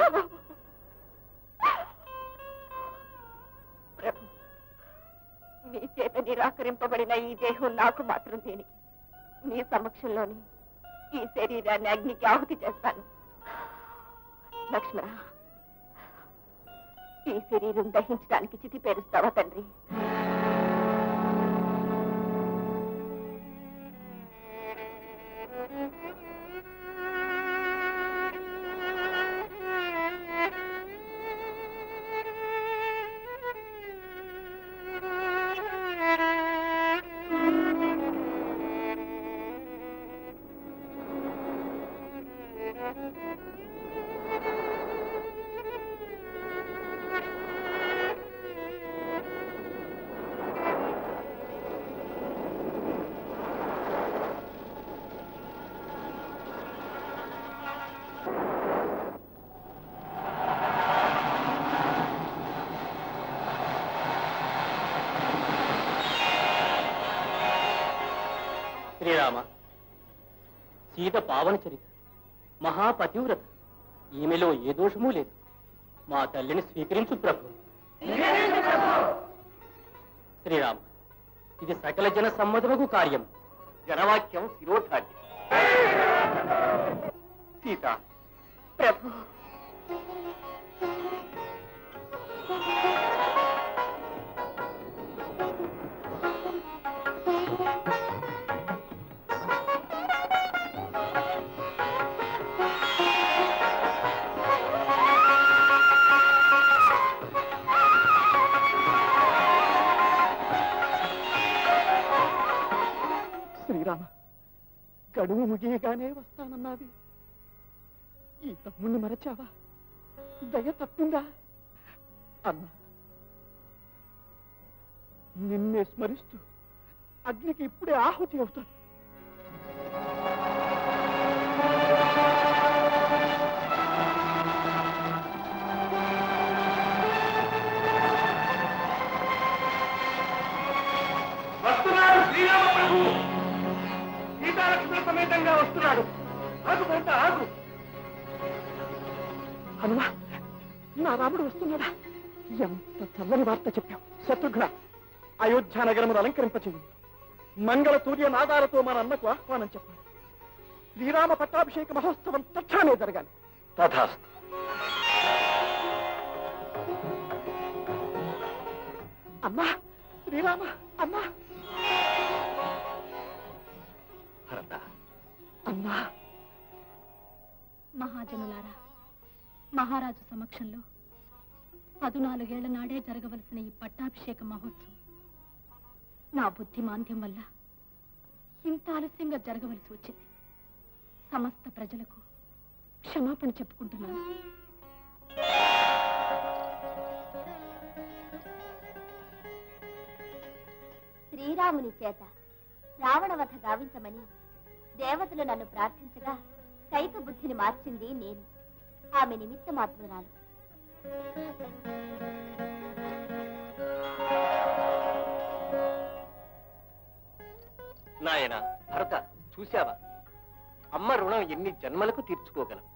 ప్రభు, మీ చేత నిరాకరింపబడిన ఈ దేహం నాకు మాత్రం దేనికి? మీ సమక్షంలోని ఈ శరీరాన్ని అగ్నికి ఆహుతి చేస్తాను. లక్ష్మణ, ఈ శరీరం దహించడానికి చితి పేరుస్తావా తండ్రి?
శ్రీరామ, సీత పావన చరిత, మహాపతివ్రత, ఈమెలో ఏ దోషమూ లేదు. మా తల్లిని స్వీకరించు ప్రభు. శ్రీరామ, ఇది సకల జన సమ్మతముకు కార్యం.
జనవాక్యం శిరోధార్యం. సీత,
ప్రభు,
శ్రీరామ, గడువు ముగియగానే వస్తానన్నావి. ఈ తమ్ముణ్ణి మరచావా? దయ తప్పిందా? అన్నా, నిన్నే స్మరిస్తూ అగ్నికి ఇప్పుడే ఆహుతి అవుతాను.
వస్తున్నాడు శ్రీరామ ప్రభు. సీతాలక్ష్మణ సమేతంగా వస్తున్నాడు. ఆగు భర్త, ఆగు.
హనుమా, నా రాముడు వస్తున్నాడా? ఎంత చల్లని వార్త చెప్పావు. శత్రుఘ్న, అయోధ్య నగరమును అలంకరింపచేయి. మంగళ సూర్య నాదాలతో మన అన్నకు ఆహ్వానం చెప్పాలి. శ్రీరామ పట్టాభిషేక మహోత్సవం తక్షణమే జరగాలి.
తథాస్తు.
అమ్మా, శ్రీరామ, అమ్మా.
భరత,
అమ్మా.
మహాజనులారా, మహారాజు సమక్షంలో పదునాలుగేళ్ల నాడే జరగవలసిన ఈ పట్టాభిషేక మహోత్సవం నా బుద్ధి మాంద్యం వల్ల ఇంత ఆలస్యంగా జరగవలసి వచ్చింది. సమస్త ప్రజలకు క్షమాపణ చెప్పుకుంటున్నాను.
శ్రీరాముని చేత రావణవధ గావించమని దేవతలు నన్ను ప్రార్థించగా కైక బుద్ధిని మార్చింది నేను. ఆమె నిమిత్త మాత్రురాలు.
నాయన భరత, చూశావా? అమ్మ రుణం ఎన్ని జన్మలకు తీర్చుకోగలం.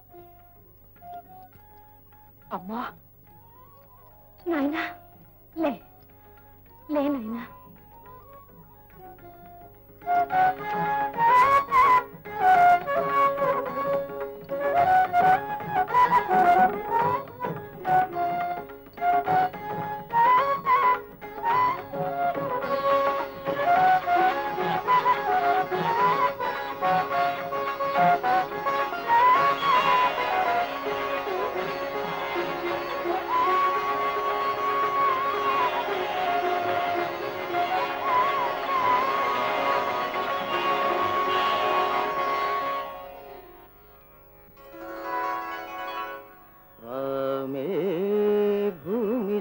అమ్మా,
నాయనా, లే లే నాయనా.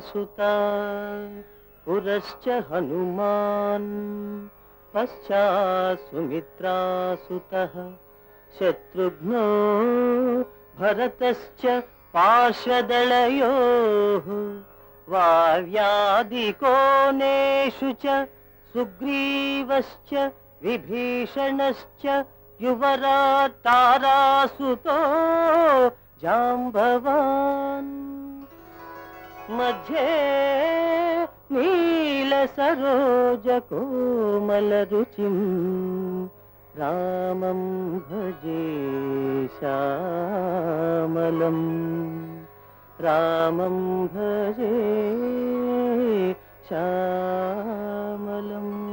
सुता पुरश्च हनुमान् पश्चात् सुमित्रा सुतः शत्रुघ्नो भरतश्च पार्श्वदलयोः वाव्यादिकोणेषु च सुग्रीवश्च विभीषणश्च युवराट् तारासुतो जाम्बवान् मध्ये नीलसरोजकोमलरुचिं रामं भजे श्यामलं रामं भजे श्यामलम्